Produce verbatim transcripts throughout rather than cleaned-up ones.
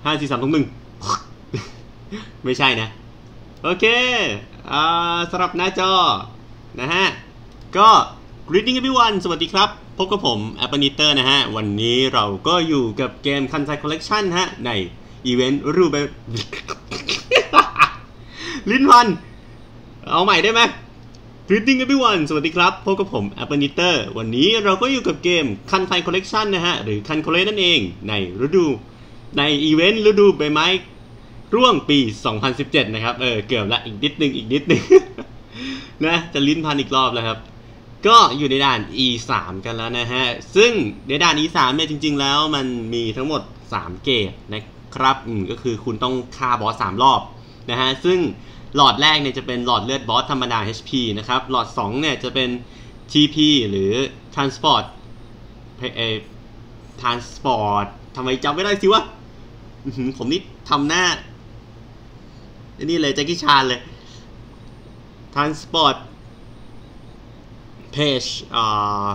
ห้าสี่สามสองหนึ่งไม่ใช่นะโอเคอ่าสำหรับหน้าจอนะฮะก็ greeting everyone สวัสดีครับพบกับผม Appanitor นะฮะวันนี้เราก็อยู่กับเกม Kansai Collection ฮะในอีเวนต์รูปลิ้นพันเอาใหม่ได้ไหม greeting everyone สวัสดีครับพบกับผม Appanitor วันนี้เราก็อยู่กับเกม Kansai Collection นะฮะหรือ Kankore นั่นเองในฤดูในอีเวนต์ฤดูใบไม้ร่วงปีสองพันสิบเจ็ดนะครับเออเกือบละอีกนิดนึงอีกนิดนึง นะจะลิ้นพันอีกรอบแล้วครับก็อยู่ในด่าน อี สาม กันแล้วนะฮะซึ่งในด่าน อี สาม เนี่ยจริงๆแล้วมันมีทั้งหมดสามเกตนะครับอืมก็คือคุณต้องฆ่าบอสสามรอบนะฮะซึ่งหลอดแรกเนี่ยจะเป็นหลอดเลือดบอสธรรมดา เอช พี นะครับหลอดสองเนี่ยจะเป็น ที พี หรือ Transport เอ่อ Transport ทำไมจำไม่ได้สิวะผมนี่ทำหน้านี่เลยแจ็คกี้ชานเลย Transport Page อ่า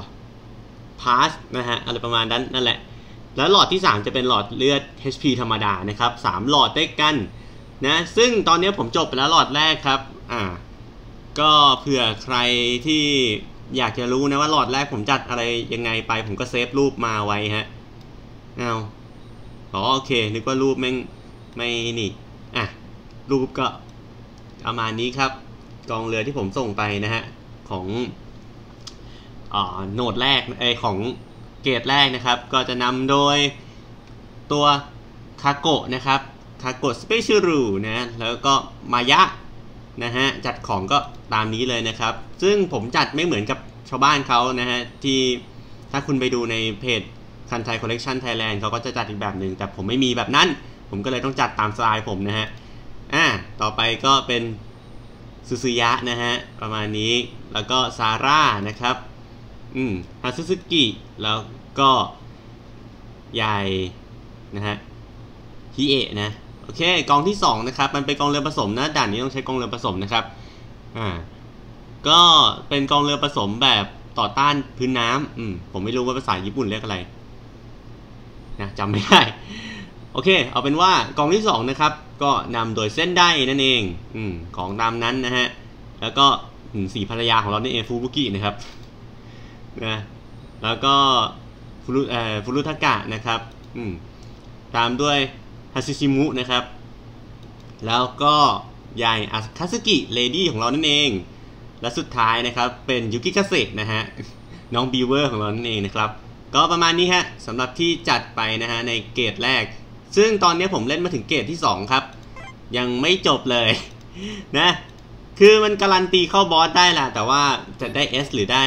Pass นะฮะอะไรประมาณนั้นนั่นแหละแล้วหลอดที่สามจะเป็นหลอดเลือด เอช พี ธรรมดานะครับสามหลอดด้วยกันนะซึ่งตอนนี้ผมจบไปแล้วหลอดแรกครับอ่าก็เผื่อใครที่อยากจะรู้นะว่าหลอดแรกผมจัดอะไรยังไงไปผมก็เซฟรูปมาไว้ฮะเอาอ๋อโอเคนึกว่ารูปแม่งไม่นี่อ่ะรูปก็ประมาณนี้ครับกองเรือที่ผมส่งไปนะฮะของอ่าโหนดแรกไอของเกรดแรกนะครับก็จะนำโดยตัวคาโกะนะครับคาโกะสเปเชียลรูนะแล้วก็มายะนะฮะจัดของก็ตามนี้เลยนะครับซึ่งผมจัดไม่เหมือนกับชาวบ้านเขานะฮะที่ถ้าคุณไปดูในเพจKansai Collection Thailand เขาก็จะจัดอีกแบบหนึ่งแต่ผมไม่มีแบบนั้นผมก็เลยต้องจัดตามสไตล์ผมนะฮะอ่าต่อไปก็เป็นซูซูยะนะฮะประมาณนี้แล้วก็ซาร่านะครับอืมฮาซึซึกิแล้วก็ยายนะฮะฮิเอะนะโอเคกองที่สองนะครับมันเป็นกองเรือผสมนะด่านนี้ต้องใช้กองเรือผสมนะครับอ่าก็เป็นกองเรือผสมแบบต่อต้านพื้นน้ำอืมผมไม่รู้ว่าภาษาญี่ปุ่นเรียกอะไรนะจำไม่ได้โอเคเอาเป็นว่ากองที่สองนะครับก็นำโดยเส้นได้นั่นเองอืมของตามนั้นนะฮะแล้วก็สีภรรยาของเรานี่เองฟูบุกินะครับนะแล้วก็ฟุรุเอ่อฟุรุทากะนะครับอืมตามด้วยฮาซิชิมุนะครับแล้วก็ยายอาคาซึกิเลดี้ของเรานั่นเองและสุดท้ายนะครับเป็นยุกิคาเซะนะฮะน้องบีเวอร์ของเรานั่นเองนะครับก็ประมาณนี้ฮะสำหรับที่จัดไปนะฮะในเกรดแรกซึ่งตอนนี้ผมเล่นมาถึงเกรดที่สองครับยังไม่จบเลยนะคือมันการันตีเข้าบอสได้แหละแต่ว่าจะได้ S หรือได้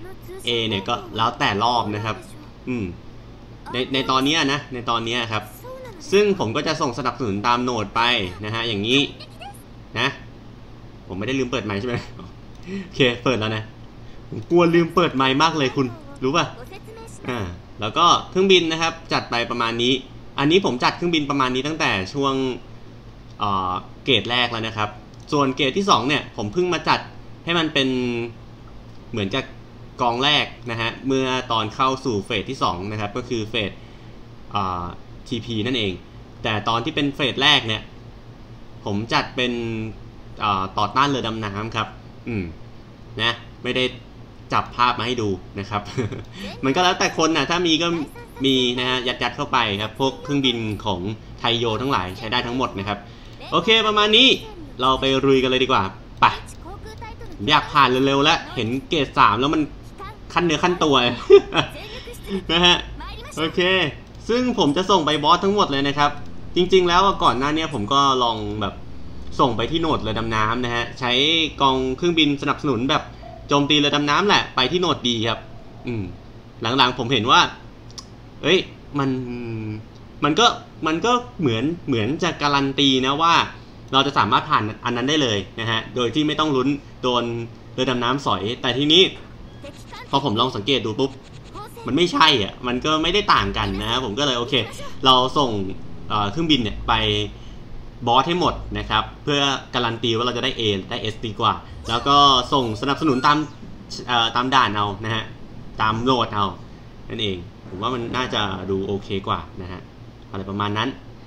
A เนี่ยก็แล้วแต่รอบนะครับอืมในในตอนนี้นะในตอนนี้ครับซึ่งผมก็จะส่งสนับสนุนตามโหนดไปนะฮะอย่างนี้นะผมไม่ได้ลืมเปิดไมค์ใช่ไหมโอเคเปิดแล้วนะผมกลัวลืมเปิดไมค์มากเลยคุณรู้ป่ะอ่าแล้วก็เครื่องบินนะครับจัดไปประมาณนี้อันนี้ผมจัดเครื่องบินประมาณนี้ตั้งแต่ช่วงเอ่อเกรดแรกแล้วนะครับส่วนเกรดที่สองเนี่ยผมเพิ่งมาจัดให้มันเป็นเหมือนกับกองแรกนะฮะเมื่อตอนเข้าสู่เฟสที่สองนะครับก็คือเฟสอ่า ที พี นั่นเองแต่ตอนที่เป็นเฟสแรกเนี่ยผมจัดเป็นต่อต้านเรือดำน้ำครับอืมนะไม่ได้จับภาพมาให้ดูนะครับ มันก็แล้วแต่คนนะถ้ามีก็มีนะฮะยัดยัดเข้าไปครับพวกเครื่องบินของไทโยทั้งหลายใช้ได้ทั้งหมดนะครับโอเคประมาณนี้เราไปรุยกันเลยดีกว่าไปอยากผ่านเร็วๆแล้วเห็นเกรดสามแล้วมันขั้นเนื้อขั้นตัว นะฮะโอเคซึ่งผมจะส่งไปบอสทั้งหมดเลยนะครับจริงๆแล้วก่อนหน้านี้ผมก็ลองแบบส่งไปที่โหนดเรือดำน้ำนะฮะใช้กองเครื่องบินสนับสนุนแบบโจมตีเรือดำน้ำแหละไปที่โหนดดีครับอืมหลังๆผมเห็นว่าเอ้ยมันมันก็มันก็เหมือนเหมือนจะการันตีนะว่าเราจะสามารถผ่านอันนั้นได้เลยนะฮะโดยที่ไม่ต้องลุ้นโดนเรือดำน้ำสอยแต่ทีนี้พอผมลองสังเกตดูปุ๊บมันไม่ใช่อ่ะมันก็ไม่ได้ต่างกันนะผมก็เลยโอเคเราส่งเครื่องบินเนี่ยไปบอสให้หมดนะครับเพื่อการันตีว่าเราจะได้ A ได้ S ดีกว่าแล้วก็ส่งสนับสนุนตามตามด่านเอานะฮะตามโหลดเอานั่นเองผมว่ามันน่าจะดูโอเคกว่านะฮะอะไรประมาณนั้น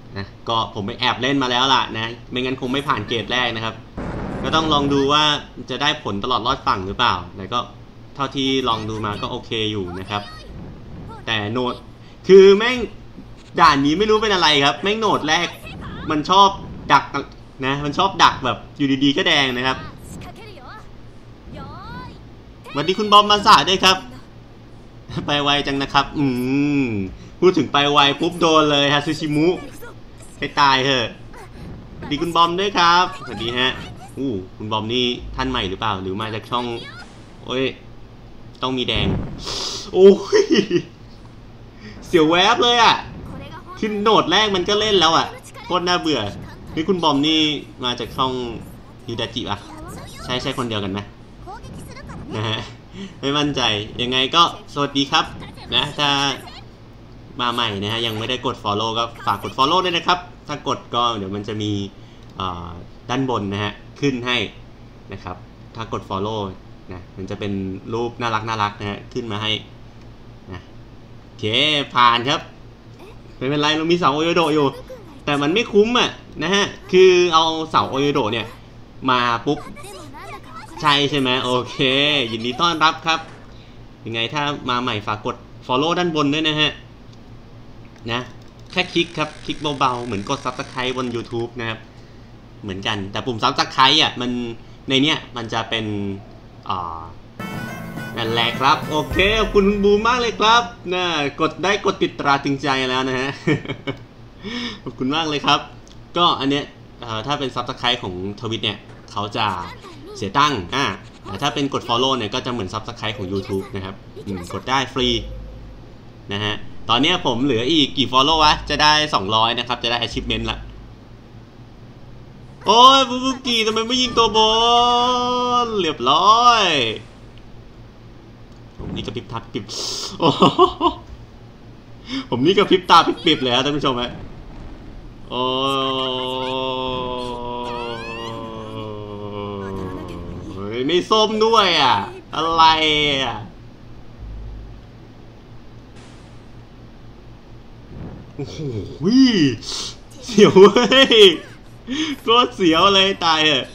นะก็ผมไปแอบเล่นมาแล้วล่ะนะไม่งั้นคงไม่ผ่านเกรดแรกนะครับก็ต้องลองดูว่าจะได้ผลตลอดรอดฝั่งหรือเปล่าแต่ก็เท่าที่ลองดูมาก็โอเคอยู่นะครับแต่โหนดคือแม่งด่านนี้ไม่รู้เป็นอะไรครับแม่งโหนดแรกมันชอบดักนะมันชอบดักแบบอยู่ดีๆก็แดงนะครับสวัสดีคุณบอมมาสาด้วยครับไปไวจังนะครับอืมพูดถึงไปไวปุ๊บโดนเลยฮะซูชิมุให้ตายเถอะสวัสดีคุณบอมด้วยครับสวัสดีฮะอู้คุณบอมนี่ท่านใหม่หรือเปล่าหรือมาจากช่องโอ้ยต้องมีแดงโอ้ยเสียวแวบเลยอ่ะขึ้นโหนดแรกมันก็เล่นแล้วอ่ะโคตรน่าเบื่อนี่คุณบอมนี่มาจากช่องฮิดาจิป่ะใช่ใช่คนเดียวกันไหมนะฮะไม่มั่นใจยังไงก็สวัสดีครับนะถ้ามาใหม่นะฮะยังไม่ได้กด follow ก็ฝากกด follow ด้วยนะครับถ้ากดก็เดี๋ยวมันจะมีด้านบนนะฮะขึ้นให้นะครับถ้ากด follow นะมันจะเป็นรูปน่ารักน่ารักนะฮะขึ้นมาให้นะโอเคผ่านครับไม่เป็นไรเรามีเสาโอโยโดอยู่แต่มันไม่คุ้มอ่ะนะฮะคือเอาเสาโอโยโดเนี่ยมาปุ๊บใช่ใช่ไหมโอเคยินดีต้อนรับครับยังไงถ้ามาใหม่ฝากกด follow ด้านบนด้วยนะฮะนะแค่คลิกครับคลิกเบาๆเหมือนกด subscribe บน YouTube นะครับเหมือนกันแต่ปุ่ม subscribe อ่ะมันในเนี้ยมันจะเป็นอ่านั่นแหละครับโอเคขอบคุณบูมมากเลยครับนะกดได้กดติดตราตึงใจแล้วนะฮะ ขอบคุณมากเลยครับก็อันเนี้ยถ้าเป็น subscribe ของทวิตเนี่ยเขาจะเสียตังค์อ่าแต่ถ้าเป็นกด follow เนี่ยก็จะเหมือน subscribe ของ YouTube นะครับกดได้ฟรีนะฮะตอนนี้ผมเหลืออีกกี่ follow วะจะได้สองร้อยนะครับจะได้ achievement ละโอ้ยบุบุกี้ทำไมไม่ยิงตัวบอลเรียบร้อยผมนี่กระพริบตาปิบโอ้ผมนี่กระพริบตาปิบเลยครับท่านผู้ชมฮะโอ้ไม่ส้มด้วยอ่ะอะไรอ่ะโอ้โหเสียวเว้ยก็เสียวเลยตายเหอะ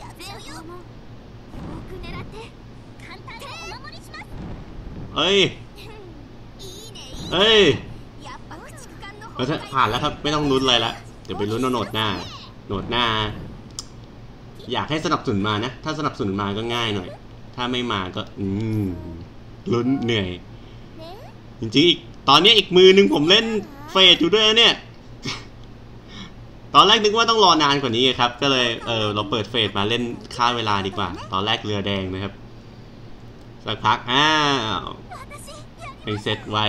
เอ้ยเอ้ยเราจะผ่านแล้วครับไม่ต้องลุ้นอะไรละเดี๋ยวไปลุ้นโหนดหน้าโหนดหน้าอยากให้สนับสนุนมานะถ้าสนับสนุนมาก็ง่ายหน่อยถ้าไม่มาก็อืมลุ้นเหนื่อยจริงๆอีกตอนนี้อีกมือนึงผมเล่นเฟสอยู่ด้วยเนี่ยตอนแรกนึกว่าต้องรอนานกว่านี้ครับก็เลยเออเราเปิดเฟสมาเล่นฆ่าเวลาดีกว่าตอนแรกเรือแดงนะครับสักพักอ้าวไปเสร็จไว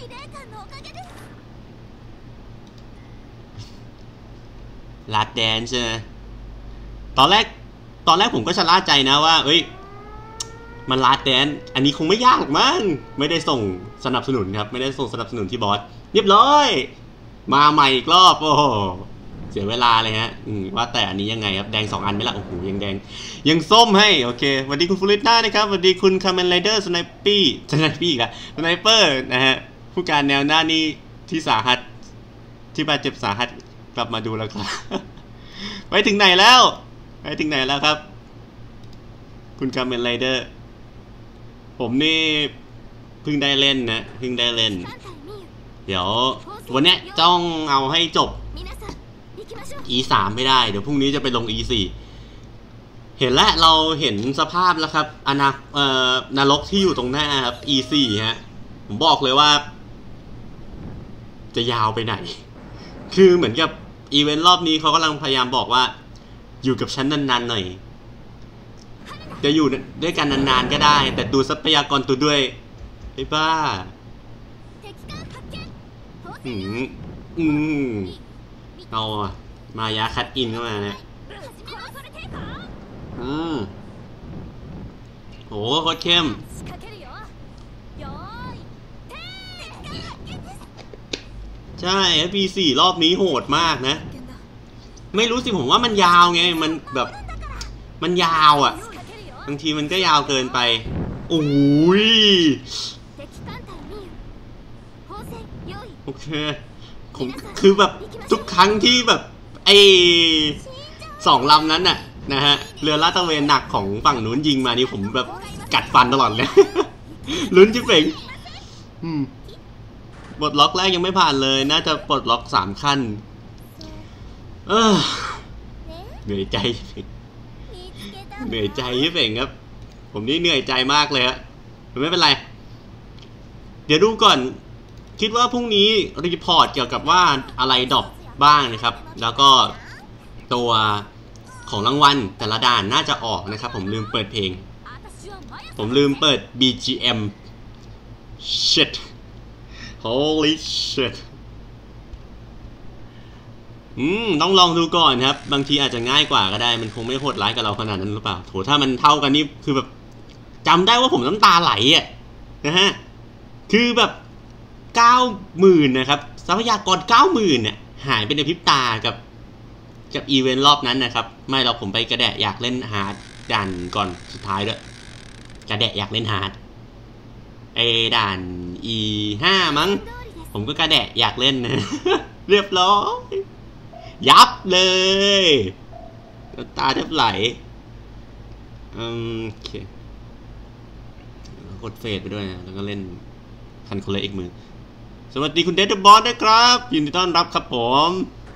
ลัดแดนใช่ไหมตอนแรกตอนแรกผมก็ชะล่าใจนะว่าเอ้ยมันลัดแดนอันนี้คงไม่ยากหรอกมั้งไม่ได้ส่งสนับสนุนครับไม่ได้ส่งสนับสนุนที่บอสเรียบร้อยมาใหม่อีกรอบโอ้เสียเวลาเลยฮะว่าแต่อันนี้ยังไงครับแดงสองอันไหมล่ะโอ้โหยังแดงยังส้มให้โอเคสวัสดีคุณฟูริต้านะครับสวัสดีคุณคาเมนไรเดอร์สไนปี้สไนปี้อีกอะสไนเปอร์นะฮะผู้การแนวหน้านี่ที่สาหัสที่บาดเจ็บสาหัสกลับมาดูแล้วครับไปถึงไหนแล้วไปถึงไหนแล้วครับคุณคาเมนไรเดอร์ผมนี่เพิ่งได้เล่นนะเพิ่งได้เล่นเดี๋ยววันนี้จ้องเอาให้จบ อี สาม ไม่ได้เดี๋ยวพรุ่งนี้จะไปลง อี สี่ เห็นแล้วเราเห็นสภาพแล้วครับอนาเอ่อนรกที่อยู่ตรงหน้าครับ อี สี่ ฮะผมบอกเลยว่าจะยาวไปไหนคือเหมือนกับอีเวนต์รอบนี้เขากำลังพยายามบอกว่าอยู่กับฉันนานๆหน่อยจะอยู่ด้วยกันนานๆก็ได้แต่ดูทรัพยากรตัวด้วยไอ้บ้าอืมอืมเอามายาคัดอินเข้ามาเนี่ยอืมโหโคตรเข้มใช่ เอฟ พี สี่ รอบนี้โหดมากนะไม่รู้สิผมว่ามันยาวไงมันแบบมันยาวอ่ะบางทีมันก็ยาวเกินไปโอ้ยโอเคผมคือแบบทุกคครั้งที่แบบไอ้สองลำนั้นน่ะนะฮะเรือลาดตระเวนหนักของฝั่งนู้นยิงมานี่ผมแบบกัดฟันตลอดเลย ลุ้นจิ๊บเป่งปลดล็อกแรกยังไม่ผ่านเลยน่าจะปลดล็อกสามขั้นเออเหนื่อยใจเหนื่อยใจจิ๊บเป่งครับผมนี่เหนื่อยใจมากเลยฮะไม่เป็นไรเดี๋ยวดูก่อนคิดว่าพรุ่งนี้รีพอร์ตเกี่ยวกับว่าอะไรดรอปบ้างนะครับแล้วก็ตัวของรางวัลแต่ละด่านน่าจะออกนะครับผมลืมเปิดเพลงผมลืมเปิด บี จี เอ็ม shit holy shit อืมต้องลองดูก่อนครับบางทีอาจจะง่ายกว่าก็ได้มันคงไม่โหดร้ายกับเราขนาดนั้นหรือเปล่าโถถ้ามันเท่ากันนี่คือแบบจำได้ว่าผมน้ำตาไหลอ่ะนะฮะคือแบบเก้าหมื่นนะครับทรัพยากรเก้าหมื่นเนี่ยหายไปในพริบตากับกับอีเวนต์รอบนั้นนะครับไม่เราผมไปกระแดะอยากเล่นฮาร์ดด่านก่อนสุดท้ายด้วยกระแดะอยากเล่นฮาร์ดไอด่าน อี ห้า มั้งผมก็กระแดะอยากเล่นนะ เรียบร้อยยับเลยตาแทบไหลอืมโอเคกดเฟดไปด้วยนะแล้วก็เล่นคันคนละอีกมือสวัสดีคุณเดดบอสนะครับยินดีต้อนรับครับผม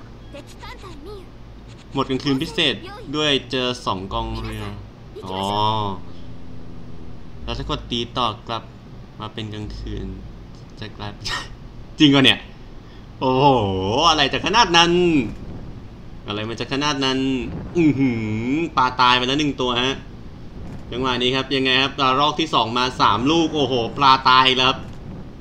หมดกลางคืนพิเศษด้วยเจอสองกองเรืออ๋อแล้วถ้ากดตีต่อกลับมาเป็นกลางคืนจะกลายจริงก่ะเนี่ยโอ้โหอะไรจะขนาดนั้นอะไรมันจะขนาดนั้นอือหือปลาตายไปแล้วหนึ่งตัวฮะจังหวะนี้ครับยังไงครับปลารอกที่สองมาสามลูกโอ้โหปลาตายแล้วครับ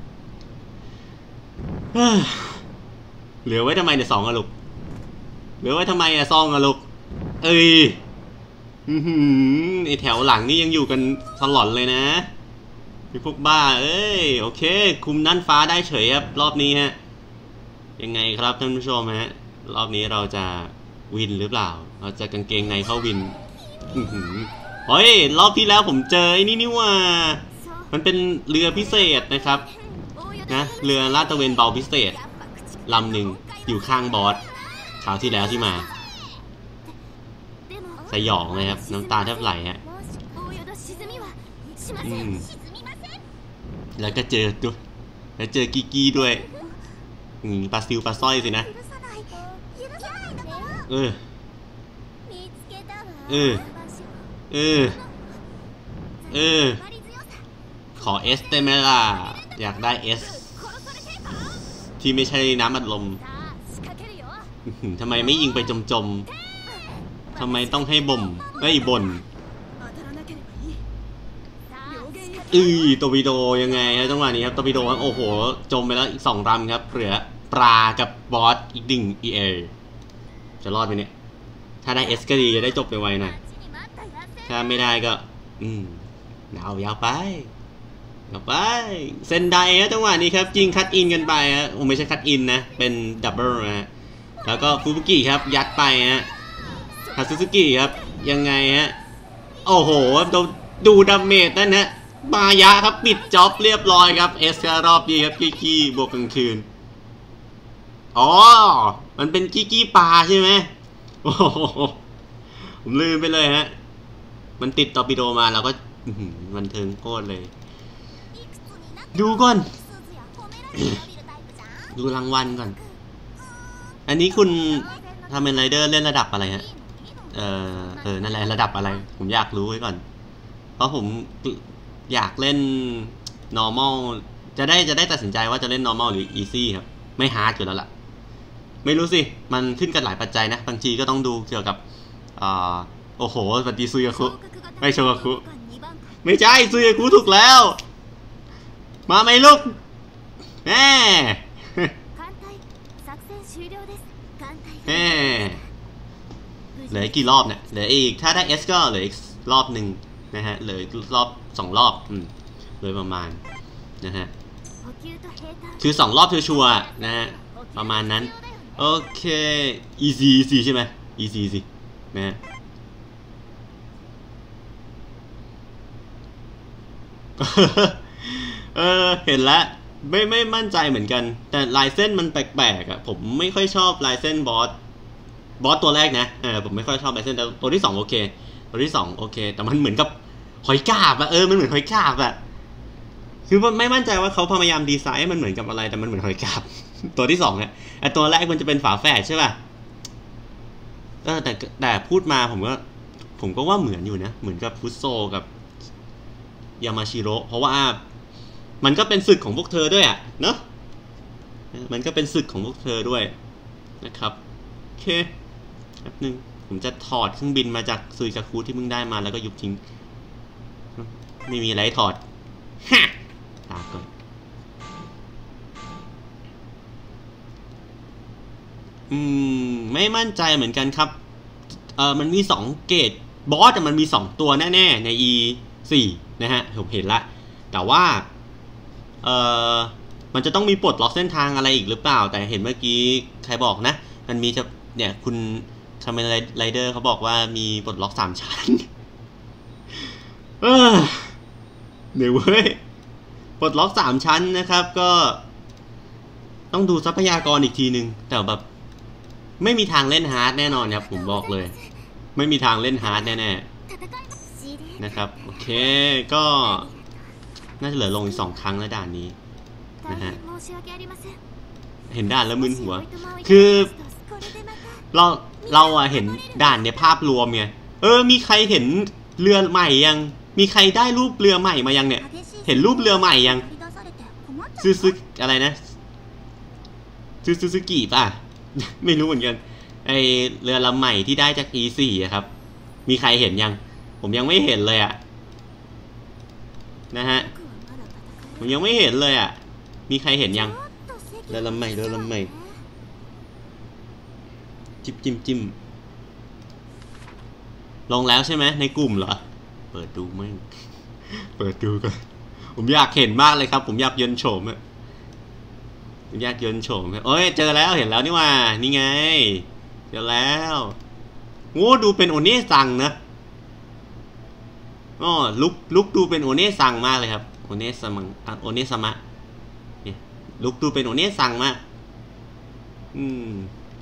เหลือไว้ทำไมเนี่ยสองอะลูกเหลือไว้ทำไมอะซองอะลูกเอ้ยอือหือไอแถวหลังนี่ยังอยู่กันสลอนเลยนะมีพวกบ้าเอ้ยโอเคคุมน่านฟ้าได้เฉยครับรอบนี้ฮะยังไงครับท่านผู้ชมฮะรอบนี้เราจะวินหรือเปล่าเราจะกางเกงในเข้าวินอือหือเฮ้ยรอบที่แล้วผมเจอไอ้นี่นี่ว่ามันเป็นเรือพิเศษนะครับนะเรือลาดตระเวนเบาพิเศษลำหนึ่งอยู่ข้างบอสคราวที่แล้วที่มาสยองเลยครับน้ำตาแทบไหลฮะอืมแล้วก็เจอด้วยแล้วเจอกีกี้ด้วยอืมปลาซิวปลาสร้อยสินะเออเออเออเออขอ S ได้ไหมล่ะอยากได้ S ที่ไม่ใช่น้ำอัดลมทำไมไม่ยิงไปจมๆทำไมต้องให้บ่มไม่บ่นอือโตวิโดยังไงจังหวะนี้ครับโตวิโดโอ้โหจมไปแล้วอีกสองลำครับเหลือปลากับบอสอีกหนึ่ง อี เอ จะรอดไหมเนี่ยถ้าได้ S ก็ดีจะได้จบไปไวหน่อยถ้าไม่ได้ก็อืมดาวยาวไปยาวไปเซนไดฮะจังหวะนี้ครับยิงคัตอินกันไปฮะโอ้ไม่ใช่คัตอินนะเป็นดับเบิลนะฮะแล้วก็ฟูบุกิครับยัดไปฮะฮัตสึกิครับยังไงฮะโอ้โหดูดูดาเมจนั่นนะมายะครับปิดจ็อบเรียบร้อยครับเอสรอบนี้ครับกี้กี้บวกกลางคืนอ๋อมันเป็นกี้กี้ปลาใช่ไหมโอ้โหผมลืมไปเลยฮะมันติดตอร์ปิโดมาเราก็มันเทิงโคตรเลยดูก่อน ดูรางวัลก่อนอันนี้คุณทำเป็นไรเดอร์เล่นระดับอะไรฮะเออเออนั่นแหละระดับอะไรผมอยากรู้ไว้ก่อนเพราะผมอยากเล่น normal จะได้จะได้ตัดสินใจว่าจะเล่น normal หรือ easy ครับไม่ hard อยู่แล้วล่ะไม่รู้สิมันขึ้นกันหลายปัจจัยนะบางทีก็ต้องดูเกี่ยวกับอ่าโอ้โหปฏิซุยาคุไม่โชกาคุไม่ใช่ซุยาคุถูกแล้วมาไหมลูกแหมแหมเหลือกี่รอบเนี่ยเหลืออีกถ้าได้ S ก็เหลืออีกรอบหนึ่งนะฮะเหลือรอบสองรอบอืมโดยประมาณนะฮะคือสองรอบชัวร์ๆนะฮะประมาณนั้นโอเค easy easy ใช่ไหม easy สินะฮะเออเห็นแล้วไม่ไม่มั่นใจเหมือนกันแต่ลายเส้นมันแปลกๆอ่ะผมไม่ค่อยชอบลายเส้นบอสบอสตัวแรกนะเออผมไม่ค่อยชอบลายเส้นแต่ตัวที่สองโอเคตัวที่สองโอเคแต่มันเหมือนกับหอยกาบอะเออมันเหมือนหอยกาบอะคือไม่มั่นใจว่าเขาพยายามดีไซน์ให้มันเหมือนกับอะไรแต่มันเหมือนหอยกาบ ตัวที่สองเนี่ยไอตัวแรกมันจะเป็นฝาแฝดใช่ป่ะเออแต่แต่พูดมาผมก็ผมก็ว่าเหมือนอยู่นะเหมือนกับฟุตโซกับยามาชิโร่เพราะว่ามันก็เป็นศึกของพวกเธอด้วยอะเนาะมันก็เป็นศึกของพวกเธอด้วยนะครับโอเคแป๊บนึงผมจะถอดเครื่องบินมาจากซุยกาคุที่มึงได้มาแล้วก็ยุบทิ้งไม่มีอะไรถอดฮะตาก่อนอืมไม่มั่นใจเหมือนกันครับเออมันมีสองเกรดบอสแต่มันมีสองตัวแน่ๆใน อี สี่ นะฮะผมเห็นละแต่ว่าเออมันจะต้องมีปลดล็อกเส้นทางอะไรอีกหรือเปล่าแต่เห็นเมื่อกี้ใครบอกนะมันมีจะเนี่ยคุณคาเมนไรเดอร์เขาบอกว่ามีปลดล็อกสามชั้นเออเดี๋ยวเว้ยปลดล็อกสามชั้นนะครับก็ต้องดูทรัพยากรอีกทีนึงแต่แบบไม่มีทางเล่นฮาร์ดแน่นอนครับผมบอกเลยไม่มีทางเล่นฮาร์ดแน่ๆนะครับโอเคก็น่าจะเหลือลงอีกสองครั้งแล้วด่านนี้นะฮะเห็นด่านแล้วมึนหัวคือเราเราอะเห็นด่านในภาพรวมไงเออมีใครเห็นเรือใหม่ยังมีใครได้รูปเรือใหม่มายังเนี่ยเห็นรูปเรือใหม่ยังซูซูอะไรนะซูซูซูกิป่ะ ไม่รู้เหมือนกันไอเรือลำใหม่ที่ได้จาก อี สี่ อะครับมีใครเห็นยังผมยังไม่เห็นเลยอะนะฮะผมยังไม่เห็นเลยอะมีใครเห็นยังเรือลำใหม่เรือลำใหม่จิ้มจิ้มจิ้มลงแล้วใช่ไหมในกลุ่มเหรอเปิดดูมั้งเปิดดูกันผมอยากเห็นมากเลยครับผมอยากเยินโฉมอะผมอยากเยินโฉมโอ้ยเจอแล้วเห็นแล้วนี่ว่านี่ไงเจอแล้วโอ้ดูเป็นโอเน่ซังนะอ๋อลุกลุกดูเป็นโอเน่ซังมากเลยครับโอเน่ซังโอเน่ซัมะเนี่ยลุกดูเป็นโอเน่ซังมากอืม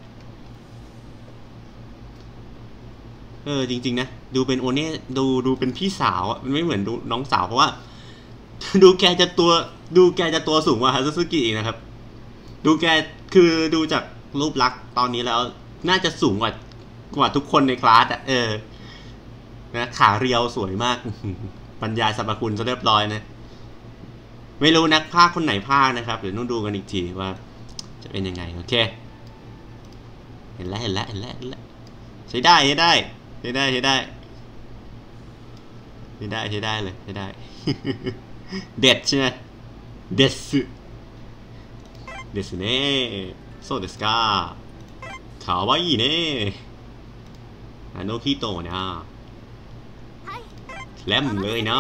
เออจริงๆนะดูเป็นโอเน่ดูดูเป็นพี่สาวอ่ะมันไม่เหมือนดูน้องสาวเพราะว่าดูแกจะตัวดูแกจะตัวสูงกว่าฮาซุสุกิอีกนะครับดูแกคือดูจากรูปลักษณ์ตอนนี้แล้วน่าจะสูงกว่ากว่าทุกคนในคลาสอ่ะเออนะขาเรียวสวยมากบรรยายสรรพคุณซะเรียบร้อยนะไม่รู้นักพากย์คนไหนพากย์นะครับเดี๋ยวต้องดูกันอีกทีว่าจะเป็นยังไงโอเคเห็นแล้วเห็นแล้วเห็นแล้วเห็นแล้วใช้ได้ใช้ได้ใช้ได้ใช้ได้ใช้ได้ใช้ได้เลยใช้ได้เด็ดใช่ไหมเด็ดสุดเด็ดสุดเน่โซเดสกาคาวาอิเน่อาโนคิโตะนะแลมเลยนะ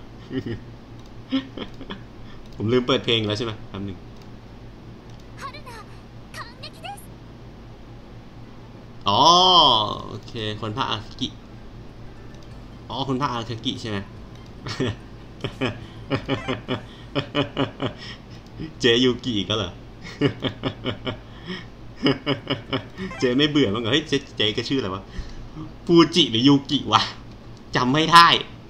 ผมลืมเปิดเพลงแล้วใช่ไหมคำหนึ่งอ๋อโอเคคนพากย์อากิอ๋อคนพากย์อากิใช่ไหมเจยูกิก็เหรอเจไม่เบื่อมั้งเหรอเฮ้ยเจเจก็ชื่ออะไรวะฟูจิหรือยูกิวะจำไม่ได้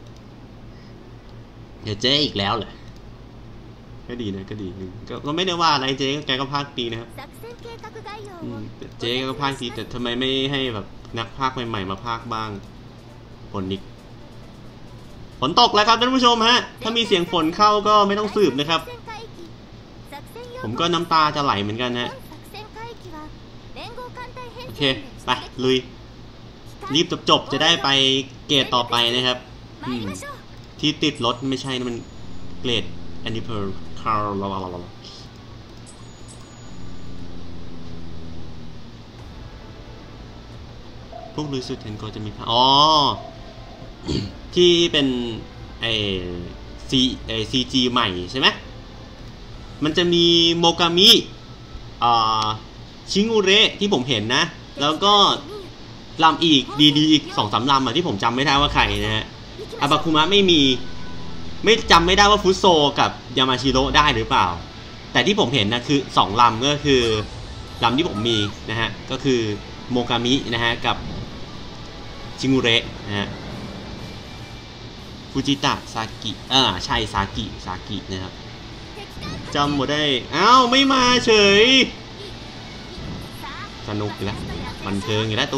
เดี๋ยวเจอีกแล้วเหรอก็ดีนะก็ดีก็ไม่ได้ว่าอะไรเจแกก็พากย์ดีนะครับเจก็พากย์ดีแต่ทำไมไม่ให้แบบนักพากย์ใหม่ๆมาพากย์บ้างฝนนิกฝนตกแล้วครับท่านผู้ชมฮะถ้ามีเสียงฝนเข้าก็ไม่ต้องสืบนะครับผมก็น้ำตาจะไหลเหมือนกันฮะโอเคไปลุยรีบจบๆจะได้ไปเกรดต่อไปนะครับที่ติดรถไม่ใช่นะมันเกรดแอนดิเพอร์คาร์ลพวกลุยสุดเทนโกจะมีอ๋อที่เป็นไอซีไอซีจีใหม่ใช่ไหมมันจะมีโมกามิอ่าชิงูเระที่ผมเห็นนะแล้วก็ลำอีกดีๆอีกสองสามลำอ่ะที่ผมจำไม่ได้ว่าใครนะฮะอาบาคุมะไม่มีไม่จำไม่ได้ว่าฟุตโซกับยามาชิโร่ได้หรือเปล่าแต่ที่ผมเห็นนะคือสองลำก็คือลำที่ผมมีนะฮะก็คือโมกามินะฮะกับชิงูเระนะฮะฟูจิตะซากิอ่าใช่ซากิซากินะครับจำหมดได้อ้าวไม่มาเฉยสนุกอีกแล้วมันเทิงอีกแล้วตุ๊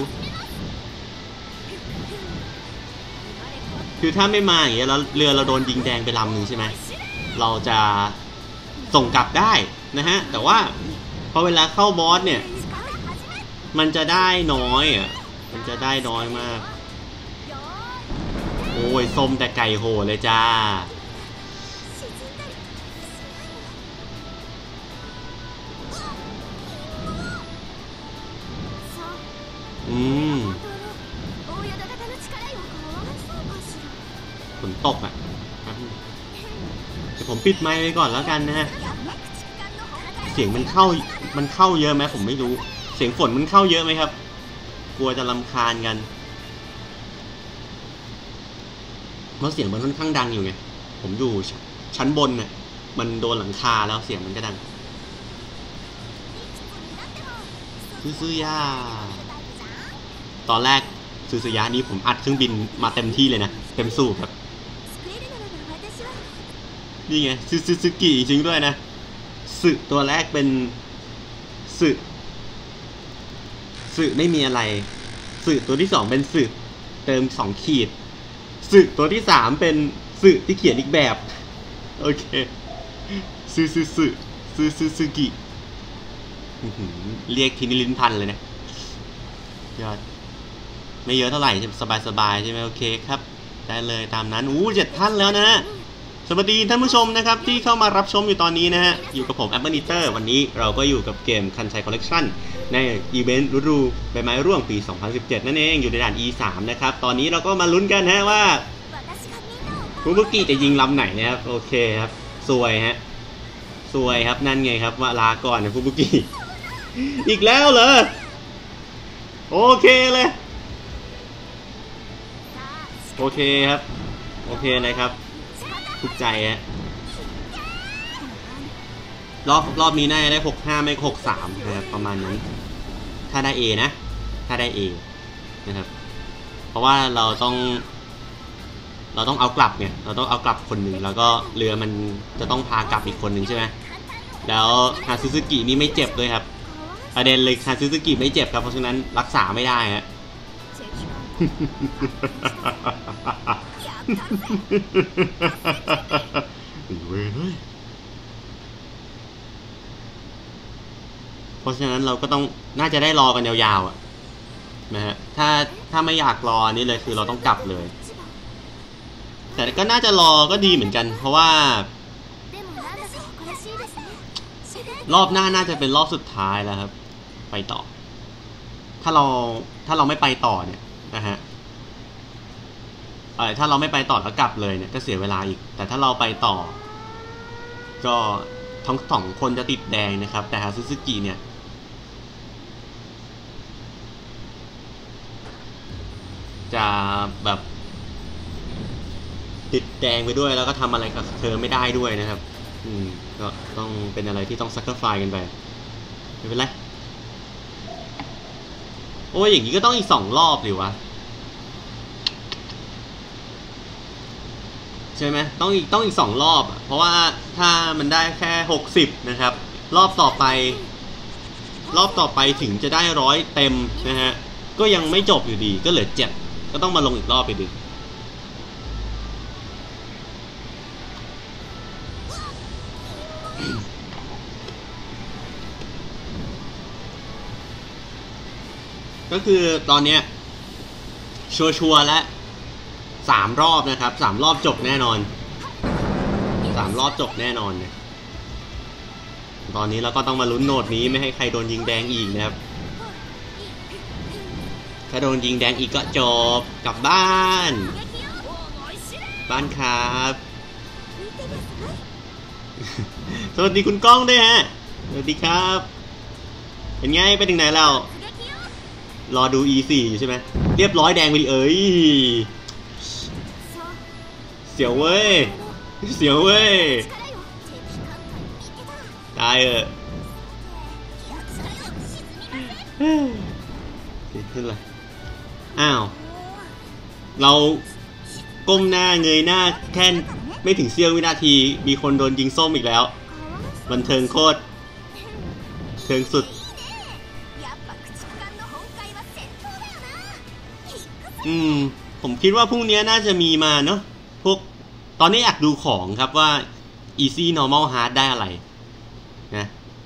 คือถ้าไม่มาอย่างเงี้ยแล้วเรือเราโดนยิงแดงไปลำหนึ่งใช่ไหมเราจะส่งกลับได้นะฮะแต่ว่าพอเวลาเข้าบอสเนี่ยมันจะได้น้อยอ่ะมันจะได้น้อยมากโอ้ยส้มแต่ไก่โหเลยจ้าอืมฝนตกอ่ะเดี๋ยวผมปิดไมค์ไว้ก่อนแล้วกันนะฮะเสียงมันเข้ามันเข้าเยอะไหมผมไม่รู้เสียงฝนมันเข้าเยอะไหมครับกลัวจะรำคาญกันเพราะเสียงมันค่อนข้างดังอยู่ไงผมอยู่ชั้นบนน่ะมันโดนหลังคาแล้วเสียงมันก็ดังซูซูยาตอนแรกซูซูยานี้ผมอัดเครื่องบินมาเต็มที่เลยนะเต็มสูบครับนี่ไงซูซูซูกิจริงด้วยนะสึตัวแรกเป็นสึสึไม่มีอะไรสึตัวที่สองเป็นสึเติมสองขีดสึตัวที่สามเป็นสึที่เขียนอีกแบบโอเคซึซึซึซึซึซึกิเรียกทีนี้ลิ้นพันเลยนะยอดไม่เยอะเท่าไหร่สบายสบายใช่ไหมโอเคครับได้เลยตามนั้นอู้เจ็ดท่านแล้วนะสวัสดีท่านผู้ชมนะครับที่เข้ามารับชมอยู่ตอนนี้นะฮะอยู่กับผม Apple Eater วันนี้เราก็อยู่กับเกมคันไซคอลเลกชันในอีเวนต์ฤดูใบไม้ร่วงปีสองพันสิบเจ็ดนั่นเองอยู่ในด่าน อี สาม นะครับตอนนี้เราก็มาลุ้นกันฮะว่าฟูบุกิจะยิงลำไหนนะครับโอเคครับสวยฮะสวยครับนั่นไงครับว่าลาก่อนนะฟูบุกิอีกแล้วเหรอโอเคเลยโอเคครับโอเคเลยครับทุกใจฮะรอบรอบนี้น่าจะได้หกห้าไม่หกสามนะครับประมาณนั้นถ้าได้ A นะถ้าได้ A นะครับเพราะว่าเราต้องเราต้องเอากลับเนี่ยเราต้องเอากลับคนหนึ่งแล้วก็เรือมันจะต้องพากลับอีกคนหนึ่งใช่ไหมแล้วฮาซึซึกินี่ไม่เจ็บด้วยครับประเด็นเลยฮาซึซึกิไม่เจ็บครับเพราะฉะนั้นรักษาไม่ได้ฮะเพราะฉะนั้นเราก็ต้องน่าจะได้รอกันยาวๆอ่ะนะฮะถ้าถ้าไม่อยากรออันนี้เลยคือเราต้องกลับเลยแต่ก็น่าจะรอก็ดีเหมือนกันเพราะว่ารอบหน้าน่าจะเป็นรอบสุดท้ายแล้วครับไปต่อถ้าเราถ้าเราไม่ไปต่อเนี่ยนะฮะเออถ้าเราไม่ไปต่อแล้วกลับเลยเนี่ยก็เสียเวลาอีกแต่ถ้าเราไปต่อก็ทั้งสองคนจะติดแดงนะครับแต่ฮาซึซึกิเนี่ยจะแบบติดแดงไปด้วยแล้วก็ทำอะไรกับเธอไม่ได้ด้วยนะครับอืมก็ต้องเป็นอะไรที่ต้องซัคเกอร์ไฟกันไปไม่เป็นไรโอ้ยอย่างนี้ก็ต้องอีกสองรอบหรือวะใช่ไหมต้องอีกต้องอีกสองรอบเพราะว่าถ้ามันได้แค่หกสิบนะครับรอบต่อไปรอบต่อไปถึงจะได้ร้อยเต็มนะฮะก็ยังไม่จบอยู่ดีก็เหลือเจ็ดก็ต้องมาลงอีกรอบไปดิก็คือตอนเนี้ยชัวร์ๆแล้วสามรอบนะครับสามรอบจบแน่นอนสามรอบจบแน่นอนเนี่ยตอนนี้เราก็ต้องมาลุ้นโหนดนี้ไม่ให้ใครโดนยิงแดงอีกนะครับถ้าโดนยิงแดงอีกก็จบกลับบ้านบ้านครับสวัสดีคุณก้องด้วยฮะสวัสดีครับเป็นไงไปถึงไหนแล้วรอดู อี สี่ อยู่ใช่ไหมเรียบร้อยแดงไปดิเอ้ยเสียวเว้ยเสียวเว้ยตายเออขึ้นเลยอ้าวเราก้มหน้าเงยหน้าแค่ไม่ถึงเสี้ยววินาทีมีคนโดนยิงส้มอีกแล้วบันเทิงโคตรเทิงสุดอืมผมคิดว่าพรุ่งนี้น่าจะมีมาเนาะพวกตอนนี้อยากดูของครับว่า easy normal hard ได้อะไรนะ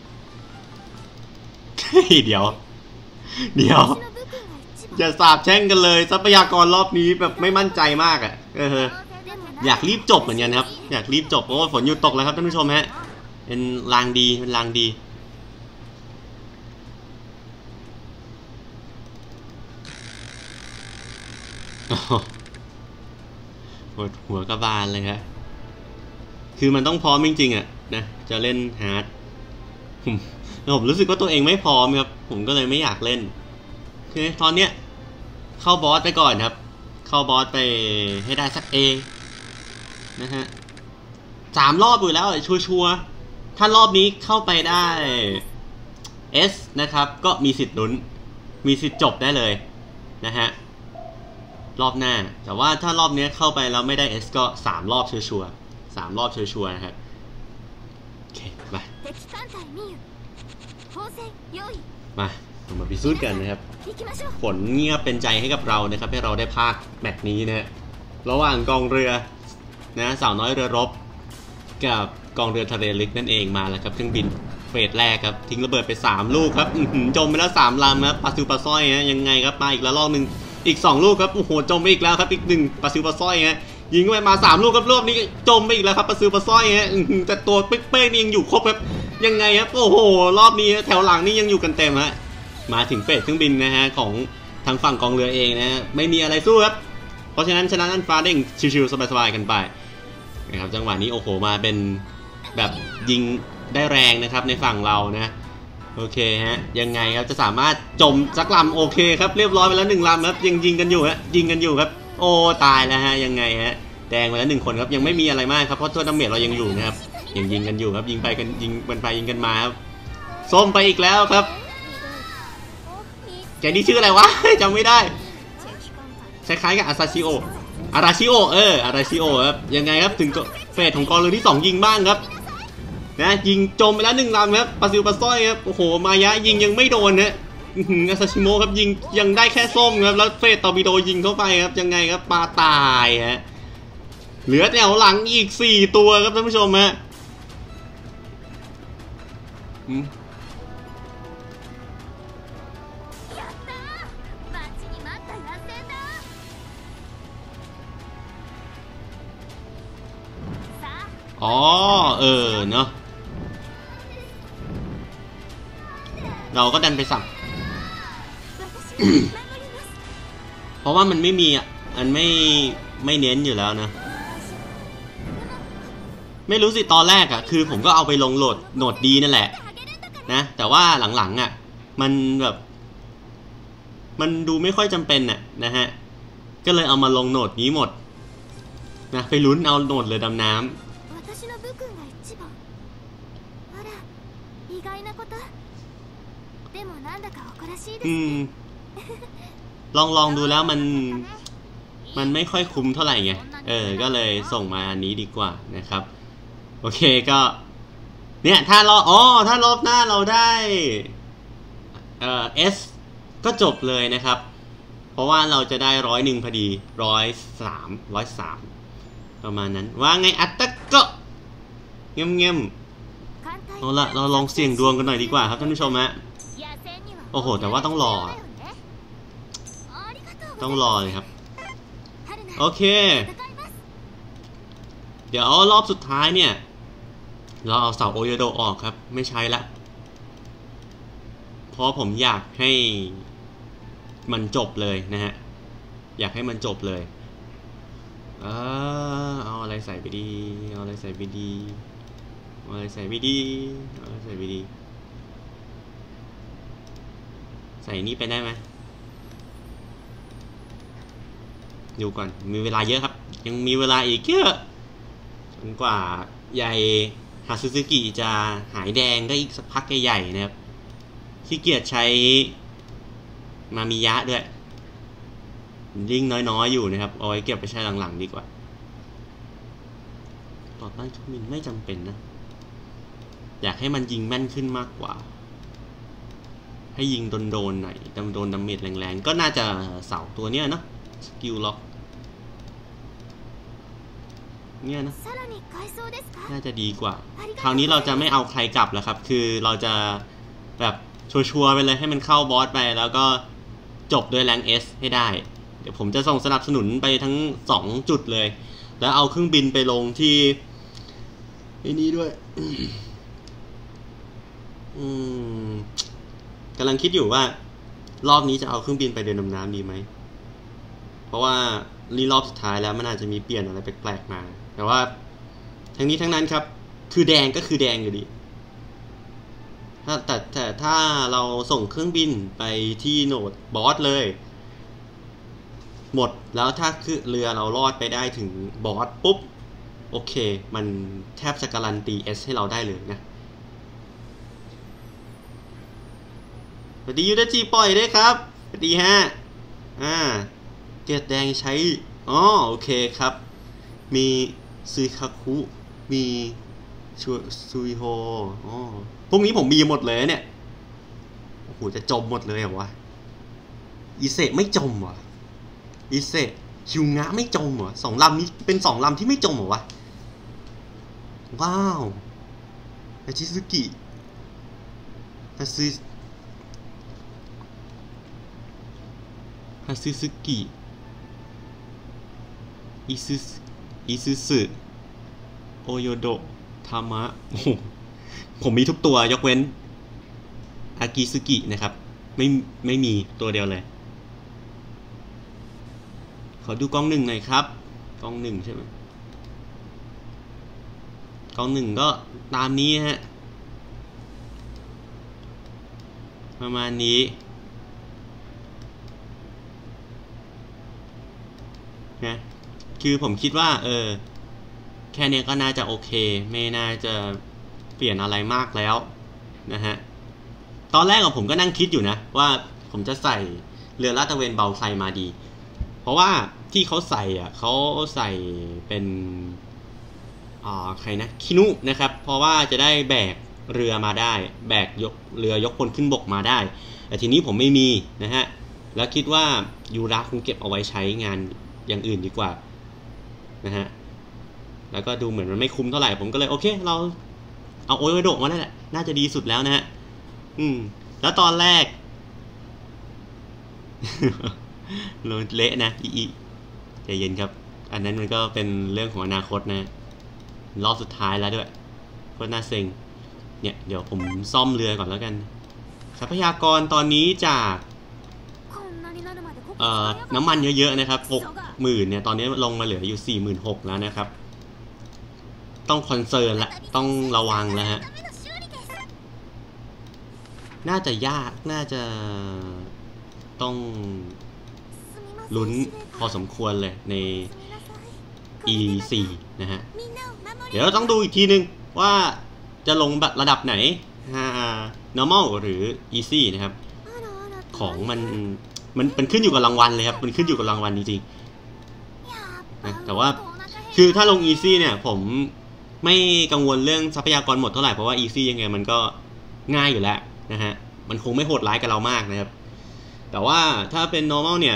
เดี๋ยวเดี๋ยวอย่าสาบแช่งกันเลยทรัพยากรรอบนี้แบบไม่มั่นใจมากอ่ะเอออยากรีบจบเหมือนกันครับอยากรีบจบเพราะว่าฝนหยุดตกแล้วครับท่านผู้ชมฮะเป็นลางดีเป็นลางดีปวดหัวกระบาลเลยครับคือมันต้องพร้อมจริงๆอ่ะนะจะเล่นฮาร์ดผมผมรู้สึกว่าตัวเองไม่พร้อมครับผมก็เลยไม่อยากเล่นคือตอนเนี้ยเข้าบอสไปก่อนครับเข้าบอสไปให้ได้สัก A นะฮะสามรอบอยู่แล้วชัวร์ๆถ้ารอบนี้เข้าไปได้ S นะครับก็มีสิทธิ์ลุ้นมีสิทธิ์จบได้เลยนะฮะรอบหน้าแต่ว่าถ้ารอบนี้เข้าไปแล้วไม่ได้ S ก็สามรอบชัวร์ๆสามรอบชัวร์ๆนะครับโอเคไปมาเรามาพิสูจน์กันนะครับฝนเงียบเป็นใจให้กับเรานะครับให้เราได้พากแมตช์นี้นะระหว่างกองเรือนะสาวน้อยเรือรบกับกองเรือทะเลลึกนั่นเองมาแล้วครับเครื่องบินเฟสแรกครับทิ้งระเบิดไปสามลูกครับจมไปแล้วสามลำครับปลาซิวปลาสร้อยฮะยังไงครับมาอีกแล้วรอบหนึ่งอีกสองลูกครับโอ้โหจมไปอีกแล้วครับอีกหนึ่งปลาซิวปลาสร้อยฮะยิงไปมาสามลูกครับรอบนี้จมไปอีกแล้วครับปลาซิวปลาสร้อยฮะแต่ตัวเป๊กๆนี่ยังอยู่ครบครับยังไงครับโอ้โหรอบนี้แถวหลังนี่ยังอยู่กันเต็มฮะมาถึงเฟสเครื่องบินนะฮะของทางฝั่งกองเรือเองนะฮะไม่มีอะไรสู้ครับเพราะฉะนั้นชนะนั่นฟ้าเด้งชิวๆสบายๆกันไปนะครับจังหวะนี้โอ้โหมาเป็นแบบยิงได้แรงนะครับในฝั่งเรานะโอเคฮะยังไงครับจะสามารถจมสักลำโอเคครับเรียบร้อยไปแล้วหนึ่งลำครับยังยิงกันอยู่ฮะยิงกันอยู่ครับโอ้ตายแล้วฮะยังไงฮะแดงไปแล้วหนึ่งคนครับยังไม่มีอะไรมากครับเพราะตัวดาเมจเรายังอยู่นะครับยังยิงกันอยู่ครับยิงไปกันยิงกันไปยิงกันมาครับส้มไปอีกแล้วครับแกนี่ชื่ออะไรวะจำไม่ได้คล้ายๆกับอาซาชิโออาราชิโอเอออาราชิโอครับยังไงครับถึงเฟสของกองเรือที่สองยิงบ้างครับนะยิงจมไปแล้วหนึ่งลำครับปลาซิวปลาสร้อยครับโอ้โหมายะยิงยังไม่โดนนะอาซาชิโมครับยิงยังได้แค่ส้มครับแล้วเฟสตอร์ปิโดยิงเข้าไปครับยังไงครับปลาตายฮะเหลือแถวหลังอีกสี่ตัวครับท่านผู้ชมฮะอ๋อเออเนาะเราก็ดันไปสั่ง เพราะว่ามันไม่มีอ่ะมันไม่ไม่เน้นอยู่แล้วนะไม่รู้สิตอนแรกอ่ะคือผมก็เอาไปลงโหลดโหนดดีนั่นแหละนะแต่ว่าหลังๆอ่ะมันแบบมันดูไม่ค่อยจำเป็นอ่ะนะฮะก็เลยเอามาลงโหนดนี้หมดนะไปลุ้นเอาโหนดเลยดำน้ำอืมลองลองดูแล้วมันมันไม่ค่อยคุ้มเท่าไหร่ไงเออก็เลยส่งมาอันนี้ดีกว่านะครับโอเคก็เนี่ยถ้ารอบอ๋อถ้ารอบหน้าเราได้เอ่อ S ก็จบเลยนะครับเพราะว่าเราจะได้ร้อยหนึ่งพอดีร้อยสามร้อยสามประมาณนั้นว่าไงอัตตะก็เงี้ยเงี้ยเอาละเราลองเสี่ยงดวงกันหน่อยดีกว่าครับท่านผู้ชมฮะโอ้โหแต่ว่าต้องรอต้องรอเลยครับโอเคเดี๋ยวรอบสุดท้ายเนี่ยเราเอาเสาโอโยโดออกครับไม่ใช้ละเพราะผมอยากให้มันจบเลยนะฮะอยากให้มันจบเลยเออเอาอะไรใส่ไปดีเอาอะไรใส่ไปดีเอาอะไรใส่ไปดีเอาอะไรใส่ไปดีใส่นี้ไปได้ไหมดูก่อนมีเวลาเยอะครับยังมีเวลาอีกเยอะจนกว่าใหญ่ฮาซึซึกิจะหายแดงได้อีกสักพักใหญ่ๆนะครับขี้เกียจใช้มามิยะด้วยลิงน้อยๆอยู่นะครับเอาไว้เก็บไปใช้หลังๆดีกว่าต่อต้านทุกมินไม่จำเป็นนะอยากให้มันยิงแม่นขึ้นมากกว่าให้ยิงโดนๆหน่อยโดนดาเมจแรงๆก็น่าจะเสาตัวเนี้ยเนาะสกิลล็อกเนี่ยนะน่าจะดีกว่าคราวนี้เราจะไม่เอาใครกลับแล้วครับคือเราจะแบบชัวร์ๆไปเลยให้มันเข้าบอสไปแล้วก็จบด้วยแรง S ให้ได้เดี๋ยวผมจะส่งสนับสนุนไปทั้งสองจุดเลยแล้วเอาเครื่องบินไปลงที่ไอ้นี้ด้วย อืมกำลังคิดอยู่ว่ารอบนี้จะเอาเครื่องบินไปเดินดำน้ำดีไหมเพราะว่ารีรอบสุดท้ายแล้วมันอาจจะมีเปลี่ยนอะไรแปลกๆมาแต่ว่าทั้งนี้ทั้งนั้นครับคือแดงก็คือแดงอยู่ดีถ้าแต่แต่ถ้าเราส่งเครื่องบินไปที่โหนดบอสเลยหมดแล้วถ้าคือเรือเรารอดไปได้ถึงบอสปุ๊บโอเคมันแทบจะการันตี S ให้เราได้เลยนะสวัสดียูดาจิปล่อยด้วยครับสวัสดีฮะอ่าเกตแดงใช้อ๋อโอเคครับมีซึคาคุมีชูซุยโฮอ๋อพวกนี้ผมมีหมดเลยเนี่ยโอ้โหจะจมหมดเลยเหรอวะอิเซะไม่จมเหรออิเซะฮิวงะไม่จมเหรอสองลำนี้เป็นสองลำที่ไม่จมเหรอวะว้าวอาชิซุกิฮัซึฮัซึซึกิอิซึอิซึสึโอโยโดะทามะโอ้ผมมีทุกตัวยกเว้นอากิซึกินะครับไม่ไม่มีตัวเดียวเลยขอดูกล้องหนึ่งหน่อยครับกล้องหนึ่งใช่ไหมกล้องหนึ่งก็ตามนี้ฮะประมาณนี้นะคือผมคิดว่าเออแค่นี้ก็น่าจะโอเคไม่น่าจะเปลี่ยนอะไรมากแล้วนะฮะตอนแรกอะผมก็นั่งคิดอยู่นะว่าผมจะใส่เรือลาดตระเวนเบาใครมาดีเพราะว่าที่เขาใส่อ่ะเขาใส่เป็นอ่าใครนะคินุนะครับเพราะว่าจะได้แบกเรือมาได้แบกยกเรือยกพลขึ้นบกมาได้แต่ทีนี้ผมไม่มีนะฮะแล้วคิดว่ายูระคงเก็บเอาไว้ใช้งานอย่างอื่นดีกว่านะฮะแล้วก็ดูเหมือนมันไม่คุ้มเท่าไหร่ผมก็เลยโอเคเราเอาโอโยโดะมาได้แหละน่าจะดีสุดแล้วนะฮะอืมแล้วตอนแรก เละนะอีอีใจเย็นครับอันนั้นมันก็เป็นเรื่องของอนาคตนะรอบสุดท้ายแล้วด้วยโคตรน่าเซ็งเนี่ยเดี๋ยวผมซ่อมเรือก่อนแล้วกันทรัพยากรตอนนี้จากเอ่อน้ำมันเยอะๆนะครับหกหมื่นเนี่ยตอนนี้ลงมาเหลืออยู่สี่หมื่นหกแล้วนะครับต้องคอนเซิร์นละต้องระวังแล้วฮะน่าจะยากน่าจะต้องลุ้นพอสมควรเลยใน อี โฟร์ นะฮะเดี๋ยวเราต้องดูอีกทีนึงว่าจะลงระดับไหน normal หรือ easy นะครับของมันมันมันขึ้นอยู่กับรางวัลเลยครับมันขึ้นอยู่กับรางวัลจริงๆนะแต่ว่าคือถ้าลง easy เนี่ยผมไม่กังวลเรื่องทรัพยากรหมดเท่าไหร่เพราะว่า easy ยังไงมันก็ง่ายอยู่แล้วนะฮะมันคงไม่โหดร้ายกับเรามากนะครับแต่ว่าถ้าเป็น normal เนี่ย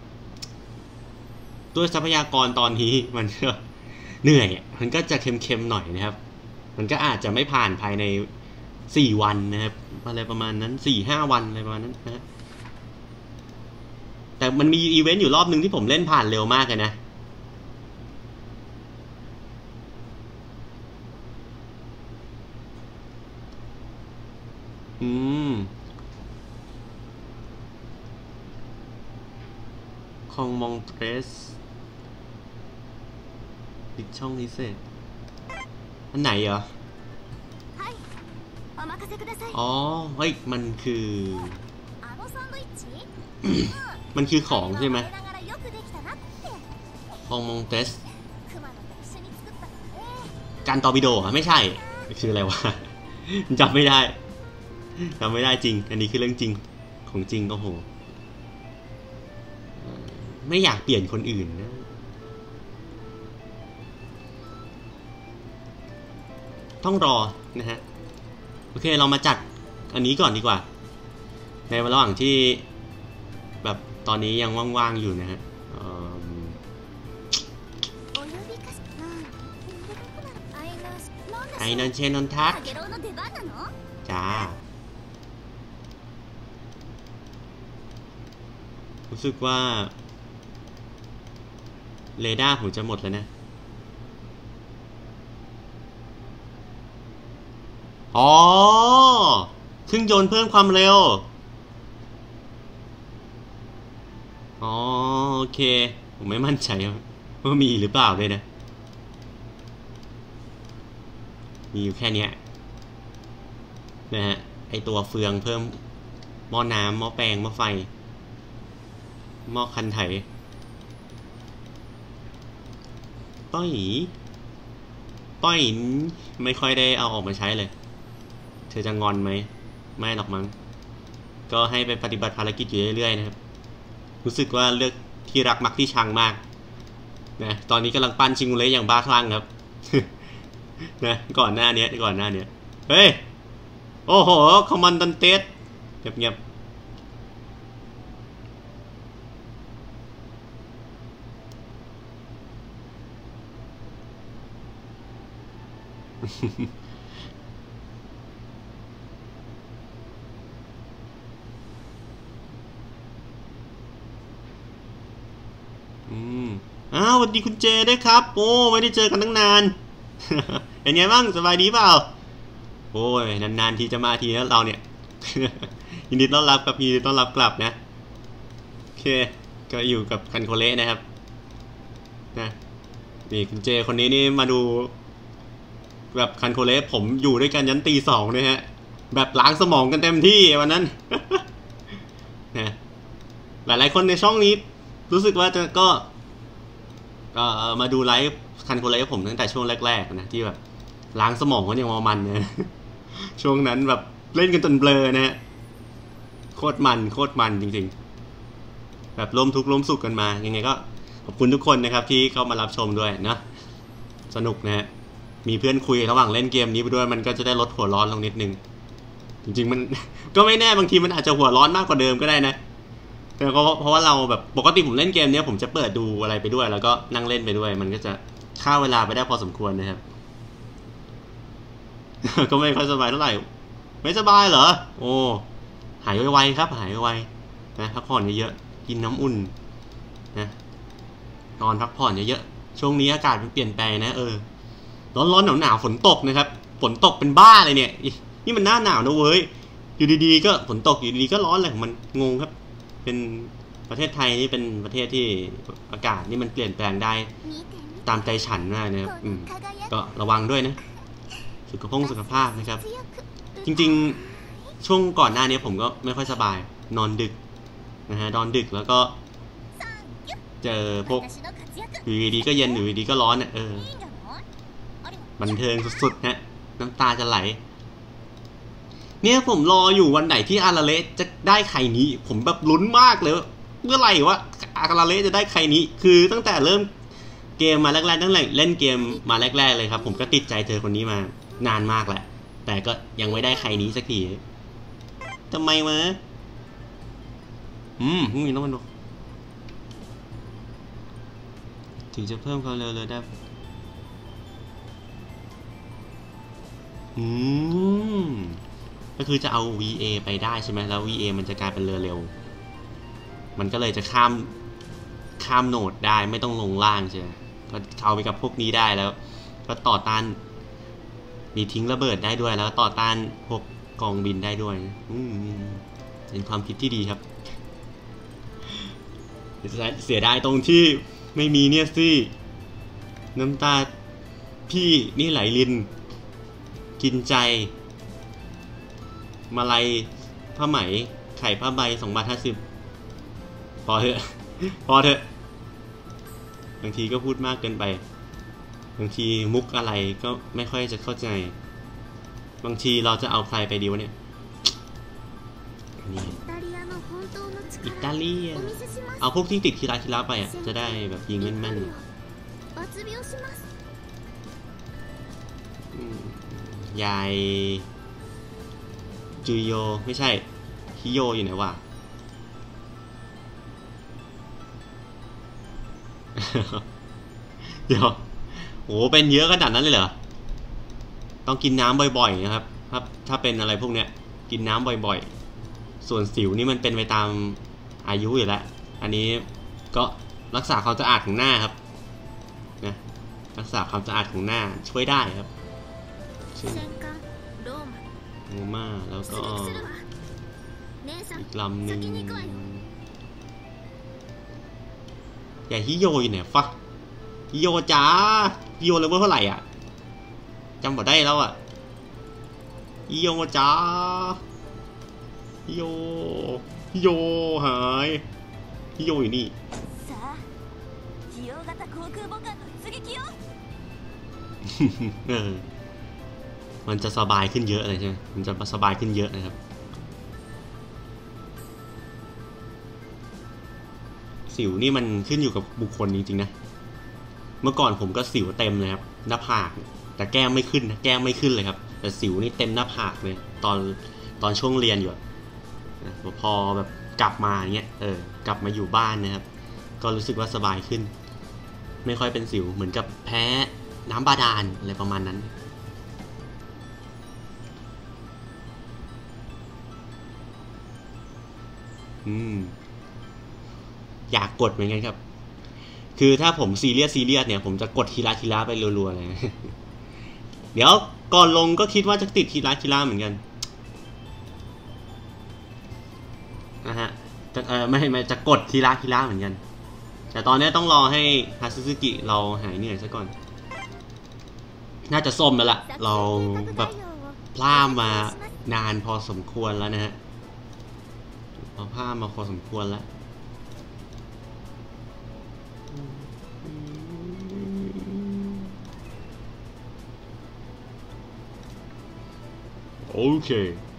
ด้วยทรัพยากรตอนนี้มันก็เหนื่อยมันก็จะเค็มๆหน่อยนะครับมันก็อาจจะไม่ผ่านภายในสี่วันนะครับอะไรประมาณนั้น สี่ห้า วันอะไรประมาณนั้นนะแต่มันมีอีเวนต์อยู่รอบนึงที่ผมเล่นผ่านเร็วมากเลยนะอืมคองมองเทรสปิดช่องนี้เสร็จอันไหนเหรออ๋อเฮ้ยมันคือ มันคือของใช่ไหมคองมองเทรสการตอร์ปิโดอ่ะไม่ใช่คืออะไรวะจำไม่ได้จำไม่ได้จริงอันนี้คือเรื่องจริงของจริงโอ้โหไม่อยากเปลี่ยนคนอื่นนะต้องรอนะฮะโอเคเรามาจัดอันนี้ก่อนดีกว่าในระหว่างที่แบบตอนนี้ยังว่างๆอยู่นะฮะไอ้นนเชนนทักจ้ารู้สึกว่าเรดาร์ผมจะหมดแล้วนะอ๋อเครื่องยนต์เพิ่มความเร็วอ๋อโอเคผมไม่มั่นใจว่ามีหรือเปล่าเลยนะมีอยู่แค่นี้นะฮะไอตัวเฟืองเพิ่มหม้อน้ำหม้อแปลงหม้อไฟหม้อคันไถต้อยต้อยไม่ค่อยได้เอาออกมาใช้เลยเธอจะงอนไหมไม่หรอกมั้งก็ให้ไปปฏิบัติภารกิจอยู่เรื่อยๆนะครับรู้สึกว่าเลือกที่รักมักที่ชังมากนะตอนนี้กำลังปั้นชิงเล่อย่างบ้าคลั่งครับนะก่อนหน้านี้ก่อนหน้านี้เฮ้ยโอ้โหคอมมานดันเตสเงียบอืมอ้าวสวัสดีคุณเจด้วยครับโอ้ไม่ได้เจอกันตั้งนานเป็นไงบ้างสบายดีเปล่าโอ้ยนานๆทีจะมาทีนะเราเนี่ยยินดีต้อนรับกับยินดีต้อนรับกลับนะโอเคก็อยู่กับคันโคเละนะครับนะนี่คุณเจคนนี้นี่มาดูแบบคันโคเละผมอยู่ด้วยกันยันตีสองนะฮะแบบล้างสมองกันเต็มที่วันนั้นนะหลายๆคนในช่องนี้รู้สึกว่าจะก็มาดูไลฟ์คันโคเละผมตั้งแต่ช่วงแรกๆนะที่แบบล้างสมองกันอย่างมันนะช่วงนั้นแบบเล่นกันจนเบลอนะฮะโคตรมันโคตรมันจริงๆแบบร่วมทุกข์ร่วมสุขกันมายังไงก็ขอบคุณทุกคนนะครับที่เข้ามารับชมด้วยนะสนุกนะฮะมีเพื่อนคุยระหว่างเล่นเกมนี้ไปด้วยมันก็จะได้ลดหัวร้อนลงนิดนึงจริงๆมันก็ไม่แน่บางทีมันอาจจะหัวร้อนมากกว่าเดิมก็ได้นะแต่ก็เพราะว่าเราแบบปกติผมเล่นเกมนี้ผมจะเปิดดูอะไรไปด้วยแล้วก็นั่งเล่นไปด้วยมันก็จะฆ่าเวลาไปได้พอสมควรนะครับ ก็ไม่ค่อยสบายเท่าไหร่ไม่สบายเหรอโอ้หายไวๆครับหายไวๆนะพักผ่อนเยอะๆกินน้ำอุ่นนะนอนพักผ่อนเยอะๆช่วงนี้อากาศมันเปลี่ยนแปลงนะเออร้อนๆหนาวๆฝนตกนะครับฝนตกเป็นบ้าเลยเนี่ยนี่มันหน้าหนาวนะเว้ยอยู่ดีๆก็ฝนตกอยู่ดีๆก็ร้อนอะไรของมันงงครับเป็นประเทศไทยนี่เป็นประเทศที่อากาศนี่มันเปลี่ยนแปลงได้ตามใจฉันมากนะครับอืมก็ระวังด้วยนะสุขภาพสุขภาพนะครับจริงๆช่วงก่อนหน้านี้ผมก็ไม่ค่อยสบายนอนดึกนะฮะนอนดึกแล้วก็เจอพวกอยู่ดีๆก็เย็นอยู่ดีๆก็ร้อนอ่ะเออบันเทิงสุดๆฮะน้ำตาจะไหลเนี่ยผมรออยู่วันไหนที่อาราเละจะได้ไข่นี้ผมแบบลุ้นมากเลยเมื่อไหร่วะอาราเละจะได้ไข่นี้คือตั้งแต่เริ่มเกมมาแรกๆตั้งแต่เล่นเกมมาแรกๆเลยครับผมก็ติดใจเธอคนนี้มานานมากแหละแต่ก็ยังไม่ได้ไข่นี้สักทีทำไมวะอืมมีน้องมันดูถึงจะเพิ่มความเร็วเลยได้อืมก็คือจะเอา วี เอ ไปได้ใช่ไหมแล้ว วี เอ มันจะกลายเป็นเรือเร็วมันก็เลยจะข้ามข้ามโหนดได้ไม่ต้องลงล่างใช่ไหมก็เข้าไปกับพวกนี้ได้แล้วก็ต่อต้านมีทิ้งระเบิดได้ด้วยแล้วต่อต้านพวกกองบินได้ด้วยอืมเป็นความคิดที่ดีครับเสียดายตรงที่ไม่มีเนี่ยสิน้ำตาพี่นี่ไหลลินกินใจมาลัยผ้าไหมไข่ผ้าใบสองบาทห้าสิบพอเถอะพอเถอะบางทีก็พูดมากเกินไปบางทีมุกอะไรก็ไม่ค่อยจะเข้าใจบางทีเราจะเอาใครไปดีวะเนี่ยนี่อิตาลีเอาพวกที่ติดคีราคิระไปอ่ะจะได้แบบยิงแม่นๆยายจูโยไม่ใช่ฮิโยอยู่ไหนวะ เดี๋ยวโหเป็นเยอะขนาดนั้นเลยเหรอต้องกินน้ำบ่อยๆนะครับถ้าถ้าเป็นอะไรพวกเนี้ยกินน้ำบ่อยๆส่วนสิวนี่มันเป็นไปตามอายุอยู่แล้วอันนี้ก็รักษาความสะอาดของหน้าครับนะรักษาความสะอาดของหน้าช่วยได้ครับโมมาแล้วก็อีกลำหนึ่งอย่าฮิโยอยู่เนี่ยฟะฮิโยจ้าฮิโยเลเวลเท่าไหร่อ่ะจำบ่ได้แล้วอ่ะฮิโยจ้าฮิโยฮิโยหายฮิโยอยู่นี่เออมันจะสบายขึ้นเยอะเลยใช่ไหมมันจะสบายขึ้นเยอะนะครับสิวนี่มันขึ้นอยู่กับบุคคลจริงๆนะเมื่อก่อนผมก็สิวเต็มเลยครับหน้าผากแต่แก้มไม่ขึ้นนะแก้มไม่ขึ้นเลยครับแต่สิวนี่เต็มหน้าผากเลยตอนตอนช่วงเรียนอยู่พอแบบกลับมาอย่างเงี้ยเออกลับมาอยู่บ้านนะครับก็รู้สึกว่าสบายขึ้นไม่ค่อยเป็นสิวเหมือนกับแพ้น้ำบาดาลอะไรประมาณนั้นอืมอยากกดเหมือนกันครับคือถ้าผมซีเรียสซีเรียสเนี่ยผมจะกดทีละทีละไปรัวๆเลยเดี๋ยวก่อนลงก็คิดว่าจะติดทีละทีละเหมือนกันนะฮะจะเออไม่ไม่จะกดทีละทีละเหมือนกันแต่ตอนนี้ต้องรอให้ฮาซึซึกิเราหายเหนื่อยซะก่อนน่าจะส้มแล้วล่ะเราแบบพลาดมานานพอสมควรแล้วนะฮะเราพลาดมาพอสมควรแล้วโอเค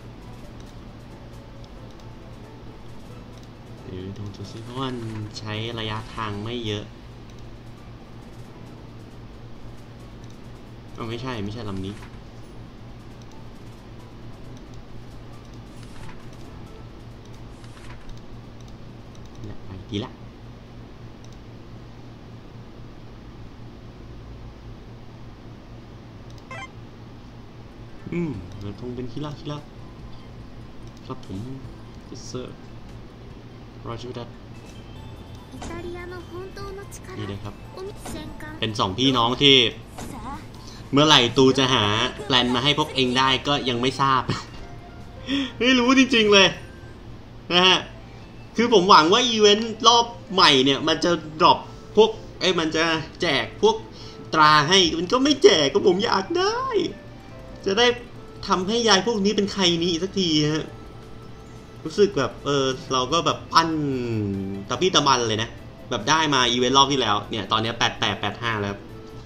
เดี๋ยวดูดูซิเพราะว่าใช้ระยะทางไม่เยอะอ๋อไม่ใช่ไม่ใช่ลำนี้ไปดีละอืมเราต้องเป็นคิล่าคิล่าครับผมเซอร์รอจูดัตนี่เลยครับเป็นสองพี่น้องที่เมื่อไหร่ตูจะหาแปลนมาให้พวกเองได้ก็ยังไม่ทราบ ไม่รู้จริงๆเลยนะฮะคือผมหวังว่าอีเวนต์รอบใหม่เนี่ยมันจะดรอปพวกไอ้มันจะแจกพวกตราให้มันก็ไม่แจกก็ผมอยากได้จะได้ทำให้ยายพวกนี้เป็นใครนี้สักทีฮะรู้สึกแบบเออเราก็แบบปั้นตะปี้ตะบันเลยนะแบบได้มาอีเวนต์รอบที่แล้วเนี่ยตอนนี้แปดแปดแปดห้าแล้ว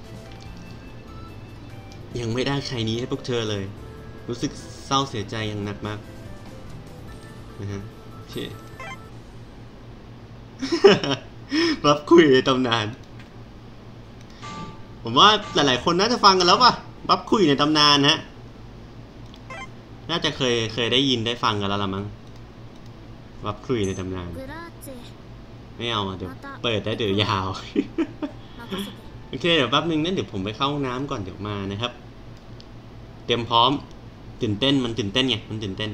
ยังไม่ได้ใครนี้ให้พวกเธอเลยรู้สึกเศร้าเสียใจอย่างหนักมากนะฮะโอเค รับคุยในตำนานผมว่าหลายๆคนน่าจะฟังกันแล้วป่ะรับคุยในตำนานฮะน่าจะเคยเคยได้ยินได้ฟังกันแล้วละมั้งรับคุยในตำนานไม่เอาเดี๋ยวเปิดได้เดี๋ยวยาว โอเคเดี๋ยวแป๊บนึงนั่นเดี๋ยวผมไปเข้าห้องน้ำก่อนเดี๋ยวมานะครับเตรียมพร้อมตื่นเต้นมันตื่นเต้นไงมันตื่นเต้น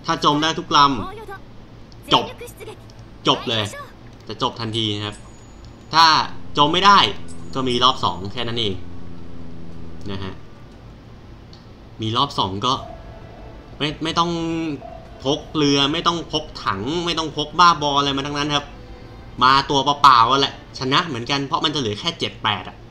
ถ้าจมได้ทุกลำจบจบเลยจะจบทันทีนะครับถ้าจมไม่ได้ก็มีรอบสองแค่นั้นเองนะฮะมีรอบสองก็ไม่ไม่ต้องพกเรือไม่ต้องพกถังไม่ต้องพกบ้าบออะไรมาทั้งนั้นครับมาตัวเปล่าๆแหละชนะเหมือนกันเพราะมันจะเหลือแค่เจ็ดแปดอ่ะ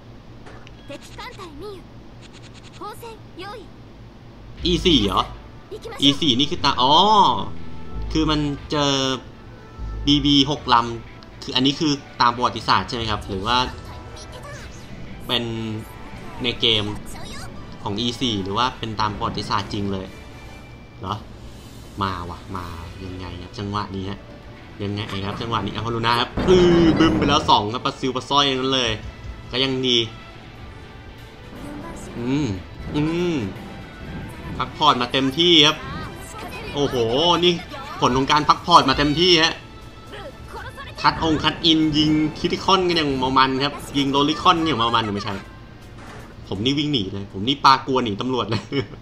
อี สี่ เหรอ อี สี่ นี่คือตาอ๋อคือมันเจอ บี บี หก ลำคืออันนี้คือตามประวัติศาสตร์ใช่ไหมครับหรือว่าเป็นในเกมของ อี สี่ หรือว่าเป็นตามประวัติศาสตร์จริงเลยเหรอมาวะมายังไงครับจังหวะนี้ฮะยังไงครับจังหวะนี้อัลลูน่าครับอือบึ้มไปแล้วสองครับปลาซิวปลาสร้อยอย่างนั้นเลยก็ยังดีอืมอืมพักผ่อนมาเต็มที่ครับโอ้โหนี่ผลของการพักผ่อนมาเต็มที่ฮะคัดองคัดอินยิงคิติคอนกันอย่างเมามันครับยิงโรลิคอนอย่างเมามันหรือไม่ใช่ผมนี่วิ่งหนีเลยผมนี่ปลากลัวหนีตำรวจเลย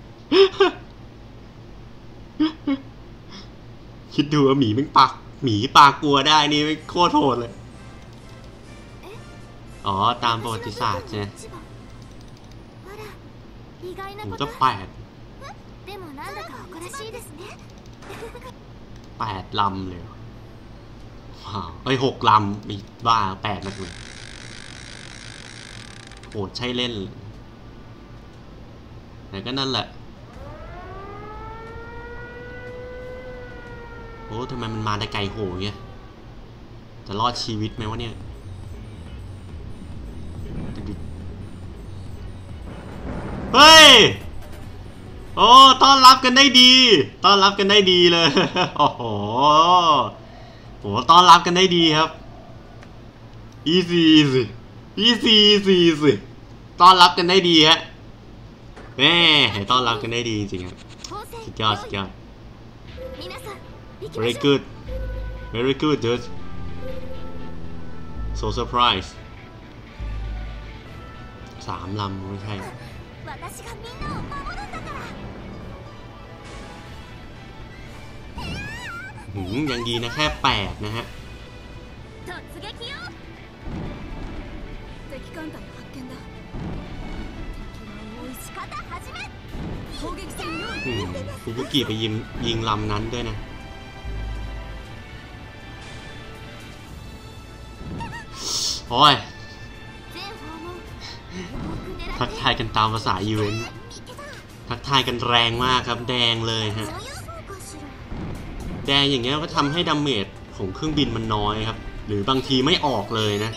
คิดดูว่าหมีมันปักหมีปลากลัวได้นี่ไม่โคตรโหดเลยอ๋อตามประวัติศาสตร์ใช่ไหมผมจะแปดแปดลำเลยว้าวเอ้ยหกลำมีบ้าแปดนะคุณโหดใช่เล่นแต่ก็นั่นแหละโอ้ทำไมมันมาได้ไกลโหเงี้ยจะรอดชีวิตไหมวะเนี่ยเฮ้ยโอ้ต้อนรับกันได้ดีต้อนรับกันได้ดีเลยโอ้โหโหต้อนรับกันได้ดีครับ easy easy easy easy easy ต้อนรับกันได้ดีฮะแม่ต้อนรับกันได้ดีจริงครับสุดยอดสุดยอด very good very good dude so surprise สามลำไม่ใช่หืมยังดีนะแค่แปดนะฮะฟูบุกิไปยิงยิงลำนั้นด้วยนะโอ้ยทักทายกันตามภาษาอีเวนต์ทักทายกันแรงมากครับแดงเลยฮะแดงอย่างเงี้ยก็ทำให้ดาเมจของเครื่องบินมันน้อยครับหรือบางทีไม่ออกเลยนะ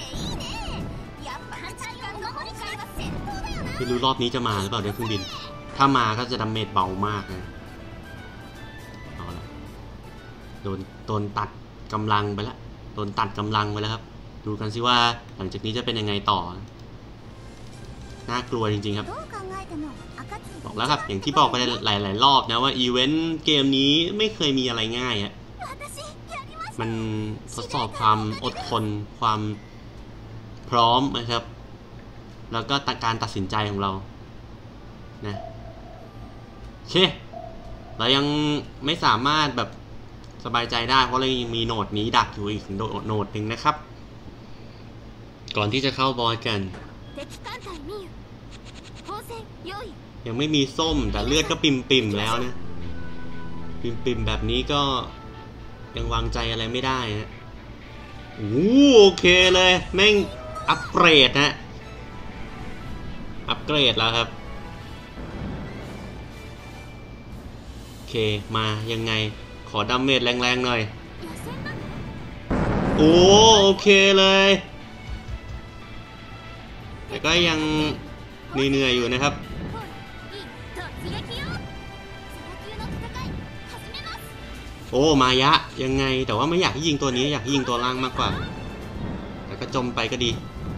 ไม่รู้รอบนี้จะมาหรือเปล่าด้วยเครื่องบินถ้ามาก็จะดาเมจเบามากนะเอาละโดนโดนตัดกำลังไปแล้วโดนตัดกำลังไปแล้วครับดูกันสิว่าหลังจากนี้จะเป็นยังไงต่อน่ากลัวจริงๆครับบอกแล้วครับอย่างที่บอกไปหลายๆรอบนะว่าอีเวนต์เกมนี้ไม่เคยมีอะไรง่ายฮะมันทดสอบความอดทนความพร้อมนะครับแล้วก็การตัดสินใจของเรานะโอเคเรายังไม่สามารถแบบสบายใจได้เพราะเรายังมีโหนดนี้ดักอยู่อีกโหนดหนึ่งนะครับก่อนที่จะเข้าบอสกันยังไม่มีส้มแต่เลือดก็ปิ่มปิ่มแล้วนะปิ่มปิ่มแบบนี้ก็ยังวางใจอะไรไม่ได้นะโอ้โอเคเลยแม่งอัปเกรดนะอัปเกรดแล้วครับโอเคมายังไงขอดาเมจแรงๆหน่อยโอ้โอเคเลยแต่ก็ยังเหนื่อยอยู่นะครับโอ้มายะยังไงแต่ว่าไม่อยากให้ยิงตัวนี้อยากให้ยิงตัวล่างมากกว่าแต่ก็จมไปก็ดี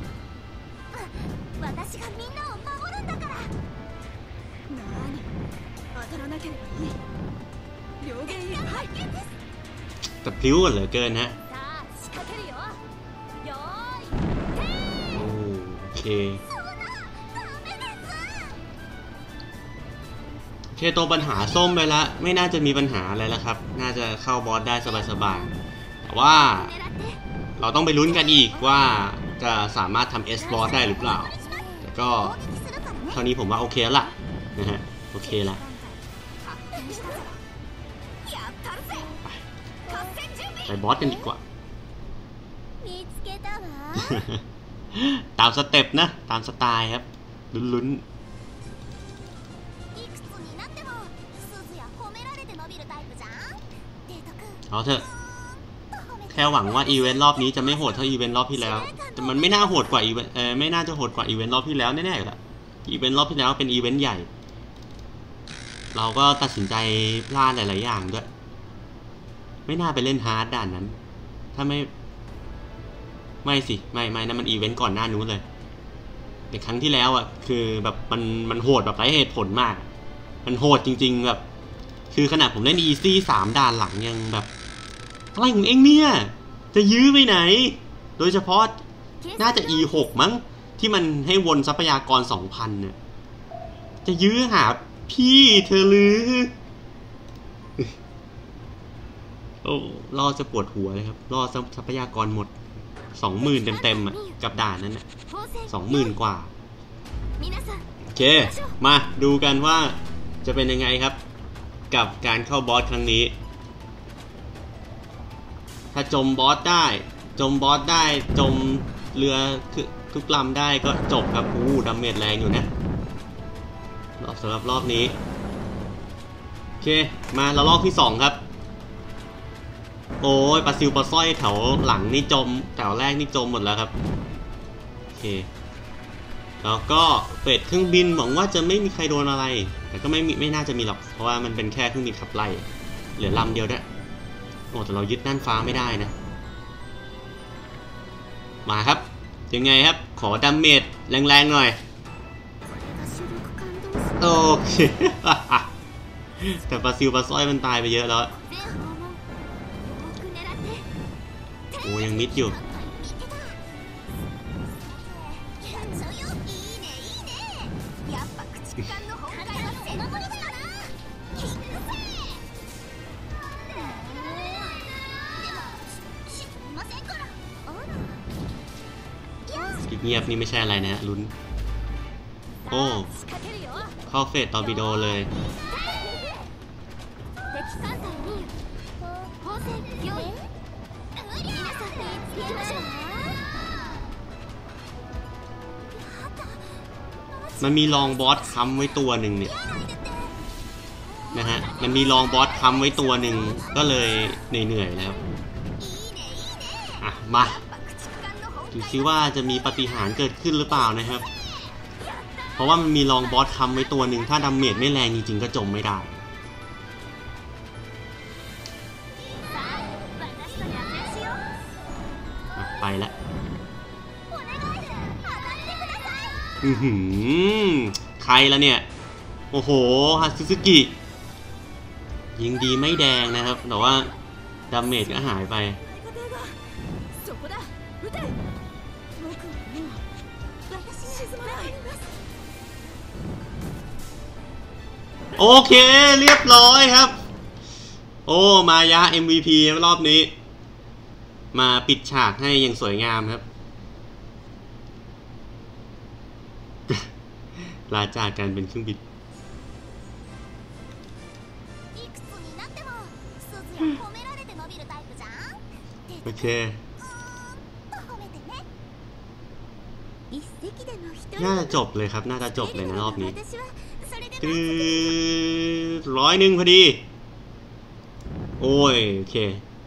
แต่พลิ้วเหลือเกินฮะโอเคโอเคเคตัวปัญหาส้มไปแล้วไม่น่าจะมีปัญหาอะไรแล้วครับน่าจะเข้าบอสได้สบายๆแต่ว่าเราต้องไปลุ้นกันอีกว่าจะสามารถทำ S บอสได้หรือเปล่าแต่ก็เท่านี้ผมว่าโอเคแล้วล่ะนะฮะโอเคแล้วไปบอสกันดีกว่า ตามสเต็ปนะตามสไตล์ครับลุ้นๆเอาเถอะแค่หวังว่าอีเวนต์รอบนี้จะไม่โหดเท่าอีเวนต์รอบที่แล้วแต่มันไม่น่าโหดกว่าอีเวนต์เออไม่น่าจะโหดกว่าอีเวนต์รอบที่แล้วแน่ๆละอีเวนต์รอบที่แล้วเป็นอีเวนต์ใหญ่เราก็ตัดสินใจพลาดหลายๆอย่างด้วยไม่น่าไปเล่นฮาร์ดด่านนั้นถ้าไม่ไม่สิไม่ไม่นั่นมันอีเวนต์ก่อนหน้านู้นเลยในครั้งที่แล้วอ่ะคือแบบมันมันโหดแบบไร้เหตุผลมากมันโหดจริงๆแบบคือขนาดผมเล่นอีซี่สามด่านหลังยังแบบอะไรของเอ็งเนี่ยจะยื้อไปไหนโดยเฉพาะน่าจะ อี หก มั้งที่มันให้วนทรัพยากร สองพัน เนี่ยจะยื้อหาพี่เธอหรือโอ้รอจะปวดหัวเลยครับรอทรัพยากรหมด สองหมื่น เต็มๆอ่ะกับด่านนั้นน่ะ สองหมื่น กว่าโอเคมาดูกันว่าจะเป็นยังไงครับกับการเข้าบอสครั้งนี้ถ้าจมบอสได้จมบอสได้จมเรือทุกลำได้ก็จบครับอู้ดาเมจแรงอยู่นะสำหรับรอบนี้โอเคมาเรารอบที่สองครับโอ้ยปลาซิวปลาสร้อยแถวหลังนี่จมแถวแรกนี่จมหมดแล้วครับโอเคแล้วก็เฟสเครื่องบินหวังว่าจะไม่มีใครโดนอะไรแต่ก็ไม่ไม่น่าจะมีหรอกเพราะว่ามันเป็นแค่เครื่องบินขับไล่เหลือลำเดียวด้วยโอ้แต่เรายึดน่านฟ้าไม่ได้นะมาครับยังไงครับขอดาเมจแรงๆหน่อยโอเค แต่ปลาซิวปลาสร้อยมันตายไปเยอะแล้วโอ้ยังมิดอยู่เงียบนี่ไม่ใช่อะไรนะลุ้นโอ้เข้าเฟสตอร์ปิโดเลยมันมีรองบอสค้ำไว้ตัวหนึ่งเนี่ยนะฮะมันมีรองบอสค้ำไว้ตัวหนึ่งก็เลยเหนื่อยๆแล้วอ่ะมาดูซิว่าจะมีปาฏิหาริย์เกิดขึ้นหรือเปล่านะครับเพราะว่ามันมีรองบอสค้ำไว้ตัวหนึ่งถ้าดาเมจไม่แรงจริงๆก็จมไม่ได้ไปแล้วอือหือใครละเนี่ยโอ้โหฮัตสึกิยิงดีไม่แดงนะครับแต่ว่าดาเมจก็หายไปโอเคเรียบร้อยครับโอ้มายะ เอ็ม วี พี รอบนี้มาปิดฉากให้อย่างสวยงามครับลาจากการเป็นเครื่องบินโอเคน่าจะจบเลยครับน่าจะจบเลยนะรอบนี้คือร้อยหนึ่งพอดีโอ้ยโอเค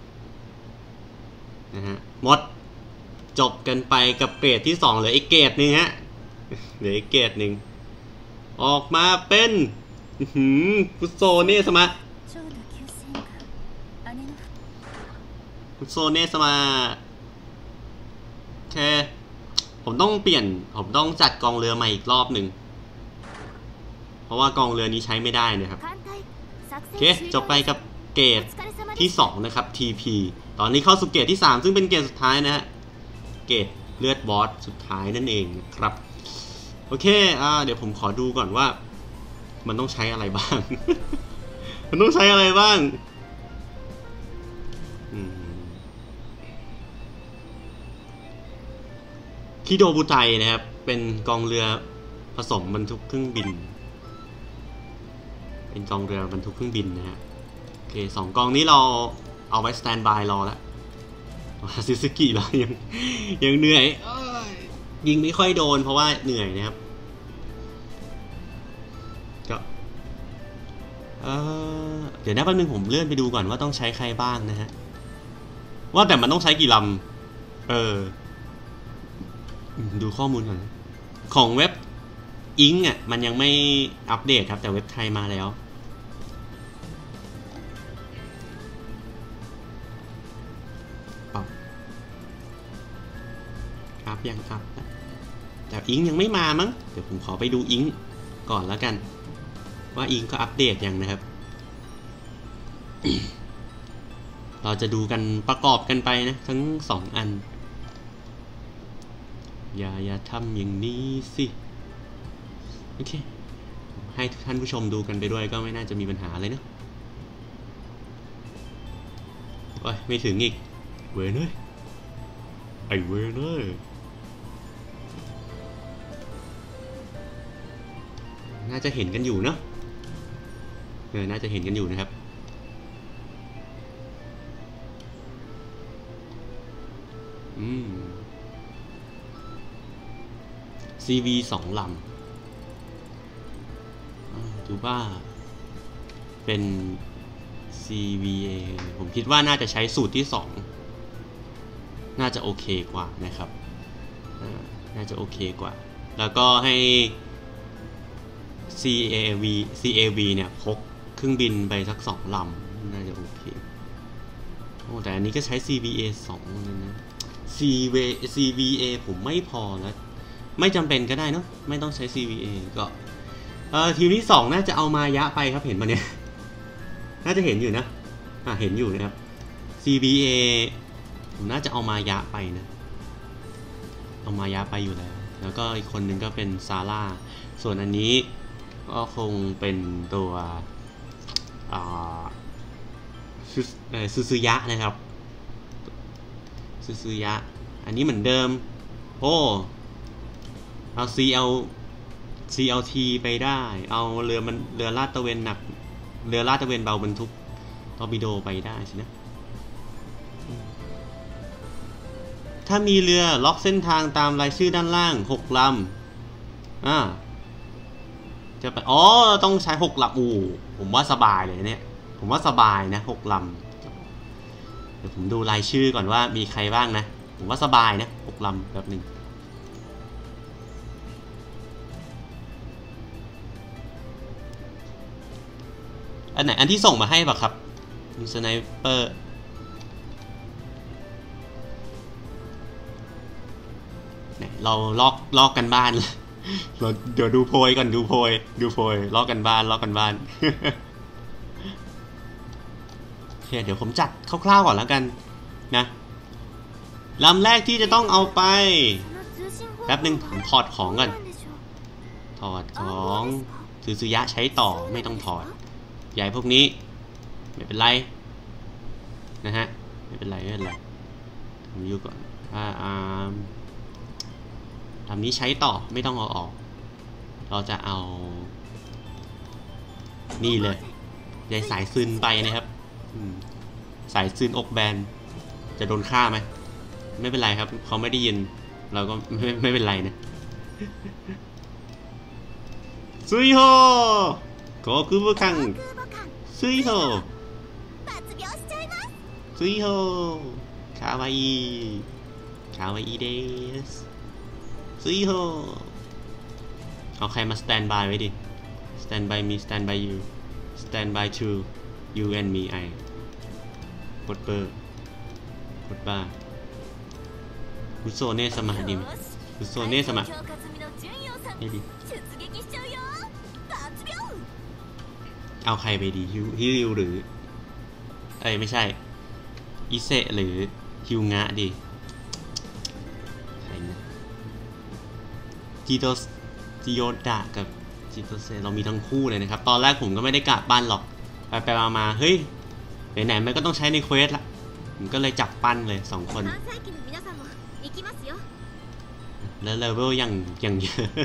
นะฮะหมดจบกันไปกับเกรดที่สองเหลืออีกเกรดหนึ่งฮะเหลืออีกเกรดหนึ่งออกมาเป็นหืมฟุตโซเนสมาฟุตโซเนสมาโอเคผมต้องเปลี่ยนผมต้องจัดกองเรือใหม่อีกรอบหนึ่งเพราะว่ากองเรือนี้ใช้ไม่ได้นะครับโอเคจบไปกับเกรดที่สองนะครับ ที พี ตอนนี้เข้าสู่เกรดที่สามซึ่งเป็นเกรดสุดท้ายนะฮะเกรดเลือดบอสสุดท้ายนั่นเองนะครับโอเคอ่าเดี๋ยวผมขอดูก่อนว่ามันต้องใช้อะไรบ้าง มันต้องใช้อะไรบ้างคิโดบุไตนะครับเป็นกองเรือผสมบรรทุกเครื่องบินเป็นกองเรือบรรทุกเครื่องบินนะฮะโอเคสองกองนี้เราเอาไว้สแตนบายรอแล้วซิซึกิเรายังยังเหนื่อยยิงไม่ค่อยโดนเพราะว่าเหนื่อยนะครับก็เออเดี๋ยวนะแป๊บนึงผมเลื่อนไปดูก่อนว่าต้องใช้ใครบ้างนะฮะว่าแต่มันต้องใช้กี่ลำเออดูข้อมูลก่อนของเว็บอิงอ่ะมันยังไม่อัปเดตครับแต่เว็บไทยมาแล้วอัพยังอัพแต่อิงยังไม่มามั้งเดี๋ยวผมขอไปดูอิงก่อนแล้วกันว่าอิงก็อัปเดตยังนะครับ เราจะดูกันประกอบกันไปนะทั้งสองอันอย่าอย่าทำอย่างนี้สิโอเคให้ท่านผู้ชมดูกันไปด้วยก็ไม่น่าจะมีปัญหาเลยเนาะโอ้ยไม่ถึงอีกเว้ยเนยไอเว้ยเนยน่าจะเห็นกันอยู่เนาะเออน่าจะเห็นกันอยู่นะครับอืม ซี วี สองลำดูว่าเป็น ซี วี เอ ผมคิดว่าน่าจะใช้สูตรที่สองน่าจะโอเคกว่านะครับน่าจะโอเคกว่าแล้วก็ให้ ซี เอ วี ซี เอ วี เนี่ยพกเครื่องบินไปสักสองลำน่าจะโอเคโอ้แต่อันนี้ก็ใช้ ซี วี เอ สองเลยนะ ซี วี เอ ผมไม่พอแล้วไม่จำเป็นก็ได้เนาะไม่ต้องใช้ ซี วี เอ ก็เอ่อทีมที่สองน่าจะเอามายะไปครับเห็นปะเนี่ยน่าจะเห็นอยู่นะอ่ะเห็นอยู่นะครับ ซี วี เอ ผมน่าจะเอามายะไปนะเอามายะไปอยู่แล้วแล้วก็อีกคนนึงก็เป็นซาร่าส่วนอันนี้ก็คงเป็นตัวอ่าซูซูยะนะครับซูซูยะอันนี้เหมือนเดิมโอ้เอา ซี แอล ซี แอล ที ไปได้เอาเรือมันเรือลาดตระเวนหนักเรือลาดตระเวนเบาบรรทุกตอร์ปิโดไปได้สินะถ้ามีเรือล็อกเส้นทางตามรายชื่อด้านล่างหกลำอ่าจะไปอ๋อต้องใช้หกลำอูผมว่าสบายเลยเนี่ยผมว่าสบายนะหกลำเดี๋ยวผมดูรายชื่อก่อนว่ามีใครบ้างนะผมว่าสบายนะหกลำแบบหนึ่งอันไหนอันที่ส่งมาให้ป่ะครับสไนเปอร์เราลอกลอกกันบ้านเราเดี๋ยวดูโพยก่อนดูโพยดูโพยลอกกันบ้านลอกกันบ้านโอเคเดี๋ยวผมจัดคร่าวๆก่อนแล้วกันนะลำแรกที่จะต้องเอาไปแป๊บนึงผมถอดของก่อนถอดของซูซูยะใช้ต่อไม่ต้องถอดใหญ่พวกนี้ไม่เป็นไรนะฮะไม่เป็นไรไม่เป็นไรผมอยู่ก่อนอ่าอ่าลำนี้ใช้ต่อไม่ต้องเอาออกเราจะเอานี่เลยยายสายซึนไปนะครับสายซึนอกแบนจะโดนฆ่าไหมไม่เป็นไรครับเขาไม่ได้ยินเราก็ไม่ไม่เป็นไรนะซุยโฮโกคุบุคังซุยโฮซุยโฮคาวาอิคาวาอิเดสซุยโฮเอาใครมาสแตนบายไว้ดิสแตนบายมีสแตนบายยูสแตนบายทูยูแอนมีไอกดเบอร์กดบ้าคุโซเน่สมาดิมคุโซเน่สมาไม่ดีเอาใครไปดีฮิวฮิวหรือเอ้ยไม่ใช่อิเซะหรือฮิวงะดีใครนะจิโตสจิโยดะกับสิบเปอร์เซ็นต์เรามีทั้งคู่เลยนะครับตอนแรกผมก็ไม่ได้กะปั้นหรอกไปไปมาเฮ้ยไหนๆมันก็ต้องใช้ในเควสละผมก็เลยจับปั้นเลยสองคนแล้วเลเวลอย่างอย่างเยอะ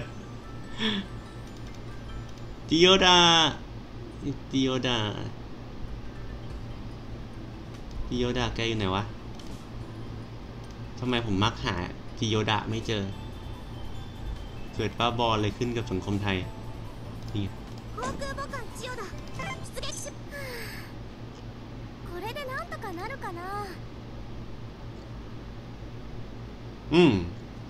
ดิโอดาดิโอดาดิโอดาแกอยู่ไหนวะทำไมผมมักหาดิโอดาไม่เจอเกิดบ้าบอลเลยขึ้นกับสังคมไทยนี่อืม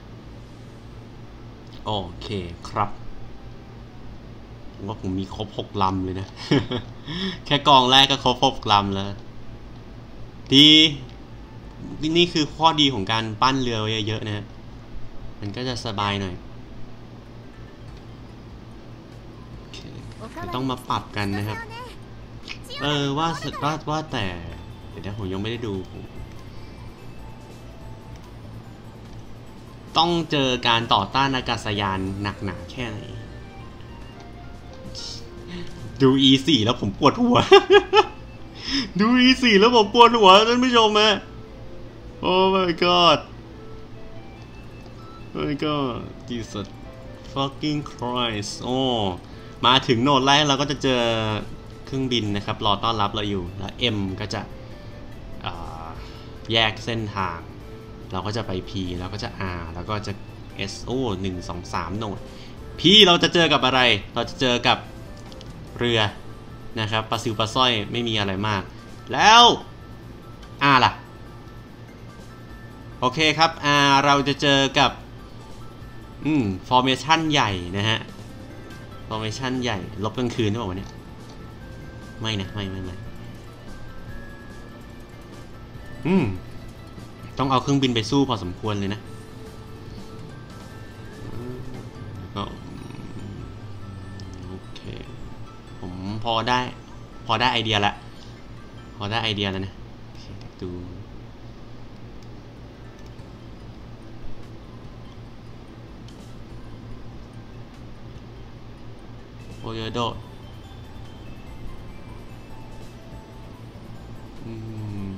โอเคครับว่าผมมีครบหกลำเลยนะ แค่กองแรกก็ครบหกลำแล้วดีนี่คือข้อดีของการปั้นเรือเยอะๆนะมันก็จะสบายหน่อยต้องมาปรับกันนะครับเออว่าว่าว่าแต่เดี๋ยวผมยังไม่ได้ดูต้องเจอการต่อต้านอากาศยานหนักหนาแค่ไหนดู อี สี่ แล้วผมปวดหัว ดู อี สี่ แล้วผมปวดหัวท่านผู้ชมฮะโอ้ my god oh my god Jesus fucking Christ โอ้มาถึงโหนดแรกเราก็จะเจอเครื่องบินนะครับรอต้อนรับเราอยู่แล้ว M ก็จะแยกเส้นทางเราก็จะไป P แล้วก็จะ R แล้วก็จะ S โอ้หนึ่ง สอง สามโหนด P เราจะเจอกับอะไรเราจะเจอกับเรือนะครับปลาซิวปลาสร้อยไม่มีอะไรมากแล้ว R ล่ะโอเคครับ R เราจะเจอกับอืม formation ใหญ่นะฮะ formation ใหญ่ลบกลางคืนได้ป่าวเนี่ยไม่นะไม่ไม่ไม่อืมต้องเอาเครื่องบินไปสู้พอสมควรเลยนะก็โอเคผมพอได้พอได้ไอเดียละพอได้ไอเดียแล้วนะดูโอโยโดอืม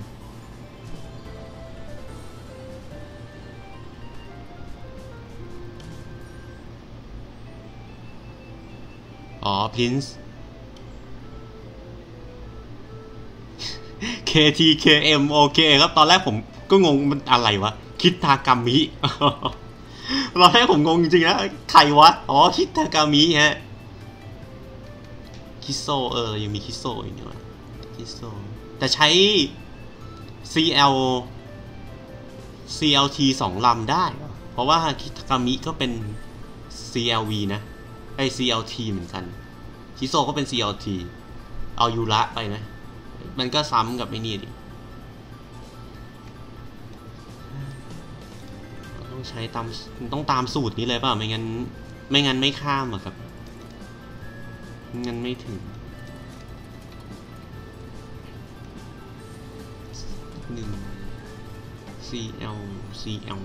อ๋อ Prince เค ที เค เอ็ม โอเคครับตอนแรกผมก็งงมันอะไรวะคิดทากามิตอนแรกผมงงจริงๆนะใครวะอ๋อคิดทากามิฮะคิโซเออยังมีคิโซอีกนี่วะคิโซแต่ใช้ ซี แอล ซี แอล ที สองลำได้เพราะว่าคิทากามิก็เป็น ซี แอล วี นะไอ ซี แอล ที เหมือนกันคิโซก็เป็น ซี แอล ที เอายูระไปนะมันก็ซ้ำกับไอ้นี่ดิต้องใช้ตามต้องตามสูตรนี้เลยเปล่าไม่งั้นไม่งั้นไม่ข้ามอะครับไม่งั้นไม่ถึงหนึ่ง ซี แอล ซี แอล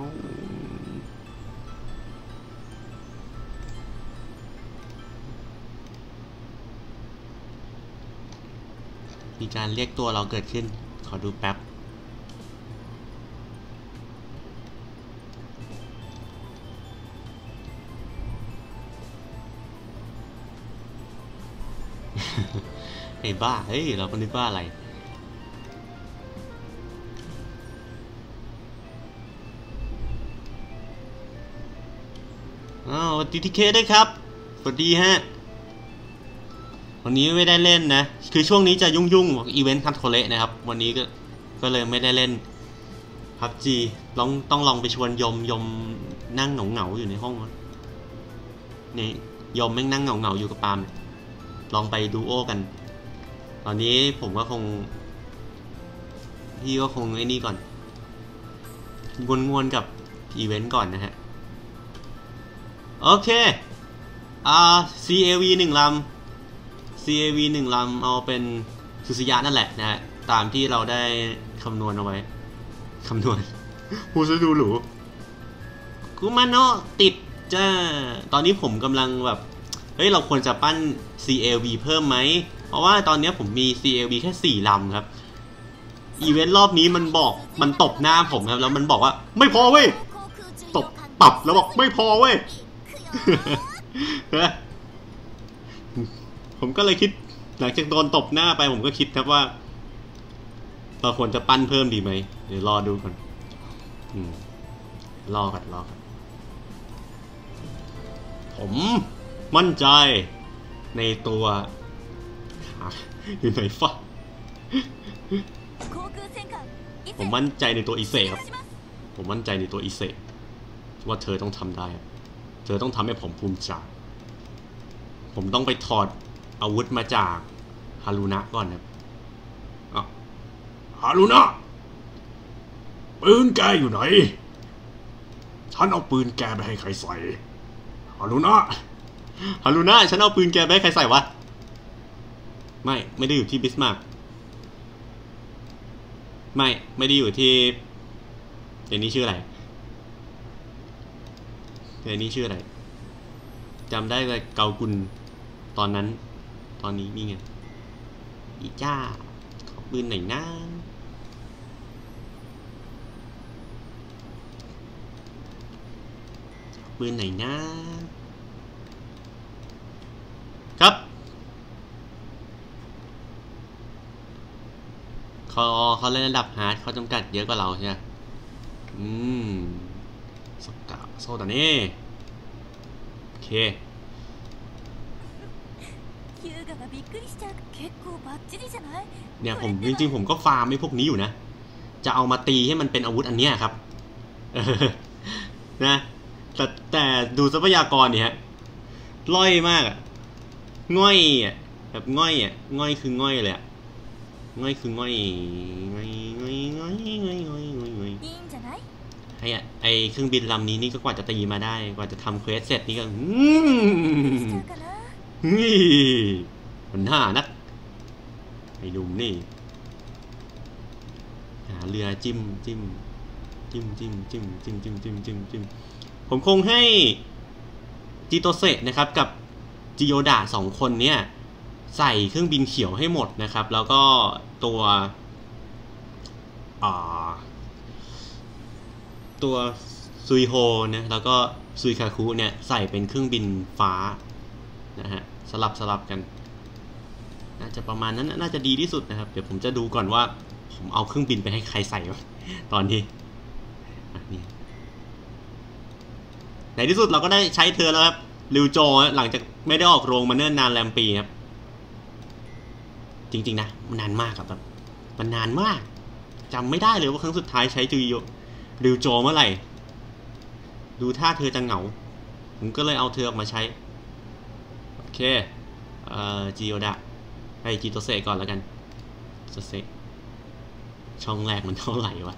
มีการเรียกตัวเราเกิดขึ้นขอดูแป๊บไอ้บ้าเฮ้ยเราก็นึกว่าอะไรอ้าวดีทีเคด้วยครับสวัสดีฮะวันนี้ไม่ได้เล่นนะคือช่วงนี้จะยุ่งๆอีเวนต์คันโทเละนะครับวันนี้ก็ก็เลยไม่ได้เล่น พับจี ลองต้องลองไปชวนยมยมนั่งเหงาๆอยู่ในห้องนี่ยมแม่งนั่งเหงาๆอยู่กับปาล์มลองไปดูโอกันตอนนี้ผมก็คงพี่ก็คงไอ้นี่ก่อนงวนๆกับอีเวนต์ก่อนนะฮะโอเคอ่า ซี เอ วี หนึ่งลำ ซี เอ วี หนึ่งลำเอาเป็นสุสยะนั่นแหละนะฮะตามที่เราได้คำนวณเอาไว้คำนวณพูดซะดูหรูกูมาโนะติดจ้าตอนนี้ผมกำลังแบบเฮ้ยเราควรจะปั้น ซี เอ วี เพิ่มไหมเพราะว่าตอนนี้ผมมี ซี เอ วี แค่สี่ลำครับอีเวนต์รอบนี้มันบอกมันตบหน้าผมครับแล้วมันบอกว่าไม่พอเว้ยตบปรับแล้วบอกไม่พอเว้ย ผมก็เลยคิดหลังจากโดนตบหน้าไปผมก็คิดครับว่าเราควรจะปั้นเพิ่มดีไหมเดี๋ยวรอดูก่อนรอกันรอกันผมมั่นใจในตัวอยู่ไหนฟะผมมั่นใจในตัวอิเซครับผมมั่นใจในตัวอิเซว่าเธอต้องทำได้เธอต้องทำให้ผมภูมิใจผมต้องไปถอดอาวุธมาจากฮารุนะก่อนครับอ่ะฮารุนะปืนแกอยู่ไหนฉันเอาปืนแกไปให้ใครใส่ฮารุนะฮารุนะฉันเอาปืนแกไปให้ใครใส่วะไม่ไม่ได้อยู่ที่บิสมาร์กไม่ไม่ได้อยู่ที่เดี๋ยวนี้ชื่ออะไรเดี๋ยวนี้ชื่ออะไรจำได้เลยเกากุลตอนนั้นตอนนี้นี่ไงอีจ้าขอปืนไหนนะปืนไหนนะครับเขาเขาเล่นระดับฮาร์ดเขาจำกัดเยอะกว่าเราใช่ไหมอืมสกาโซตานี่โอเคเนี่ยผมจริงๆผมก็ฟาร์มไอ้พวกนี้อยู่นะจะเอามาตีให้มันเป็นอาวุธอันเนี้ยครับนะแต่แต่ดูทรัพยากรเนี่ยฮะล่อยมากอะง่อยอ่ะแบบง่อยอ่ะง่อยคือง่อยเลยอ่ะง่อยคือง่อยง่อยง่อยง่อยง่อยง่อยง่อยง่อยไอ้ไอ้เครื่องบินลำนี้นี่ก็กว่าจะตีมาได้กว่าจะทำเควสเสร็จนี่ก็นี่มันหน้านักไอ้ดุมนี่หาเรือจิ้มจิ้มจิ้มจิ้มจิ้มจิ้มจิ้มจิ้มจิ้มจิ้มผมคงให้จิโตเซะนะครับกับจิโยดะสองคนเนี่ยใส่เครื่องบินเขียวให้หมดนะครับแล้วก็ตัวตัวซุยโฮนะแล้วก็ซุยคาคุเนี่ยใส่เป็นเครื่องบินฟ้านะฮะสลับสลับกันน่าจะประมาณนั้นน่าจะดีที่สุดนะครับเดี๋ยวผมจะดูก่อนว่าผมเอาเครื่องบินไปให้ใครใส่ตอนนี้นี่ในที่สุดเราก็ได้ใช้เธอแล้วครับริวโจหลังจากไม่ได้ออกโรงมาเนิ่นนานแรมปีครับจริงๆนะมันนานมากครับมันนานมากจำไม่ได้เลยว่าครั้งสุดท้ายใช้จูโยริวโจเมื่อไหร่ดูท่าเธอจะเหงาผมก็เลยเอาเธอออกมาใช้โอเคเอ่อจิโยดะไปจิโตเซก่อนแล้วกันจิโตเซช่องแรกมันเท่าไหร่วะ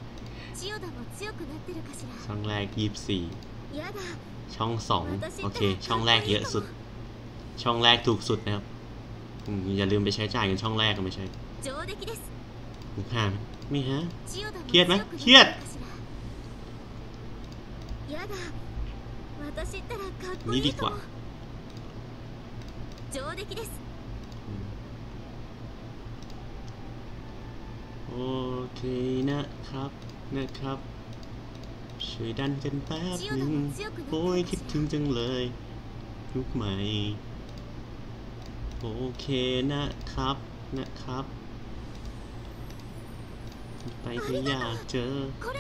ช่องแรกยี่สิบสี่ช่องสองโอเคช่องแรกเยอะสุดช่องแรกถูกสุดนะครับอย่าลืมไปใช้จ่ายกันช่องแรกก็ไม่ใช่มุกหาไม่ฮะเครียดไหมเครียดนี่ดีกว่าโอเคนะครับนะครับช่วยดันกันแป๊บนึงโอ้ยคิดถึงจังเลยยุคใหม่โอเคนะครับนะครับไปก็อยากเจอ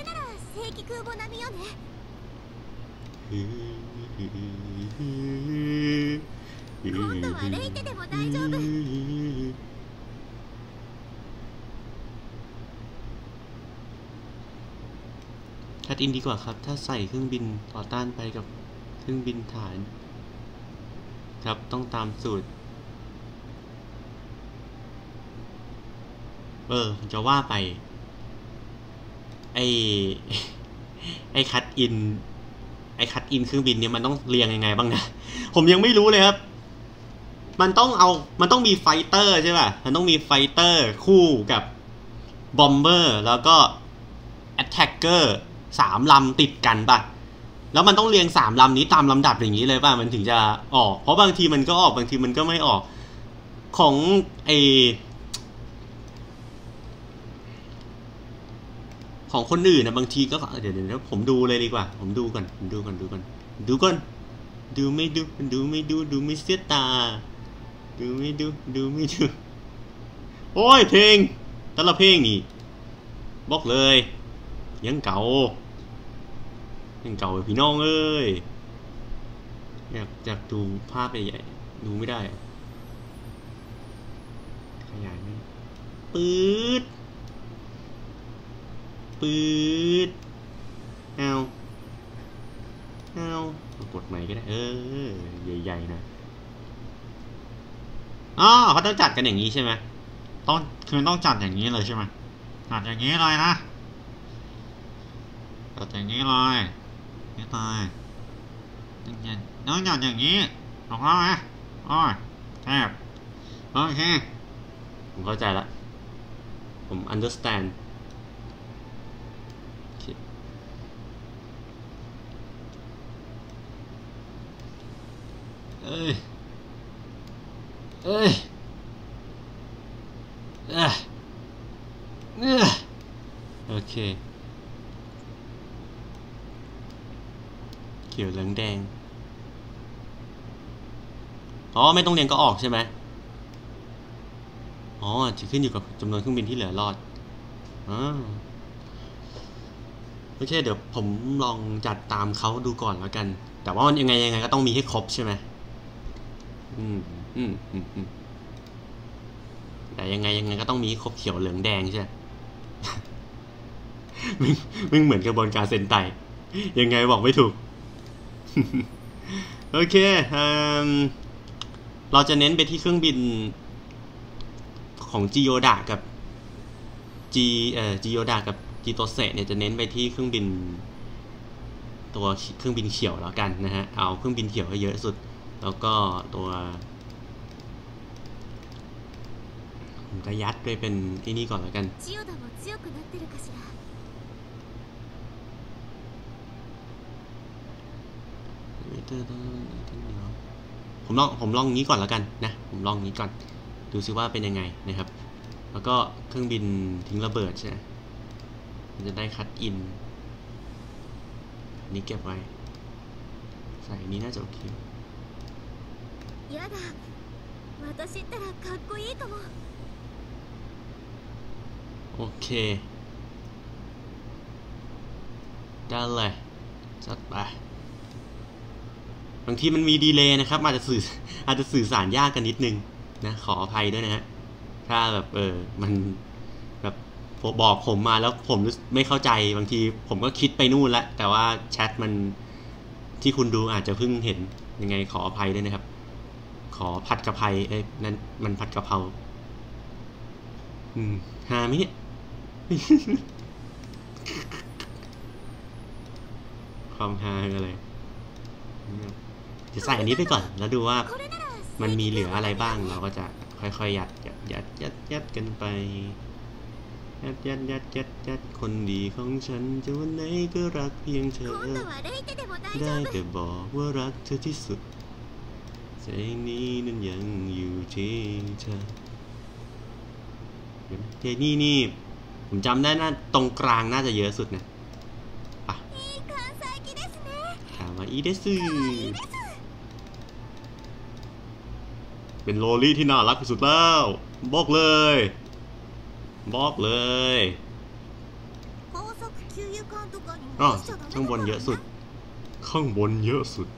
คัดอินดีกว่าครับถ้าใส่เครื่องบินต่อต้านไปกับเครื่องบินฐานครับต้องตามสูตรเออจะว่าไปไอไอคัดอินไอคัดอินเครื่องบินเนี่ยมันต้องเรียงยังไงบ้างนะผมยังไม่รู้เลยครับมันต้องเอามันต้องมีไฟเตอร์ใช่ป่ะมันต้องมีไฟเตอร์คู่กับบอมเบอร์แล้วก็แอตแทคเกอร์สามลำติดกันป่ะแล้วมันต้องเรียงสามลำนี้ตามลำดับอย่างนี้เลยป่ะมันถึงจะออกเพราะบางทีมันก็ออกบางทีมันก็ไม่ออกของไอของคนอื่นนะบางทีก็เดี๋ยวเดี๋ยวผมดูเลยดีกว่าผมดูก่อนผมดูก่อนดูก่อนดูก่อนดูไม่ดูดูไม่ดูดูไม่เสียตาดูไม่ดูดูไม่ดูโอ้ยเพลงแต่ละเพลงนี่บอกเลยยังเก่ายังเก่าพี่น้องเอ้ยอยากอยากดูภาพใหญ่ๆดูไม่ได้ขยายไหมปื๊ดปื๊ดเอาเอากดใหม่ก็ได้เออใหญ่ๆนะอ๋อเขาต้องจัดกันอย่างนี้ใช่ไหมต้องคือต้องจัดอย่างนี้เลยใช่ไหมจัดอย่างนี้เลยนะจัดอย่างนี้เลยนี่ตายน้องจัดอย่างนี้ออกแล้วไหมอ๋อแทบโอเคผมเข้าใจละผม understand เอ้ยเอ้ยเอ้ยเอ้ยโอเคเขียวเหลืองแดงอ๋อไม่ต้องเรียงก็ออกใช่ไหมอ๋อจะขึ้นอยู่กับจำนวนเครื่องบินที่เหลือรอดอ๋อโอเคเดี๋ยวผมลองจัดตามเขาดูก่อนแล้วกันแต่ว่ามันยังไงยังไงก็ต้องมีให้ครบใช่ไหมอืมอืมอืมอืมแต่ยังไงยังไงก็ต้องมีครบเขียวเหลืองแดงใช่ไหมมึงมึงเหมือนกระบวนการเซนไตยังไงบอกไม่ถูก โอเคเราจะเน้นไปที่เครื่องบินของจิโยดะกับจีเอ่อจิโยดะกับจิโตเซะเนี่ยจะเน้นไปที่เครื่องบินตัวเครื่องบินเขียวแล้วกันนะฮะเอาเครื่องบินเขียวให้เยอะสุดแล้วก็ตัวผมจะยัดไปเป็นที่นี่ก่อนแล้วกันผมลองผมลองงี้ก่อนแล้วกันนะผมลองงี้ก่อนดูซิว่าเป็นยังไงนะครับแล้วก็เครื่องบินทิ้งระเบิดใช่ไหมมันจะได้คัดอินนี่เก็บไว้ใส่นี้น่าจะโอเคโอเคได้เลยจัดไปบางทีมันมีดีเลย์นะครับอาจจะสื่ออาจจะสื่อสารยากกันนิดนึงนะขออภัยด้วยนะฮะถ้าแบบเออมันแบบบอกผมมาแล้วผมไม่เข้าใจบางทีผมก็คิดไปนู่นแล้วแต่ว่าแชทมันที่คุณดูอาจจะเพิ่งเห็นยังไงขออภัยด้วยนะครับขอผัดกะเพราเอ้ยนั่นมันผัดกะเพราอืมหาไหมเนี่ย ความฮาอะไรจะใส่อันนี้ไปก่อนแล้วดูว่ามันมีเหลืออะไรบ้างเราก็จะค่อยๆยัดยัดยัดยัดยัดกันไปยัดยัดยัดยัดยัดคนดีของฉันจะวันไหนก็รักเพียงเธอได้แต่บอกว่ารักเธอที่สุดใจนี้นั้นยังอยู่ที่เธอเดี๋ยวนี่นี่ผมจำได้นะตรงกลางน่าจะเยอะสุดนะอ่ะถามว่าอีเดซึเป็นโลลี่ที่น่ารักที่สุดแล้วบอกเลยบอกเลยอ๋อข้างบนเยอะสุดข้างบนเยอะสุด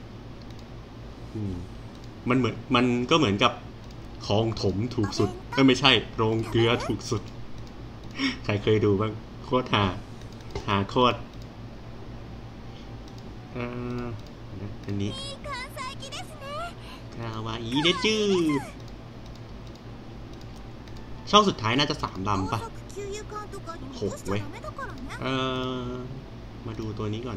มันเหมือนมันก็เหมือนกับคลองถมถูกสุดไม่ใช่โรงเกลือถูกสุดใครเคยดูบ้างโคตรหาหาโคตรอ่าอันนี้คาวาอีเดจื้อช่องสุดท้ายน่าจะสามลำป่ะหกเว้ยเออมาดูตัวนี้ก่อน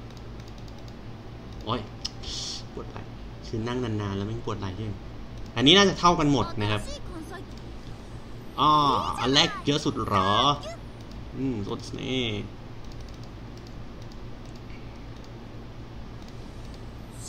โอ้ยปวดไหล่คือนั่งนานๆแล้วไม่ปวดไหล่ด้วยอันนี้น่าจะเท่ากันหมดนะครับอ๋ออันแรกเยอะสุดหรออืมสุดนี่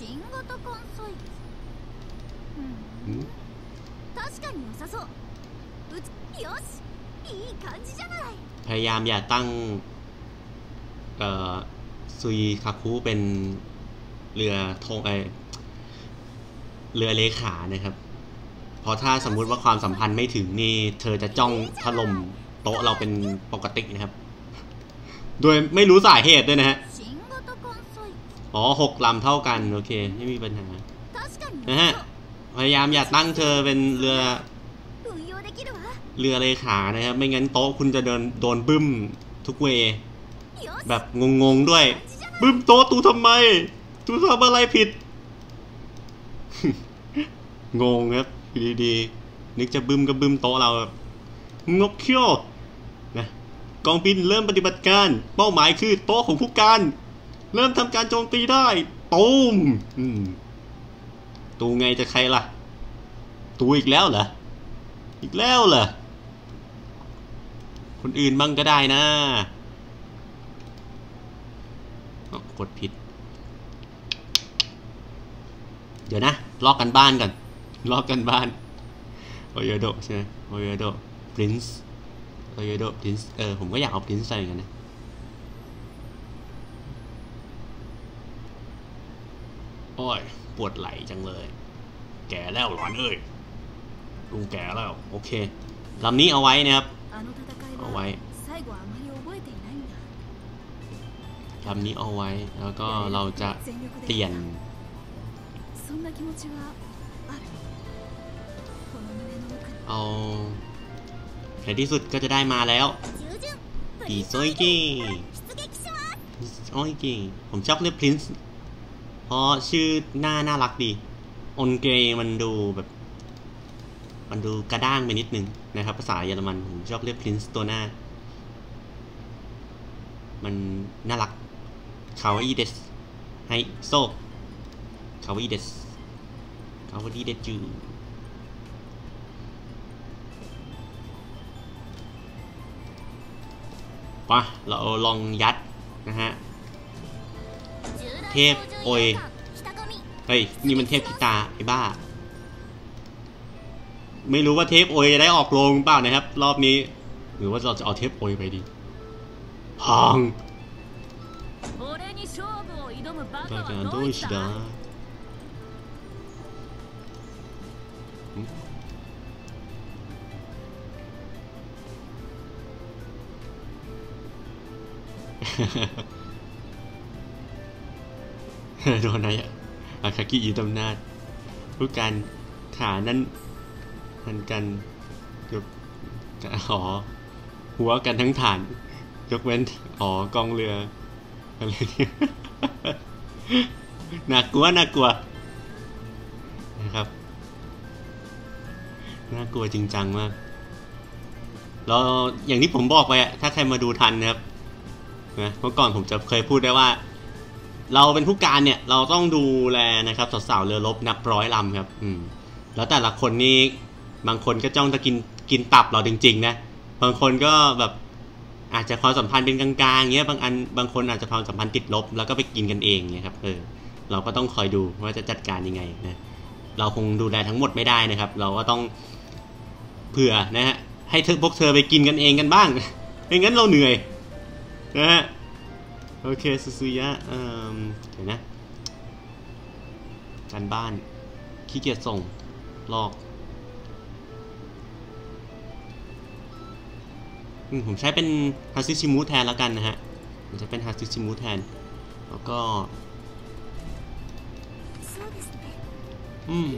พยายามอย่าตั้งเอ่อซุยคาคุเป็นเรือธงไอเรือเลขานะครับเพราะถ้าสมมุติว่าความสัมพันธ์ไม่ถึงนี่เธอจะจ้องถล่มโต๊ะเราเป็นปกตินะครับโดยไม่รู้สาเหตุด้วยนะฮะอ๋อหกลำเท่ากันโอเคไม่มีปัญหานะฮะพยายามอย่าตั้งเธอเป็นเรือเรือเลขานะครับไม่งั้นโต๊ะคุณจะเดินโดนบึ้มทุกเวแบบงงๆด้วยบึ้มโต๊ะตูทำไมตูทำอะไรผิด งงครับดีๆนึกจะบึ้มก็บึ้มโต๊ะเราแบบงกเขี้ยวนะกองบินเริ่มปฏิบัติการเป้าหมายคือโต๊ะของผู้การเริ่มทำการโจมตีได้ตูมตูไงจะใครล่ะตูอีกแล้วเหรออีกแล้วเหรอคนอื่นบ้างก็ได้นะกดผิดเดี๋ยวนะลอกกันบ้านก่อนลอกกันบ้านโอโยโดใช่ไหมโอโยโดพรินซ์โอโยโดพรินซ์เออผมก็อยากเอาพรินซ์ใส่กันนะโอ้ยปวดไหล่จังเลยแก่แล้วหลอนเอ้ยลุงแก่แล้วโอเคลำนี้เอาไว้นะครับเอาไว้ลำนี้เอาไว้แล้วก็เราจะเปลี่ยนเอาในที่สุดก็จะได้มาแล้วปีโซยกี้โอ้ยกี้ผมชอบเรียกพรินซ์เพราะชื่อหน้าน่ารักดีออนเกย์มันดูแบบมันดูกระด้างไปนิดนึงนะครับภาษาเยอรมันผมชอบเรียกพรินซ์ตัวหน้ามันน่ารักคาวาอิเดสไฮโซคาวาอิเดสคาวาอิเดสจูป่ะเราลองยัดนะฮะเทพโอยเฮ้ยนี่มันเทพพิตาไอ้บ้าไม่รู้ว่าเทพโอยจะได้ออกโรงเปล่านะครับรอบนี้หรือว่าเราจะเอาเทพโอยไปดีพังだからどうしたโดนอะไรอะอาคากิอยู่ตำนานผู้การขานั้นหันกันยกอ๋อหัวกันทั้งฐานยกเว้นอ๋อกองเรืออะไรเนี่ยน่ากลัวน่ากลัวนะครับน่ากลัวจริงจังมากเราอย่างที่ผมบอกไปอะถ้าใครมาดูทันนะครับนะเมื่อก่อนผมจะเคยพูดได้ว่าเราเป็นผู้การเนี่ยเราต้องดูแลนะครับสาวๆเรือรบนับร้อยลำครับอืมแล้วแต่ละคนนี่บางคนก็จ้องจะกินกินตับเราจริงๆนะบางคนก็แบบอาจจะความสัมพันธ์เป็นกลางๆเงี้ยบางอันบางคนอาจจะความสัมพันธ์ติดลบแล้วก็ไปกินกันเองเงี้ยครับเออเราก็ต้องคอยดูว่าจะจัดการยังไงนะเราคงดูแลทั้งหมดไม่ได้นะครับเราก็ต้องเผื่อนะฮะให้เธอพวกเธอไปกินกันเองกันบ้างไม่งั้นเราเหนื่อยนะฮะโอเคซูซูยะเอ่อเดี๋ยวนะการบ้านขี้เกียจส่งลอกผมใช้เป็นฮาซิชิมุแทนแล้วกันนะฮะผมจะเป็นฮาซิชิมุแทนแล้วก็อืม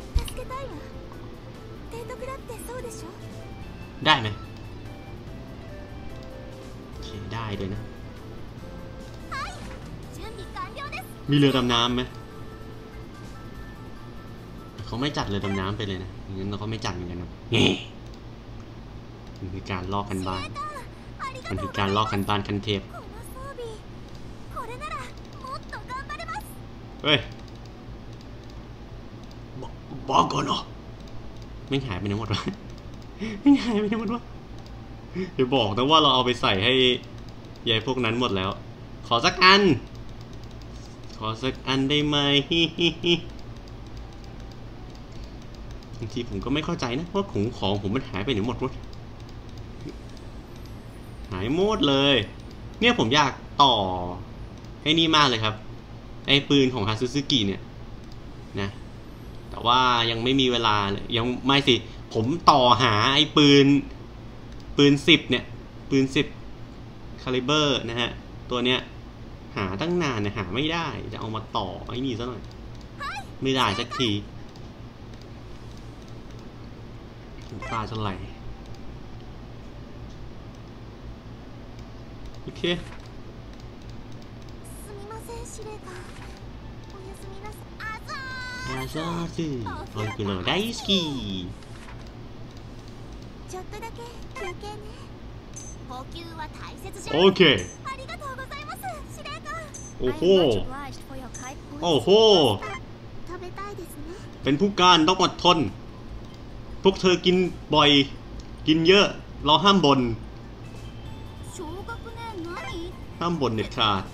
ได้ไหมโอเคได้เลยนะมีเรือดำน้ำไหมเขาไม่จัดเรือดำน้ำไปเลยนะงั้นเราก็ไม่จัดเหมือนกันนะมันคือการลอกกันบ้านมันคือการลอกกันบ้านคันเทพเฮ้ยบอกก่อนเนาะไม่หายไปไหนหมดวะไม่หายไปไหนหมดวะเดี๋ยวบอกนะว่าเราเอาไปใส่ให้ยายพวกนั้นหมดแล้วขอสักอันขอสักอันได้ไหมบางทีผมก็ไม่เข้าใจนะว่าของของผมมันหายไปไหนหมดวะหายหมดเลยเนี่ยผมอยากต่อไอ้นี่มากเลยครับไอ้ปืนของฮาซูซึกิเนี่ยนะแต่ว่ายังไม่มีเวลาเลยยังไม่สิผมต่อหาไอ้ปืนปืนสิบเนี่ยปืนสิบคาลิเบอร์นะฮะตัวเนี้ยหาตั้งนานเนี่ยหาไม่ได้จะเอามาต่อไอ้นี่ซะหน่อยไม่ได้สักทีตาจะไหลโอเคอาซาซึโอ้ยคุณ大好きโอเคโอ้โหโอ้โหเป็นผู้การต้องอดทนพวกเธอกินบ่อยกินเยอะเราห้ามบ่นห้ามบ่นเด็ดขาด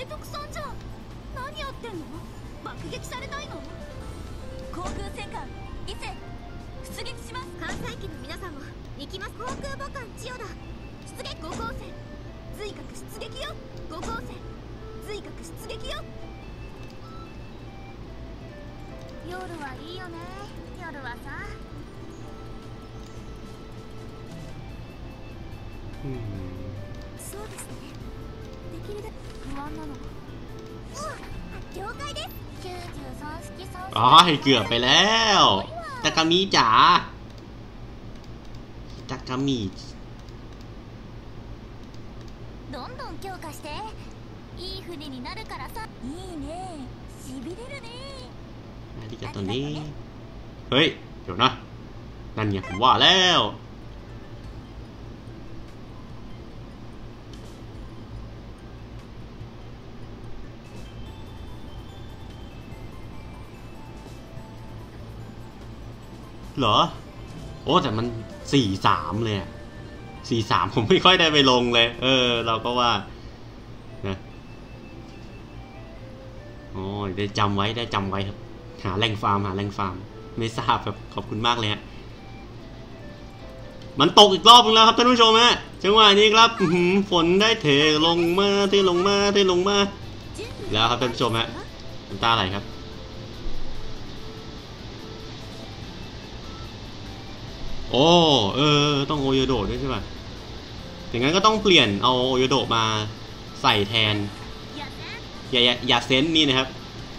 อ๋อให้เกือบไปแล้วตากามิจ๋าตากามิอาริกาโตนี้เฮ้ยเดี๋ยวนะนั่นไงผมว่าแล้วเหรอโอ้แต่มันสี่สามเลยอะสี่สามผมไม่ค่อยได้ไปลงเลยเออเราก็ว่านะโอ้ยได้จำไว้ได้จำไว้ครับหาแหล่งฟาร์มหาแหล่งฟาร์มไม่ทราบครับขอบคุณมากเลยฮะมันตกอีกรอบนึงแล้วครับท่านผู้ชมฮะจังหวะนี้ครับฝนได้เทลงมาเทลงมาเทลงมาแล้วครับท่านผู้ชมฮะน้ำตาไหลครับโอ้เออต้องโอโยโดะด้วยใช่ป่ะอย่างนั้นก็ต้องเปลี่ยนเอาโอโยโดะมาใส่แทนอย่าอย่าอย่าเซนนี่นะครับ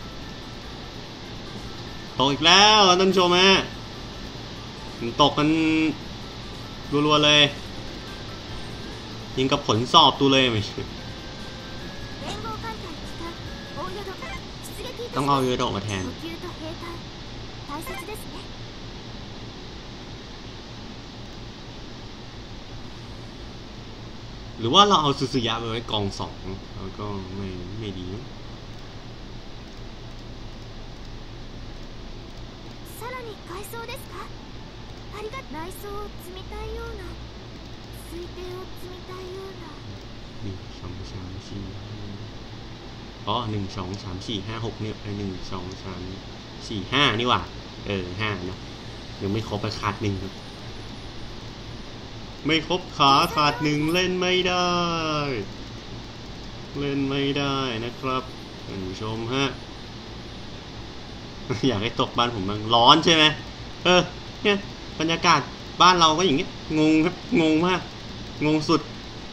ตกอีกแล้วท่านผู้ชมฮะตกกันรัวๆเลยยิงกับผลสอบตัวเลยไม่ต้องเอาโอโยโดะมาแทนหรือว่าเราเอาซูซูยะไปไว้กองสองแล้วก็ไม่ไม่ดีหนึ่งสองสามสี่อ๋อหนึ่งสองสามสี่ห้าหกเนี่ยหนึ่งสองสามสี่ห้านี่หว่าเออห้านะยังไม่ครบไปขาดหนึ่งไม่ครบขาขาดหนึ่งเล่นไม่ได้เล่นไม่ได้นะครับท่านผู้ชมฮะอยากให้ตกบ้านผมบ้างร้อนใช่ไหมเออเนี่ยบรรยากาศบ้านเราก็อย่างเงี้ยงงครับงงมากงงสุด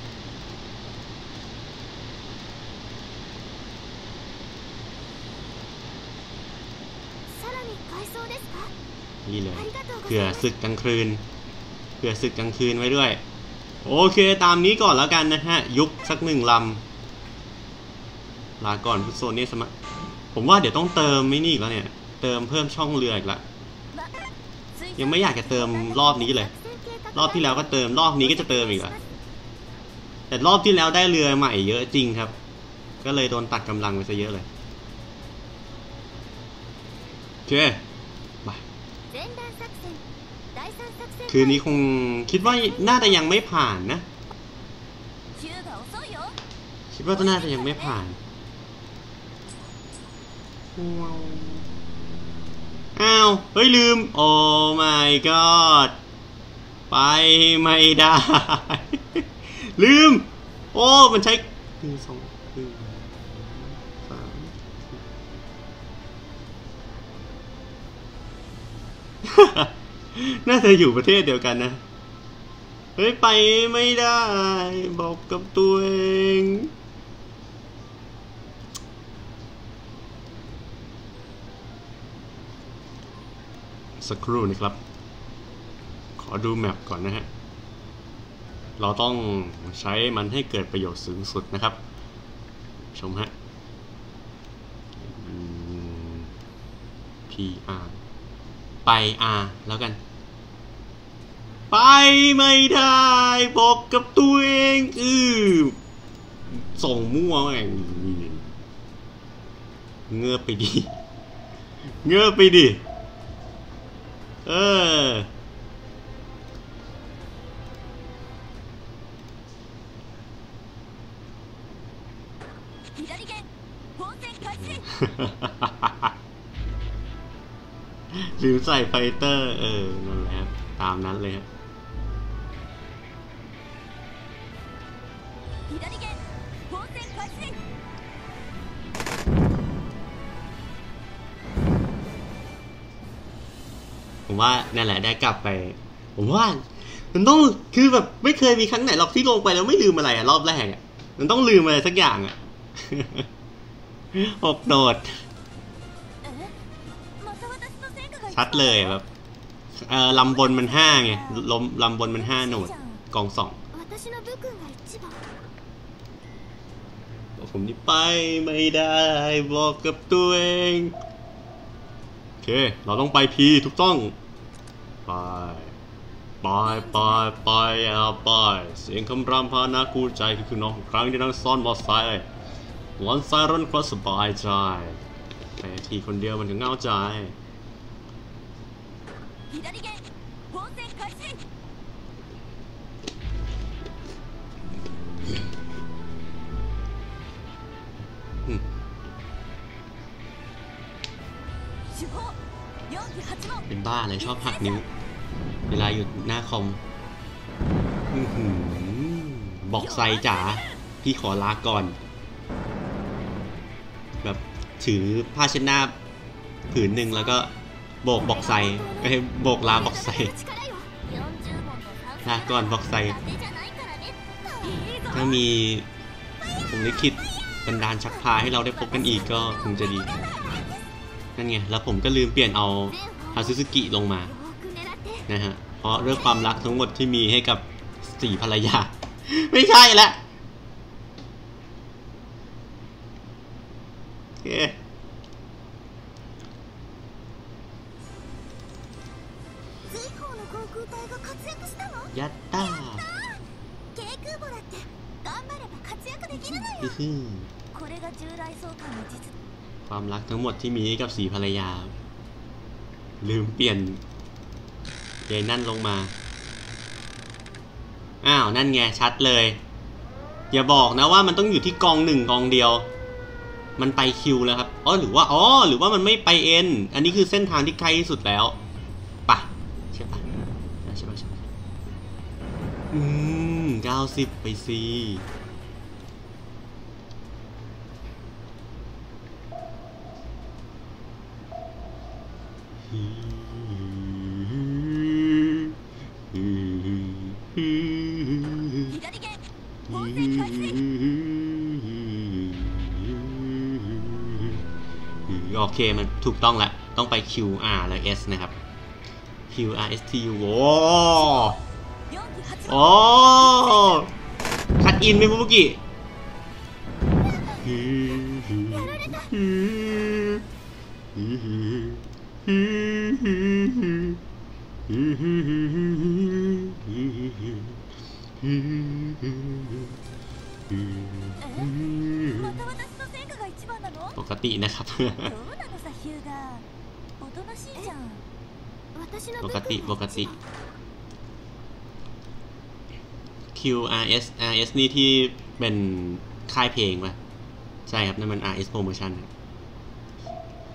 นี่เลยเผื่อศึกกลางคืนเผื่อศึกกลางคืนไว้ด้วยโอเคตามนี้ก่อนแล้วกันนะฮะยุบสักหนึ่งลำลาก่อนพุทโซนนี่สมะผมว่าเดี๋ยวต้องเติมไม่นี่อีกแล้วเนี่ยเติมเพิ่มช่องเรืออีกละยังไม่อยากจะเติมรอบนี้เลยรอบที่แล้วก็เติมรอบนี้ก็จะเติมอีกละแต่รอบที่แล้วได้เรือใหม่เยอะจริงครับก็เลยโดนตัดกำลังไปซะเยอะเลยโอเคคืนนี้คงคิดว่าน่าจะยังไม่ผ่านนะคิดว่าน่าจะยังไม่ผ่านอ้าวเฮ้ยลืมโอ้ my god ไปไม่ได้ ลืมโอ้มันใช้หนึ่งสองหนึ่งสามน่าจะอยู่ประเทศเดียวกันนะเฮ้ยไปไม่ได้บอกกับตัวเองสักครู่นะครับขอดูแมปก่อนนะฮะเราต้องใช้มันให้เกิดประโยชน์สูงสุดนะครับชมฮะ พี อาร์ ไป R แล้วกันไปไม่ได้บอกกับตัวเองอือส่งมั่วแม่งเงือบไปดิเงือบไปดิเออหรือใส่ไฟเตอร์เออนั่นแหละตามนั้นเลยครับผมว่านั่นแหละได้กลับไปผมว่ามันต้องคือแบบไม่เคยมีครั้งไหนหรอกที่ลงไปแล้วไม่ลืมอะไรอะรอบแรกอะมันต้องลืมอะไรสักอย่างอะอกโดดชัดเลยแบบเออลำบนมันห้าไงลมลำบนมันห้าโหนดกองสองผมนี่ไปไม่ได้บอกกับตัวเองโอเคเราต้องไปพีถูกต้องไปไปไปไปเอาไปเสียงคำรามพานากูใจคือน้องครั้งที่นั่งซ้อนมอไซค์วันไซรอนก็สบายใจแต่ทีคนเดียวมันถึงเงาใจเป็นบ้าเลยชอบหักนิ้วเวลาอยู่หน้าคอมบอกไซจ๋าพี่ขอลาก่อนแบบถือผ้าเช็ดหน้าผืนหนึ่งแล้วก็โบกบอกไซไอ้โบกลาบอกไซลาก่อนบอกไซถ้ามีผมลิขิตบันดาลชักพาให้เราได้พบกันอีกก็คงจะดีนั่นไงแล้วผมก็ลืมเปลี่ยนเอาฮาซึซึกิลงมานะฮะเพราะเรื่องความรักทั้งหมดที่มีให้กับสี่ภรรยาไม่ใช่ละโอเคยัตตาความรักทั้งหมดที่มีให้กับสี่ภรรยาลืมเปลี่ยนยายนั่นลงมาอ้าวนั่นไงชัดเลยอย่าบอกนะว่ามันต้องอยู่ที่กองหนึ่งกองเดียวมันไปคิวแล้วครับอ๋อหรือว่าอ๋อหรือว่ามันไม่ไปเอ็นอันนี้คือเส้นทางที่ใกล้ที่สุดแล้วปะใช่ปะใช่ปะใช่ปะอืมเก้าสิบไปสิโอเคมันถูกต้องแล้วต้องไป คิว อาร์ และ S นะครับ คิว อาร์ เอส ที ยู โอ้โอ้คัดอินไหมเมื่อกี้ปกตินะครับปกติปกติ คิว อาร์ เอส อาร์ เอส นี่ที่เป็นค่ายเพลงป่ะใช่ครับนั่นมัน อาร์ เอส Promotion โ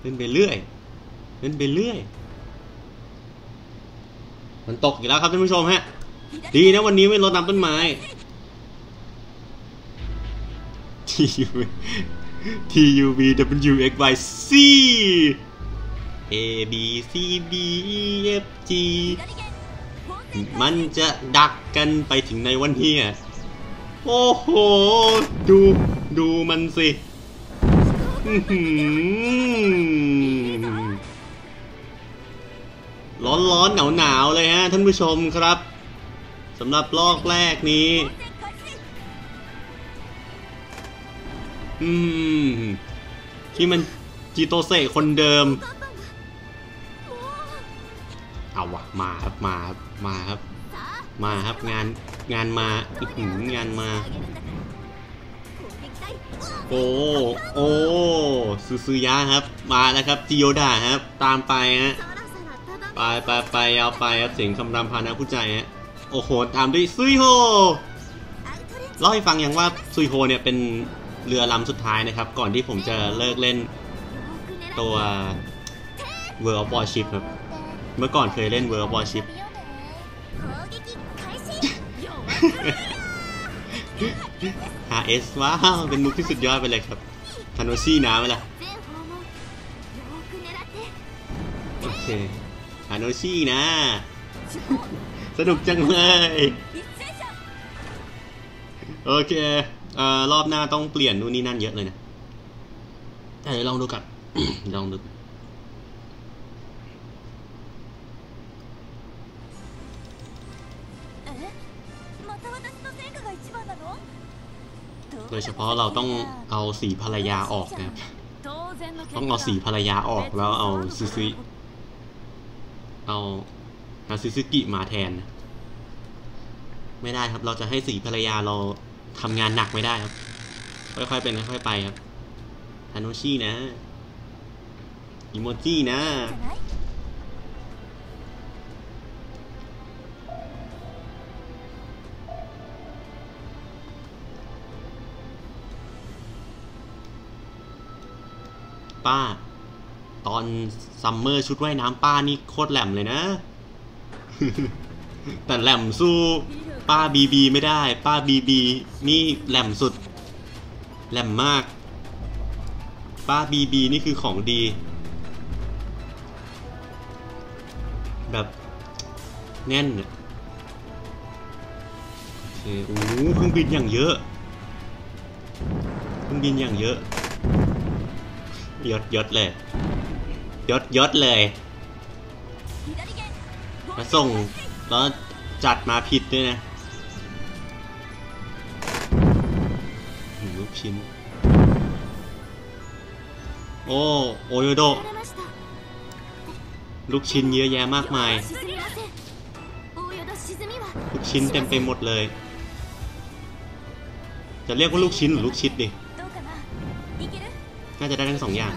เล่นไปเรื่อยเล่นไปเรื่อยมันตกอีกแล้วครับท่านผู้ชมฮะดีนะวันนี้ไม่รดน้ำต้นไม้ T U T U V W X Y C A B C D E F G มันจะดักกันไปถึงในวันนี้อ่ะโอ้โหดูดูมันสิร้อนร้อนหนาวหนาวเลยฮะท่านผู้ชมครับสำหรับลอกแรกนี้อืมที่มันจิโตเซคนเดิมเอาวะมาครับมาครับมาครับมาครับงานงานมาอื้อหืองานมาโอ้โอ้ซูซูยะครับมาแล้วครับจิโยดะครับตามไปฮะไปไปไปเอาไปครับเสียงคำรำพานะผู้ใจฮะโอ้โหตามด้วยซุยโฮเล่าให้ฟังอย่างว่าซุยโฮเนี่ยเป็นเรือลำสุดท้ายนะครับก่อนที่ผมจะเลิกเล่นตัว World of Warship ครับเมื่อก่อนเคยเล่น World of Warship ฮา เอส ว้าวเป็นมุกที่สุดยอดไปเลยครับทานโนซี่น้ำไหมล่ะโอเคทานโนซี่นะสนุกจังเลยโอเคเอ่อรอบหน้าต้องเปลี่ยนนู่นนี่นั่นเยอะเลยนะแต่เดี๋ยวลองดูกัน ลองดูโดยเฉพาะเราต้องเอาสีภรรยาออกนะครับต้องเอาสีภรรยาออกแล้วเอาซูซูเอาฮาซูซูกิมาแทนไม่ได้ครับเราจะให้สีภรรยาเราทำงานหนักไม่ได้ครับค่อยๆเป็นค่อยๆไปครับทาโนชินะอิโมจินะป้าตอนซัมเมอร์ชุดว่ายน้ำป้านี่โคตรแหลมเลยนะ แต่แหลมสู้ป้าบีบีไม่ได้ป้าบีบีนี่แหลมสุดแหลมมากป้าบีบีนี่คือของดีแบบแน่นโอเคโอ้เครื่องบินอย่างเยอะเครื่องบินอย่างเยอะยศยศเลยยศยศเลยมาส่งแล้วจัดมาผิดด้วยนะลูกชิ้นโอ้โอโยโดลูกชิ้นเยอะแยะมากมายลูกชิ้นเต็มไปหมดเลยจะเรียกว่าลูกชิ้นหรือลูกชิดดิน่าจะได้ทั้งสองอย่าง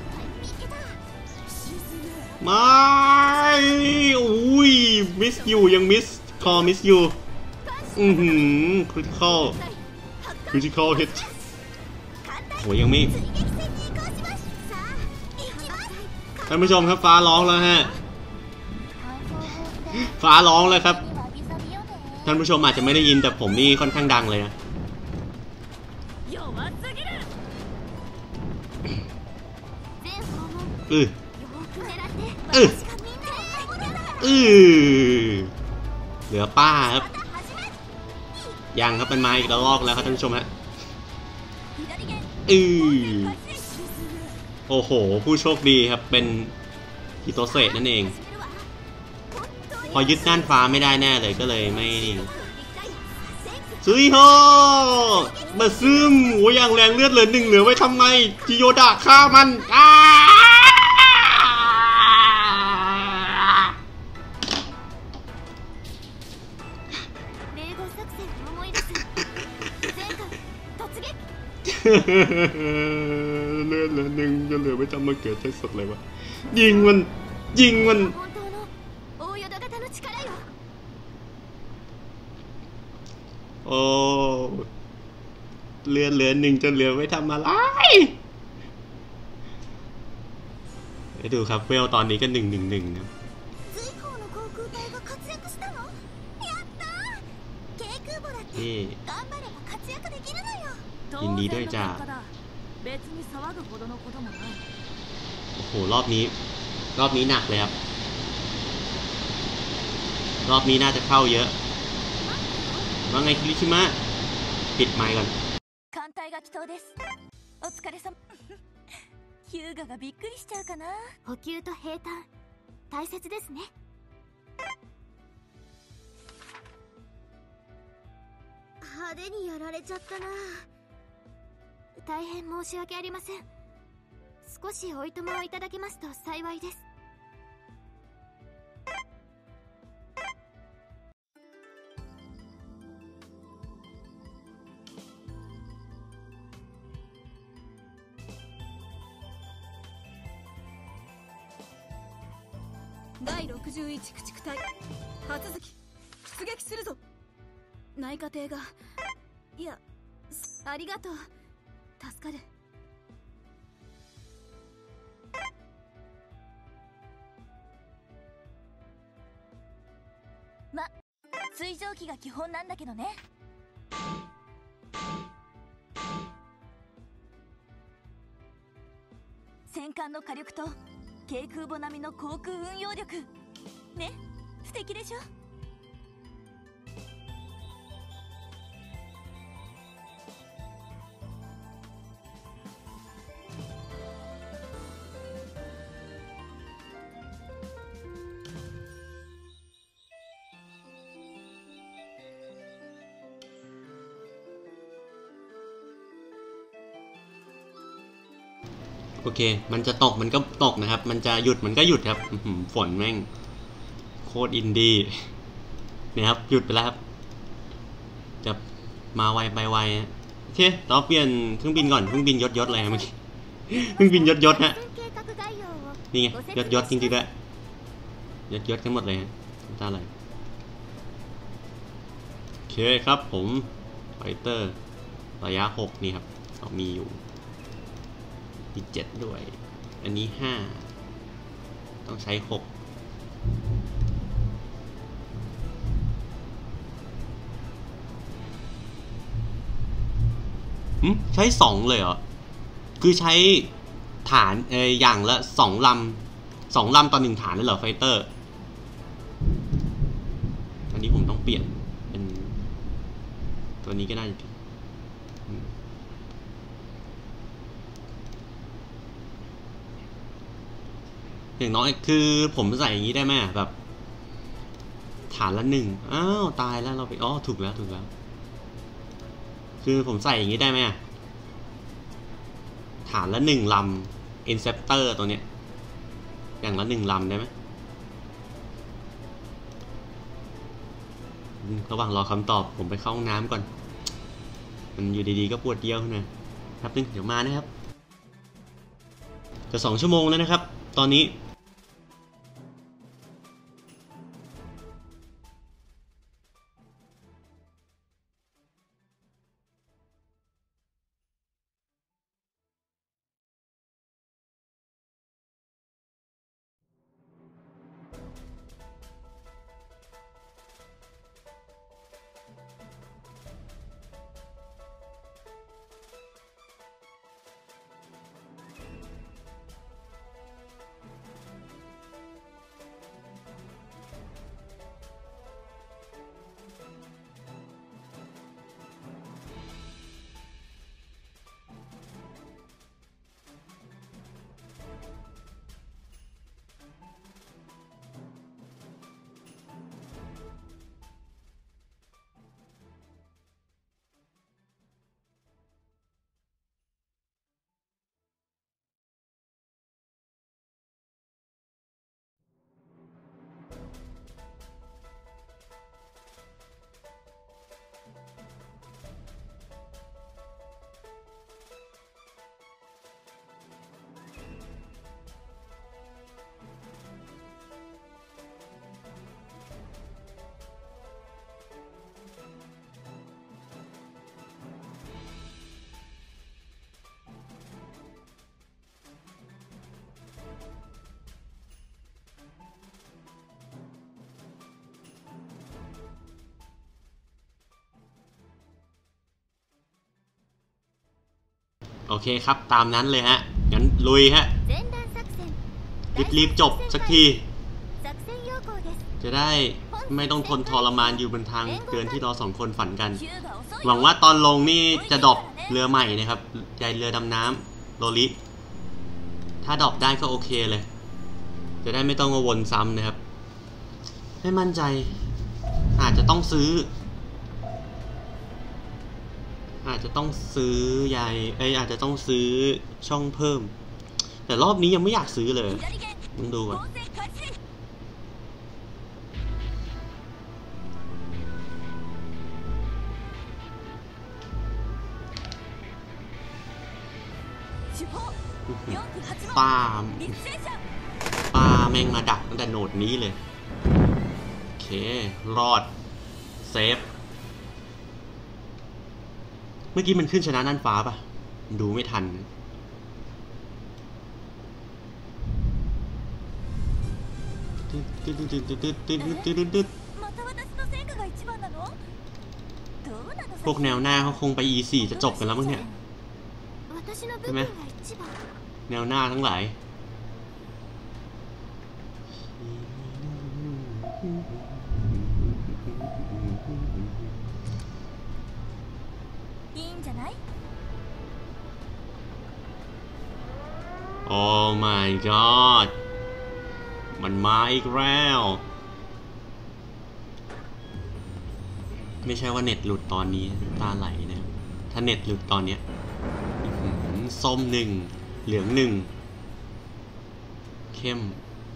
ไม่อุ้ยมิสยูยังมิสคอมิสยูอือหือคริติคอลคริติคอลฮิตโหยังไม่ท่านผู้ชมครับฟ้าร้องแล้วฮะฟ้าร้องเลยครับท่านผู้ชมอาจจะไม่ได้ยินแต่ผมนี่ค่อนข้างดังเลยนะอืออืออือเหลือป้าครับยังครับมันมาอีกระลอกแล้วครับท่านผู้ชมฮะอือโอ้โหผู้โชคดีครับเป็นฮิโตเซะนั่นเองพอยึดน่านฟ้าไม่ได้แน่เลยก็เลยไม่นี่ซุยโฮมาซึมโอ้ยังแรงเลือดเหลือหนึ่งเหลือไว้ทำไมจิโยดะฆ่ามันอ้าเลือดเหลือหนึ่งจะเหลือไว้ทำมาเกิดใช้สดเลยวะยิงมันยิงมันโอ้เลือดเหลือหนึ่งจะเหลือไว้ทำอะไรจะดูครับเวลตอนนี้ก็หนึ่งหนึ่งหนึ่งนะนี่ยินดีด้วยจ้าโอ้โหรอบนี้รอบนี้หนักเลยครับรอบนี้น่าจะเข้าเยอะว่าไงคิริชิมะปิดไมค์ก่อนヒューガがびっくりしちゃうかな。補給と平坦大切ですね。派手にやられちゃったな。大変申し訳ありません。少しおいとまをいただけますと幸いです。だいろくじゅういち駆逐隊初月出撃するぞ。内科艇がいやありがとう助かる。ま水蒸気が基本なんだけどね。戦艦の火力と軽空母並みの航空運用力ね、素敵でしょ。 โอเคมันจะตกมันก็ตกนะครับมันจะหยุดมันก็หยุดครับฝนแม่งโคตรอินดี้เนี่ยครับหยุดไปแล้วครับจะมาไวไปไวโอเคเราเปลี่ยนเครื่องบินก่อนเครื่องบินยศยศอะไรเมื่อกี้เครื่องบินยศยศฮะนี่ไงยศยศจริงๆด้วยยศยศกันหมดเลยฮะตาอะไรโอเคครับผมไฟเตอร์ระยะหกนี่ครับเรามีอยู่มีเจ็ดด้วยอันนี้ห้าต้องใช้หกหืมใช้สองเลยเหรอคือใช้ฐานเอออย่างละสองลำสองลำต่อหนึ่งฐานเลยเหรอไฟเตอร์อันนี้ผมต้องเปลี่ยนเป็นตัวนี้ก็น่าจะอย่างน้อยคือผมใส่อย่างนี้ได้ไหมแบบฐานละหนึ่งอ้าวตายแล้วเราไปอ๋อถูกแล้วถูกแล้วคือผมใส่อย่างนี้ได้ไหมฐานละหนึ่งลำ Inceptor ตัวเนี้ยอย่างละหนึ่งลำได้ไหมระหว่างรอคำตอบผมไปเข้าห้องน้ำก่อนมันอยู่ดีๆก็ปวดเยี่ยวขึ้นมาครับนึงเดี๋ยวมานะครับจะสองชั่วโมงแล้วนะครับตอนนี้โอเคครับตามนั้นเลยฮะงั้นลุยฮะรีบๆจบสักทีจะได้ไม่ต้องทนทรมานอยู่บนทางเดินที่เราสองคนฝันกันหวังว่าตอนลงนี่จะดรอปเรือใหม่นะครับใหญ่เรือดำน้ำโลลิถ้าดรอปได้ก็โอเคเลยจะได้ไม่ต้องมาวนซ้ำนะครับให้มั่นใจอาจจะต้องซื้ออาจจะต้องซื้อใหญ่เอ้ยอาจจะต้องซื้อช่องเพิ่มแต่รอบนี้ยังไม่อยากซื้อเลยต้องดูก่อนป้าป้าแม่งมาดักตั้งแต่โหนดนี้เลยโอเครอดเซฟเมื่อกี้มันขึ้นชนะน่านฟ้าป่ะดูไม่ทันพวกแนวหน้าเขาคงไป อี โฟร์ จะจบกันแล้วมั้งเนี่ยใช่ไหมแนวหน้าทั้งหลายโอ้ my god มันมาอีกแล้วไม่ใช่ว่าเน็ตหลุดตอนนี้ตาไหลนะถ้าเน็ตหลุดตอนเนี้ยส้มหนึ่งเหลืองหนึ่งเข้ม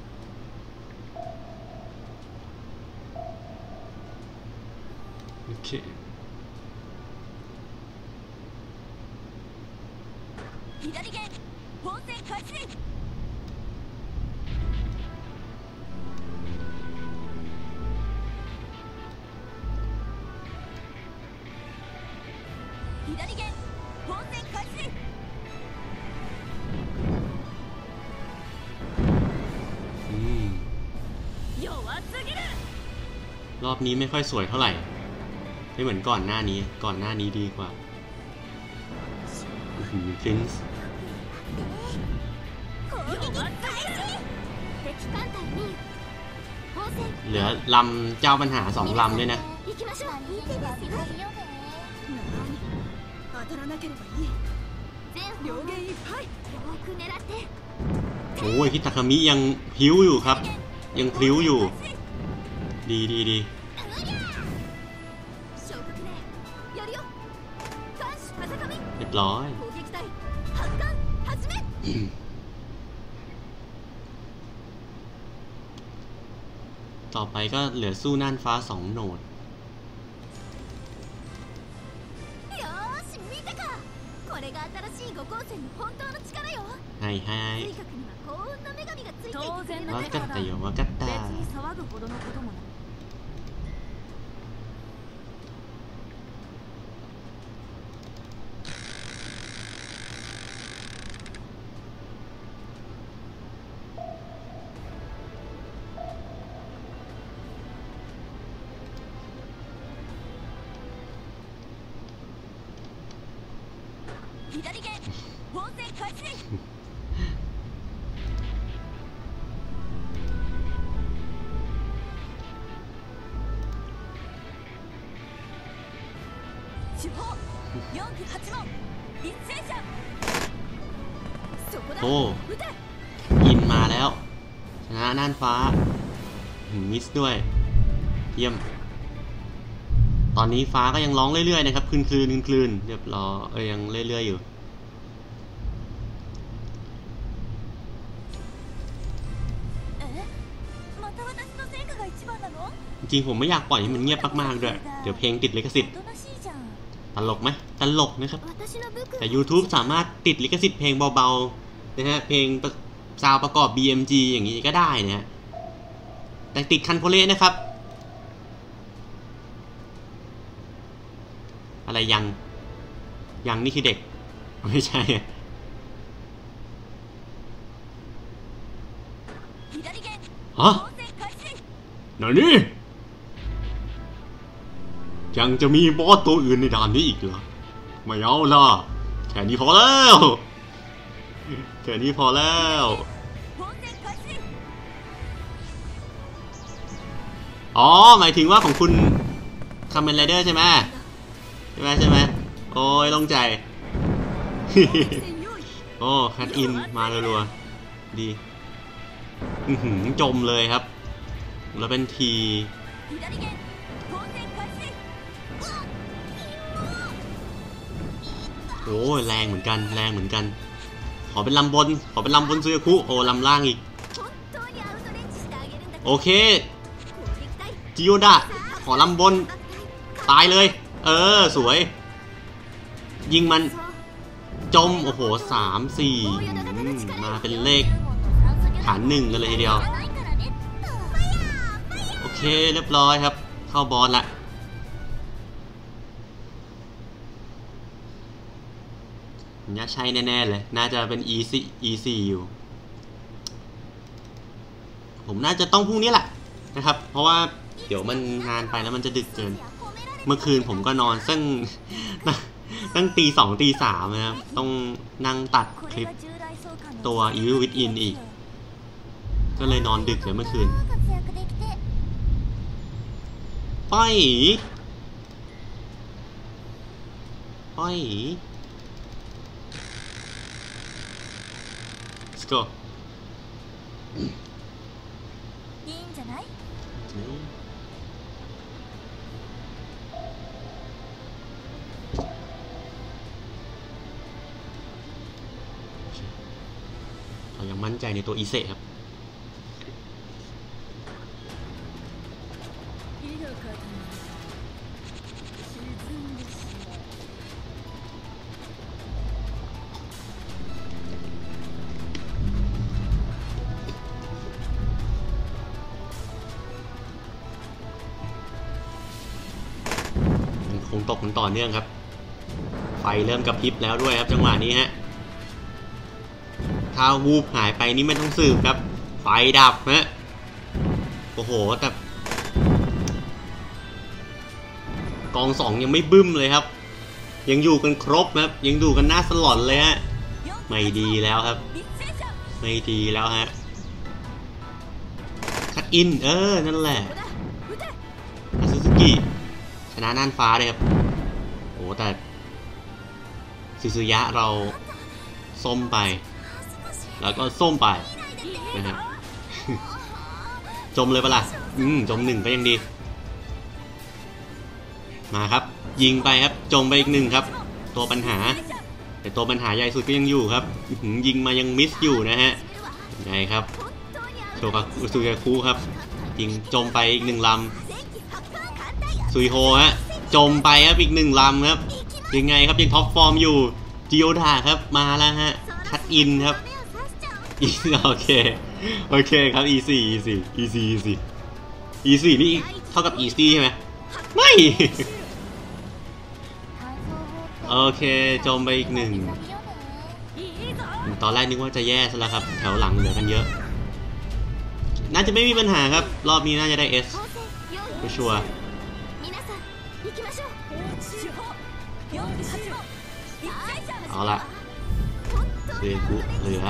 โอเครอบนี้ไม่ค่อยสวยเท่าไหร่ไม่เหมือนก่อนหน้านี้ก่อนหน้านี้ดีกว่าฟินส์เหลือลำเจ้าปัญหาสองลำด้วยนะโอ้ยคิตาคามิยังพิ้วอยู่ครับยังพลิ้วอยู่ดีดีดีเรียบร้อยต่อไปก็เหลือสู้น่านฟ้าสองโหนดはいはいわかったよわかったโอ้อินมาแล้วชนะน่านฟ้ามิสด้วยเยี่ยมตอนนี้ฟ้าก็ยังร้องเรื่อยๆนะครับคลื่นคลื่นคลื่นเรียบร้อยเออยังเรื่อยๆอยู่จริงผมไม่อยากปล่อยให้มันเงียบมากๆด้วยเดี๋ยวเพลงติดลิขสิทธิ์ตลกไหมตลกนะครับแต่ YouTube สามารถติดลิขสิทธิ์เพลงเบาๆนะฮะเพลงซาวประกอบ บี เอ็ม จี อย่างนี้ก็ได้นะฮะแต่ติดคันโคเล่นะครับอะไรยังยังนี่คือเด็กไม่ใช่ฮะนั่นนี่ยังจะมีบอสตัวอื่นในด่านนี้อีกเหรอไม่เอาล่ะแค่ค่นี้พอแล้วแค่นี้พอแล้วอ๋อหมายถึงว่าของคุณคาเมนไรเดอร์ใช่ไหมใช่ไหมใช่ไหมโอ้ยลงใจ โอ้คัดอินมารัวๆดีอือหือจมเลยครับแล้วเป็นทีโอ้แรงเหมือนกันแรงเหมือนกันขอเป็นลำบนขอเป็นลำบนซูยาคุโอ้ลำล่างอีกโอเคจิโยดะขอลำบนตายเลยเออสวยยิงมันจมโอ้โหสามสี่มาเป็นเลขฐานหนึ่งกันเลยทีเดียวโอเคเรียบร้อยครับเข้าบอสละน่าใช่แน่ๆเลยน่าจะเป็น easy easy อยู่ผมน่าจะต้องพรุ่งนี้แหละนะครับเพราะว่าเดี๋ยวมันนานไปแล้วมันจะดึกเกินเมื่อคืนผมก็นอนซึ่งตั้งตีสองตีสามนะครับต้องนั่งตัดคลิปตัว Evil Within อีกก็เลยนอนดึกเลยเมื่อคืนป้อยป้อย let's go เรายังมั่นใจในตัวอีเซครับคงตกมันต่อเนื่องครับไฟเริ่มกระพริบแล้วด้วยครับจังหวะนี้ฮะถ้าวูบหายไปนี่ไม่ต้องสืบครับไฟดับนะโอ้โหแต่กองสองยังไม่บึ้มเลยครับยังอยู่กันครบครับยังดูกันหน้าสลอนเลยฮะไม่ดีแล้วครับไม่ดีแล้วฮะคัดอินเออนั่นแหละอาซูซูกิชนะน่านฟ้าเลยครับโอ้แต่ซิซุยะเราส้มไปแล้วก็ส้มไปนะฮะ จมเลยปะล่ะอืมจมหนึ่งก็ยังดีมาครับยิงไปครับจมไปอีกหนึ่งครับตัวปัญหาแต่ตัวปัญหาใหญ่สุดก็ยังอยู่ครับยิงมายังมิสอยู่นะฮะไงครับโชกาซุยาคุครับยิงจมไปอีกหนึ่งลำซุยโฮฮะจมไปครับอีกหนึ่งลำครับยังไงครับยังท็อปฟอร์มอยู่จิโอดาครับมาแล้วฮะคัดอินครับโอเคโอเคครับ easy easy easy easy easy นี่เท่ากับ easy ใช่ไหมไม่โอเคจมไปอีกหนึ่งตอนแรกนึกว่าจะแย่ซะแล้วครับแถวหลังเหลือกันเยอะน่าจะไม่มีปัญหาครับรอบนี้น่าจะได้ S ชัวร์เอาละเซกุเหลือ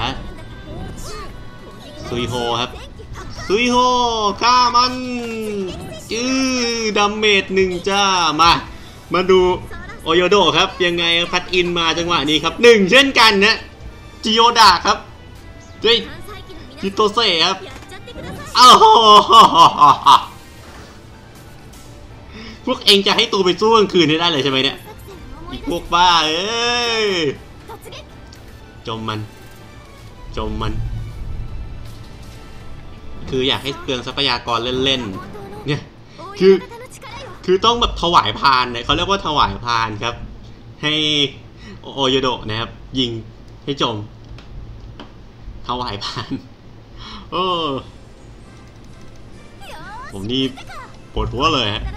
ซุยโฮครับซุยโฮฆ่ามันจื้อดัมเมจหนึ่งจ้ามามาดูโอโยโดะครับยังไงพัดอินมาจังหวะนี้ครับหนึ่งเช่นกันนะจิโยดะครับด้วยจิโตเซ่ครับอ้าวพวกเองจะให้ตัวไปสู้กลางคืนได้เลยใช่ไหมเนี่ยอีกพวกบ้าเอ้ยจมมันจมมันคืออยากให้เปลืองทรัพยากรเล่นๆเนี่ยคือคือต้องแบบถวายพานเนี่ยเขาเรียกว่าถวายพานครับให้โอโยโดะนะครับยิงให้จมถวายพานโอ้ผมนี่ปวดหัวเลยฮะ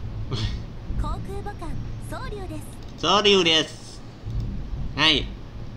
โซริวเดสให้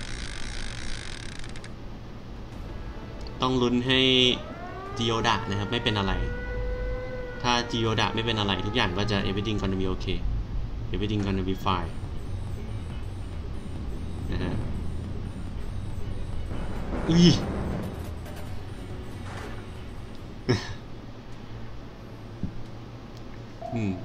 ต้องลุ้นให้จิโอดะนะครับไม่เป็นอะไรถ้าจิโอดะไม่เป็นอะไรทุกอย่างก็จะ everything gonna be okay everything gonna be fine นะฮะอุ้ยอืม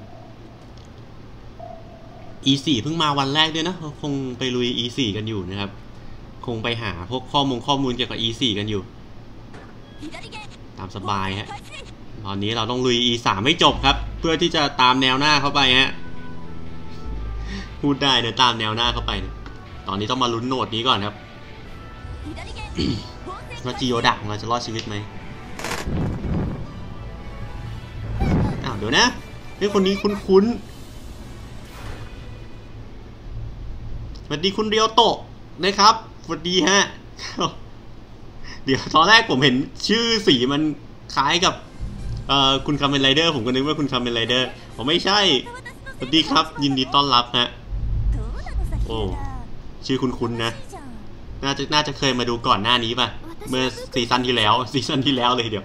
อี โฟร์ เพิ่งมาวันแรกด้วยนะคงไปลุย อี โฟร์ กันอยู่นะครับคงไปหาพวกข้อมูลข้อมูลเกี่ยวกับ อี โฟร์ กันอยู่ตามสบายฮะตอนนี้เราต้องลุย อี ทรี ให้จบครับเพื่อที่จะตามแนวหน้าเข้าไปฮะพูดได้เนี่ยตามแนวหน้าเข้าไปตอนนี้ต้องมาลุ้นโหนดนี้ก่อนครับว่าจิโอดะของเราจะรอดชีวิตไหมอ้าวเดี๋ยวนะเฮ้ยคนนี้คุ้นๆสวัสดีคุณเรียวโตะนะครับสวัสดีฮะเดี๋ยวตอนแรกผมเห็นชื่อสีมันคล้ายกับเอ่อคุณคาเมนไรเดอร์ผมก็นึกว่าคุณคาเมนไรเดอร์ผมไม่ใช่สวัสดีครับยินดีต้อนรับฮะโอ้ชื่อคุ้นๆนะน่าจะน่าจะเคยมาดูก่อนหน้านี้ป่ะเมื่อซีซั่นที่แล้วซีซั่นที่แล้วเลยเดี๋ยว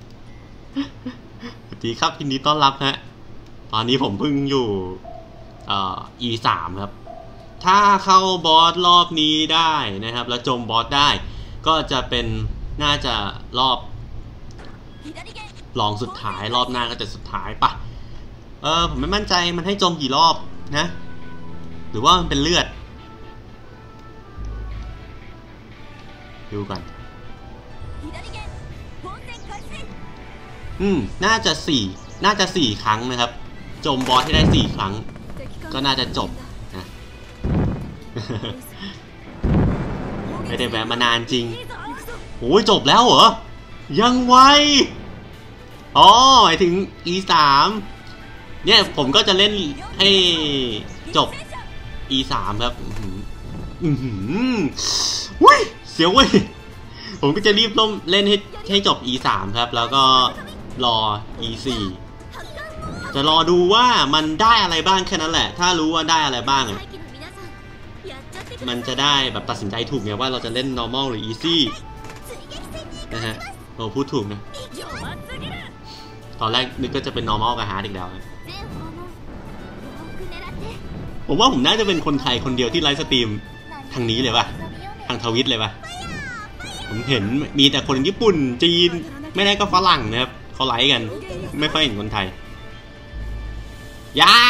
สวัสดีครับยินดีต้อนรับฮะตอนนี้ผมเพิ่งอยู่เอ่อ อี ทรี ครับถ้าเข้าบอสรอบนี้ได้นะครับแล้วจมบอสได้ก็จะเป็นน่าจะรอบลองสุดท้ายรอบหน้าก็จะสุดท้ายปะเออผมไม่มั่นใจมันให้จมกี่รอบนะหรือว่ามันเป็นเลือดดูก่อนอืมน่าจะสี่น่าจะสี่ครั้งนะครับจมบอสให้ได้สี่ครั้งก็น่าจะจบนะไม่ได้แวะมานานจริงโอ้ยจบแล้วเหรอยังไวอ๋อหมายถึง อี ทรี เนี่ยผมก็จะเล่นให้จบ อี ทรี ครับอือหืออุ้ยเสียวเว้ยผมก็จะรีบล่มเล่นให้ให้จบ อี ทรี ครับแล้วก็รอ อี โฟร์ จะรอดูว่ามันได้อะไรบ้างแค่นั้นแหละถ้ารู้ว่าได้อะไรบ้างอ่ะมันจะได้แบบตัดสินใจถูกไงว่าเราจะเล่น normal หรือ easy นะฮะเราพูดถูกนะตอนแรกนึกก็จะเป็น normal กับ hard อีกแล้วผมว่าผมน่าจะเป็นคนไทยคนเดียวที่ไลฟ์สตรีมทางนี้เลยป่ะทางทวิตเลยป่ะผมเห็นมีแต่คนญี่ปุ่นจีนไม่ได้ก็ฝรั่งนะครับเขาไลฟ์กันไม่ค่อยเห็นคนไทยยา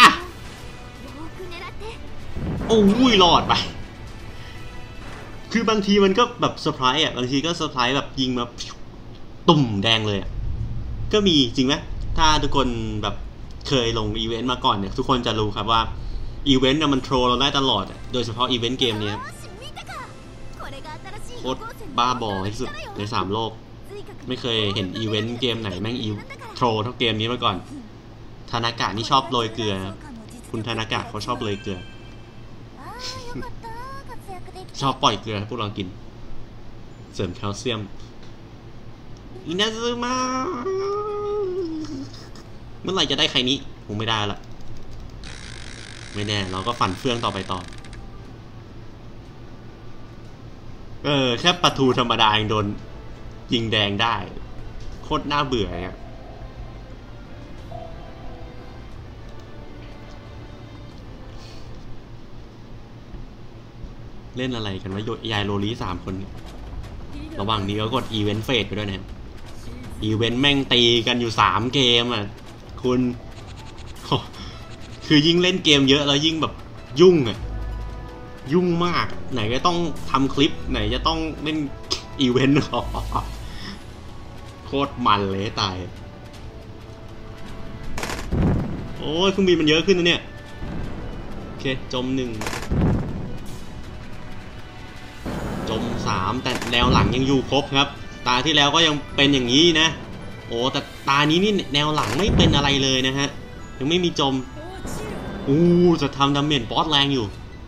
โอ้ยรอดไปคือบางทีมันก็แบบเซอร์ไพรส์อ่ะบางทีก็เซอร์ไพรส์แบบยิงมาตุ่มแดงเลยอ่ะก็มีจริงไหมถ้าทุกคนแบบเคยลงอีเวนต์มาก่อนเนี่ยทุกคนจะรู้ครับว่าอีเวนต์เนี่ยมันโทรเราได้ตลอดโดยเฉพาะอีเวนต์เกมนี้โคตรบ้าบอที่สุดในสามโลกไม่เคยเห็นอีเวนต์เกมไหนแม่งอีโทรเท่าเกมนี้มาก่อนธนากะนี่ชอบโรยเกลือคุณธนากะเขาชอบโรยเกลือชอบปล่อยเกลือให้พวกเรากินเสริมแคลเซียมอินาซึมะเมื่อไหร่จะได้ใครนี้คงไม่ได้ละไม่แน่เราก็ฝันเฟื่องต่อไปต่อเออแค่ปลาทูธรรมดายังโดนยิงแดงได้โคตรน่าเบื่อเนี่ยเล่นอะไรกันวะยายโรลี่สามคนระหว่างนี้ก็กดอีเวนต์เฟสไปด้วยนะอีเวนต์แม่งตีกันอยู่สามเกมอ่ะคุณคือยิ่งเล่นเกมเยอะแล้วยิ่งแบบยุ่งอ่ะยุ่งมากไหนก็ต้องทำคลิปไหนจะต้องเล่นอีเวนต์โคตรมันเลยตายโอ้ยเครื่องบินมันเยอะขึ้นนะเนี่ยโอเคจมหนึ่งจมสามแต่แนวหลังยังอยู่ครบครับตาที่แล้วก็ยังเป็นอย่างนี้นะโอ้แต่ตานี้นี่แนวหลังไม่เป็นอะไรเลยนะฮะยังไม่มีจมอู้จะทำดาเมจบอสแรงอยู่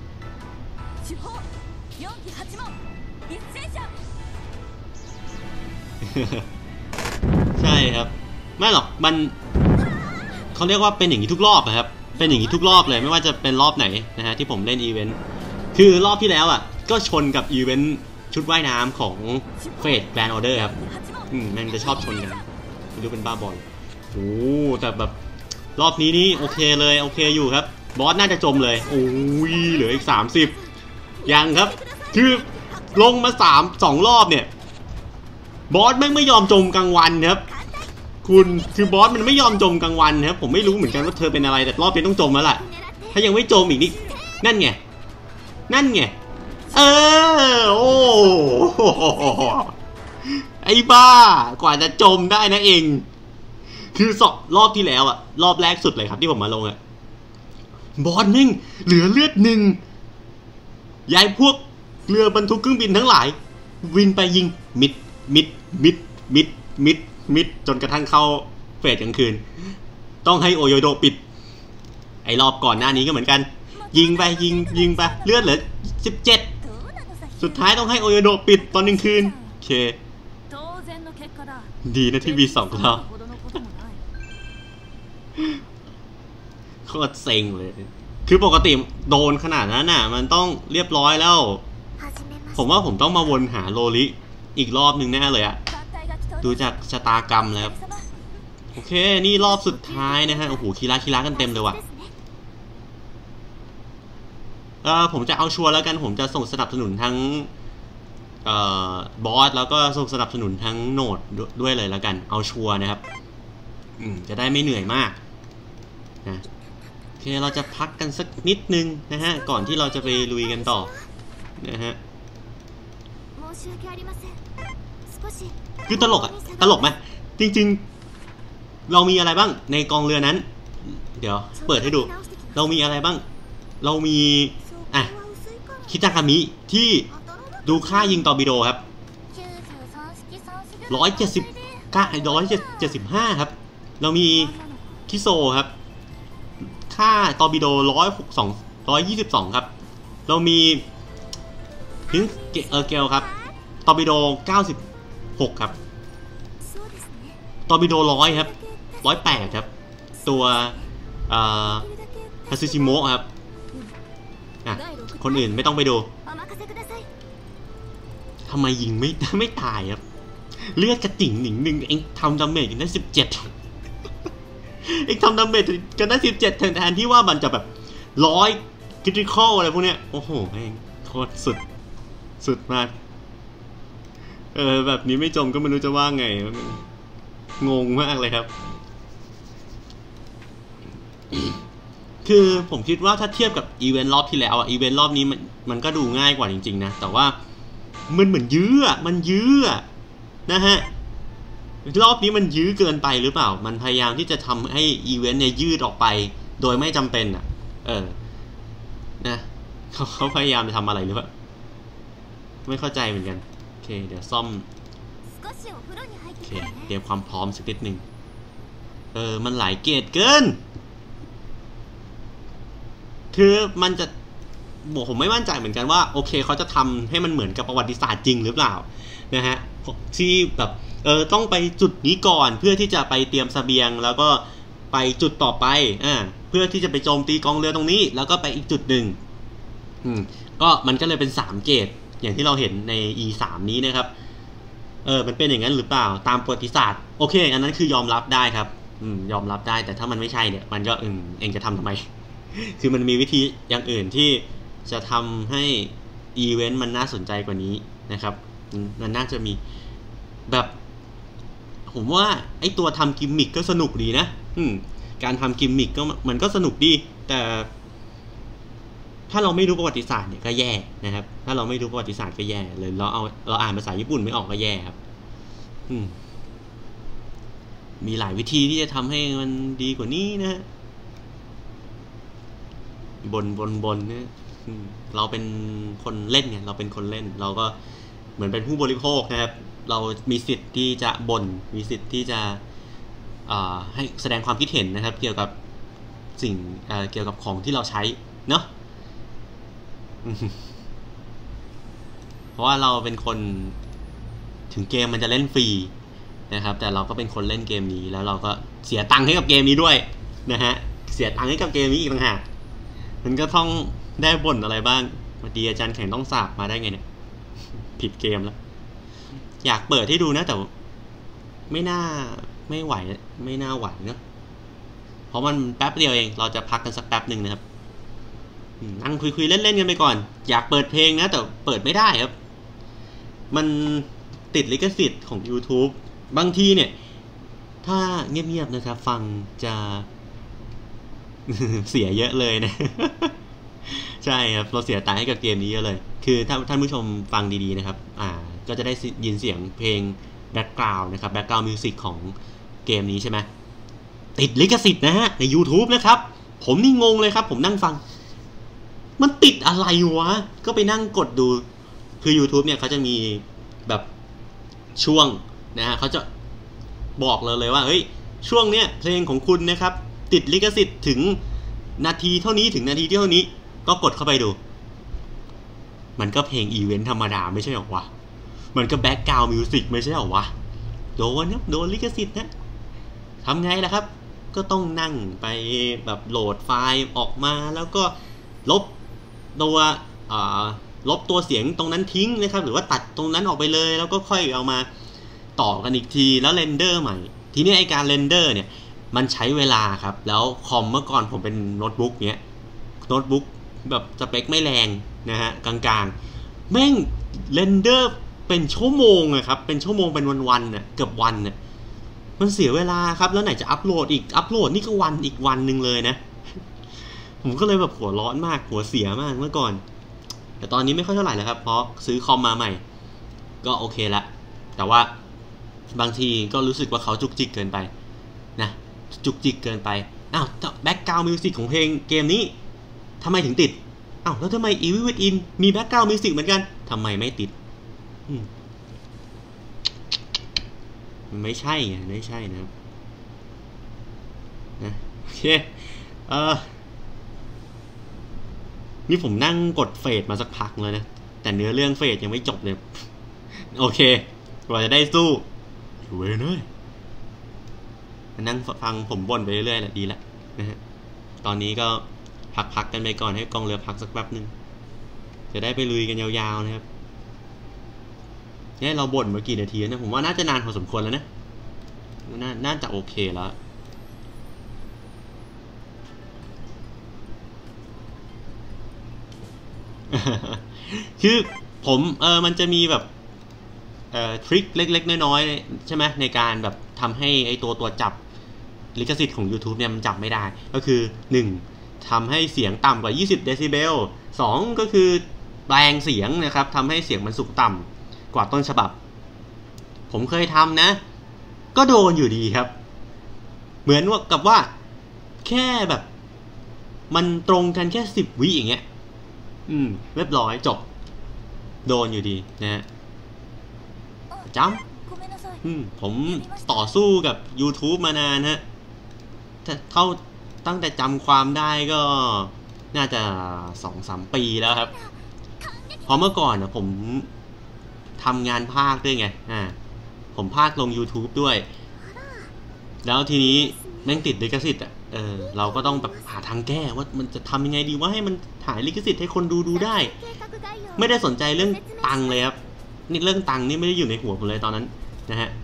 ใช่ครับไม่หรอกมันเขาเรียกว่าเป็นอย่างนี้ทุกรอบนะครับเป็นอย่างนี้ทุกรอบเลยไม่ว่าจะเป็นรอบไหนนะฮะที่ผมเล่นอีเวนต์คือรอบที่แล้วอ่ะก็ชนกับอีเวนต์ชุดว่ายน้ำของเฟสแกรนด์ออเดอร์ครับอืมแม่งจะชอบชนกันไม่รู้เป็นบ้าบอลโอ้แต่แบบรอบนี้นี่โอเคเลยโอเคอยู่ครับบอสน่าจะจมเลยโอ้ยเหลืออีกสามสิบยังครับคือลงมาสามสองรอบเนี่ยบอสแม่งไม่ยอมจมกลางวันครับคุณคือบอสมันไม่ยอมจมกลางวันครับผมไม่รู้เหมือนกันว่าเธอเป็นอะไรแต่รอบนี้ต้องจมแล้วแหละถ้ายังไม่จมอีกนี่นั่นไงนั่นไงเออโอ้ไอ้บ้ากว่าจะจมได้นะเองคือสองรอบที่แล้วอะรอบแรกสุดเลยครับที่ผมมาลงอะบอสแม่งเหลือเลือดหนึ่งย้ายพวกเรือบรรทุกเครื่องบินทั้งหลายวินไปยิงมิดมิดมิดมิดมิดมิดจนกระทั่งเข้าเฟสกลางคืนต้องให้โอโยโดปิดไอ้รอบก่อนหน้านี้ก็เหมือนกันยิงไปยิงยิงไปเลือดเหลือสิบเจ็ดสุดท้ายต้องให้โอโยโดปิดตอนกลางคืนโอเคดีนะที่มีสองรอบโคตรเซ็งเลยคือปกติโดนขนาดนั้นน่ะมันต้องเรียบร้อยแล้วผมว่าผมต้องมาวนหาโลลิอีกรอบหนึ่งแน่เลยอะดูจากชะตากรรมแล้วโอเคนี่รอบสุดท้ายนะฮะโอ้โหคีราคีรากันเต็มเลยว่ะเออผมจะเอาชัวร์แล้วกันผมจะส่งสนับสนุนทั้งเอ่อบอสแล้วก็ส่งสนับสนุนทั้งโหนดด้วยเลยแล้วกันเอาชัวร์นะครับอืมจะได้ไม่เหนื่อยมากนะโอเคเราจะพักกันสักนิดนึงนะฮะก่อนที่เราจะไปลุยกันต่อนะฮะคือตลกอะตลกไหมจริงๆเรามีอะไรบ้างในกองเรือนั้นเดี๋ยวเปิดให้ดูเรามีอะไรบ้างเรามีอ่ะคิตากามิที่ดูค่ายิงตอร์ปิโดครับร้อยเจ็ดสิบก้าร้อยเจ็ดสิบห้าครับเรามีคิโซครับค่าตอร์ปิโดร้อยหกสองร้อยยี่สิบสองครับเรามีพิงเออร์เกลครับตอร์ปิโดเก้าสิบหกครับตอร์ปิโดร้อยครับร้อยแปดครับตัวอ่าฮาซึชิโมะครับอ่ะคนอื่นไม่ต้องไปดูทำไมยิงไม่ไม่ตายครับเลือดกระติ่งหนิงหนึ่งเองทำดาเมจกันได้สิบเจ็ดเองทำดาเมจกันได้สิบเจ็ดแทนที่ว่ามันจะแบบร้อยคริติคอลอะไรพวกเนี้ยโอ้โหเองโคตรสุดสุดมากเออแบบนี้ไม่จมก็ไม่รู้จะว่าไงงงมากเลยครับ คือผมคิดว่าถ้าเทียบกับอีเวนต์รอบที่แล้วอะอีเวนต์รอบนี้มันมันก็ดูง่ายกว่าจริงๆนะแต่ว่ามันเหมือนยื้อมันยื้อนะฮะรอบนี้มันยื้อเกินไปหรือเปล่ามันพยายามที่จะทำให้อีเวนต์เนี่ยยืดออกไปโดยไม่จำเป็นอ่ะเออนะเขาเขาพยายามจะทำอะไรหรือเปล่าไม่เข้าใจเหมือนกันโอเคเดี๋ยวซ่อมโอเคเตรียมความพร้อมสักนิดนึงเออมันหลายเกรดเกินคือมันจะบอกผมไม่มั่นใจเหมือนกันว่าโอเคเขาจะทำให้มันเหมือนกับประวัติศาสตร์จริงหรือเปล่านะฮะที่แบบเออต้องไปจุดนี้ก่อนเพื่อที่จะไปเตรียมเสบียงแล้วก็ไปจุดต่อไปอ่าเพื่อที่จะไปโจมตีกองเรือตรงนี้แล้วก็ไปอีกจุดหนึ่งอืมก็มันก็เลยเป็นสามเกรดอย่างที่เราเห็นใน อี สาม นี้นะครับเออมันเป็นอย่างนั้นหรือเปล่าตามประวัติศาสตร์โอเคอันนั้นคือยอมรับได้ครับอืมยอมรับได้แต่ถ้ามันไม่ใช่เนี่ยมันก็อืมเองจะทำทำไมคือมันมีวิธีอย่างอื่นที่จะทำให้อีเวนต์มันน่าสนใจกว่านี้นะครับมันน่าจะมีแบบผมว่าไอตัวทำกิมมิคก็สนุกดีนะอืมการทำกิมมิคก็มันก็สนุกดีแต่ถ้าเราไม่รู้ประวัติศาสตร์เนี่ยก็แย่นะครับถ้าเราไม่รู้ประวัติศาสตร์ก็แย่เลยเราเอาเราอ่านภาษาญี่ปุ่นไม่ออกก็แย่ครับอืมมีหลายวิธีที่จะทำให้มันดีกว่านี้นะบนบนบนเนี่ยเราเป็นคนเล่นไงเราเป็นคนเล่นเราก็เหมือนเป็นผู้บริโภคนะครับเรามีสิทธิ์ที่จะบ่นมีสิทธิ์ที่จะให้แสดงความคิดเห็นนะครับเกี่ยวกับสิ่งเกี่ยวกับของที่เราใช้เนาะเพราะว่าเราเป็นคนถึงเกมมันจะเล่นฟรีนะครับแต่เราก็เป็นคนเล่นเกมนี้แล้วเราก็เสียตังค์ให้กับเกมนี้ด้วยนะฮะเสียตังค์ให้กับเกมนี้อีกต่างหากมันก็ต้องได้บ่นอะไรบ้างวันดีอาจารย์แข่งต้องสาบมาได้ไงเนี่ยผิดเกมแล้วอยากเปิดให้ดูนะแต่ไม่น่าไม่ไหวไม่น่าไหวเนอะเพราะมันแป๊บเดียวเองเราจะพักกันสักแป๊บหนึ่งนะครับนั่งคุยๆเล่นๆกันไปก่อนอยากเปิดเพลงนะแต่เปิดไม่ได้ครับมันติดลิขสิทธิ์ของ YouTube บางทีเนี่ยถ้าเงียบๆนะครับฟังจะ เสียเยอะเลยนะ ใช่ครับเราเสียตังค์ให้กับเกมนี้เยอะเลยคือถ้าท่านผู้ชมฟังดีๆนะครับอ่าก็จะได้ยินเสียงเพลงแบ็คกราวด์นะครับแบ็คกราวด์มิวสิกของเกมนี้ใช่ไหมติดลิขสิทธิ์นะฮะใน YouTube นะครับผมนี่งงเลยครับผมนั่งฟังมันติดอะไรวะก็ไปนั่งกดดูคือ YouTube เนี่ยเขาจะมีแบบช่วงนะฮะเขาจะบอกเราเลยว่าเฮ้ยช่วงเนี้ยเพลงของคุณนะครับติดลิขสิทธิ์ถึงนาทีเท่านี้ถึงนาทีเท่านี้ก็กดเข้าไปดูมันก็เพลงอีเวนต์ธรรมดาไม่ใช่หรอวะมันก็แบ็คกราวด์มิวสิกไม่ใช่หรอวะโดนครับโดนลิขสิทธิ์นะทำไงล่ะครับก็ต้องนั่งไปแบบโหลดไฟล์ออกมาแล้วก็ลบตัวลบตัวเสียงตรงนั้นทิ้งนะครับหรือว่าตัดตรงนั้นออกไปเลยแล้วก็ค่อยเอามาต่อกันอีกทีแล้วเรนเดอร์ใหม่ทีนี้ไอการเรนเดอร์เนี่ยมันใช้เวลาครับแล้วคอมเมื่อก่อนผมเป็นโน้ตบุ๊กเนี้ยโน้ตบุ๊กแบบสเปคไม่แรงนะฮะกลางๆแม่งเรนเดอร์เป็นชั่วโมงอะครับเป็นชั่วโมงเป็นวันๆน่ะเกือบวันน่ะมันเสียเวลาครับแล้วไหนจะอัปโหลดอีกอัปโหลดนี่ก็วันอีกวันหนึ่งเลยนะผมก็เลยแบบหัวร้อนมากหัวเสียมากเมื่อก่อนแต่ตอนนี้ไม่ค่อยเท่าไหร่แล้วครับเพราะซื้อคอมมาใหม่ก็โอเคละแต่ว่าบางทีก็รู้สึกว่าเขาจุกจิกเกินไปนะจุกจิกเกินไปอ้าวแบ็คกราวด์มิวสิกของเพลงเกมนี้ทำไมถึงติดอ้าวแล้วทำไม Evil Within มีแบ็คกราวด์มิวสิกเหมือนกันทำไมไม่ติดไม่ใช่ไงไม่ใช่นะครับนะโอเคเออนี่ผมนั่งกดเฟดมาสักพักเลยนะแต่เนื้อเรื่องเฟดยังไม่จบเลยโอเคกว่าจะได้สู้เว้ยเนยนั่งฟังผมบ่นไปเรื่อยๆแหละดีแล้วนะฮะตอนนี้ก็พักๆกันไปก่อนให้กองเรือพักสักแป๊บนึงจะได้ไปลุยกันยาวๆนะครับเนี่ยเราบ่นมากี่นาทีนะผมว่าน่าจะนานพอสมควรแล้วนะน่าน่าจะโอเคแล้วคือผมเออมันจะมีแบบเอ่อทริคเล็กๆน้อยๆใช่ไหมในการแบบทำให้ไอตัวตัวจับลิขสิทธิ์ของ YouTube เนี่ยมันจับไม่ได้ก็คือหนึ่งทำให้เสียงต่ำกว่ายี่สิบเดซิเบลสองก็คือแปลงเสียงนะครับทำให้เสียงมันสูงต่ำกว่าต้นฉบับผมเคยทำนะก็โดนอยู่ดีครับเหมือนว่ากับว่าแค่แบบมันตรงกันแค่สิบวิอย่างเงี้ยอืมเรียบร้อยจบโดนอยู่ดีนะฮะจำอืมผมต่อสู้กับ YouTube มานานฮะถ้าเข้าตั้งแต่จำความได้ก็น่าจะ สองสาม ปีแล้วครับเพราะเมื่อก่อนนะผมทำงานภาคด้วยไงอ่าผมภาคลง YouTube ด้วยแล้วทีนี้แม่งติดลิขสิทธิ์อ่ะเออเราก็ต้องแบบหาทางแก้ว่ามันจะทำยังไงดีว่าให้มันถ่ายลิขสิทธิ์ให้คนดูดูได้ไม่ได้สนใจเรื่องตังค์เลยครับนี่เรื่องตังค์นี่ไม่ได้อยู่ในหัวผมเลยตอนนั้นนะฮะ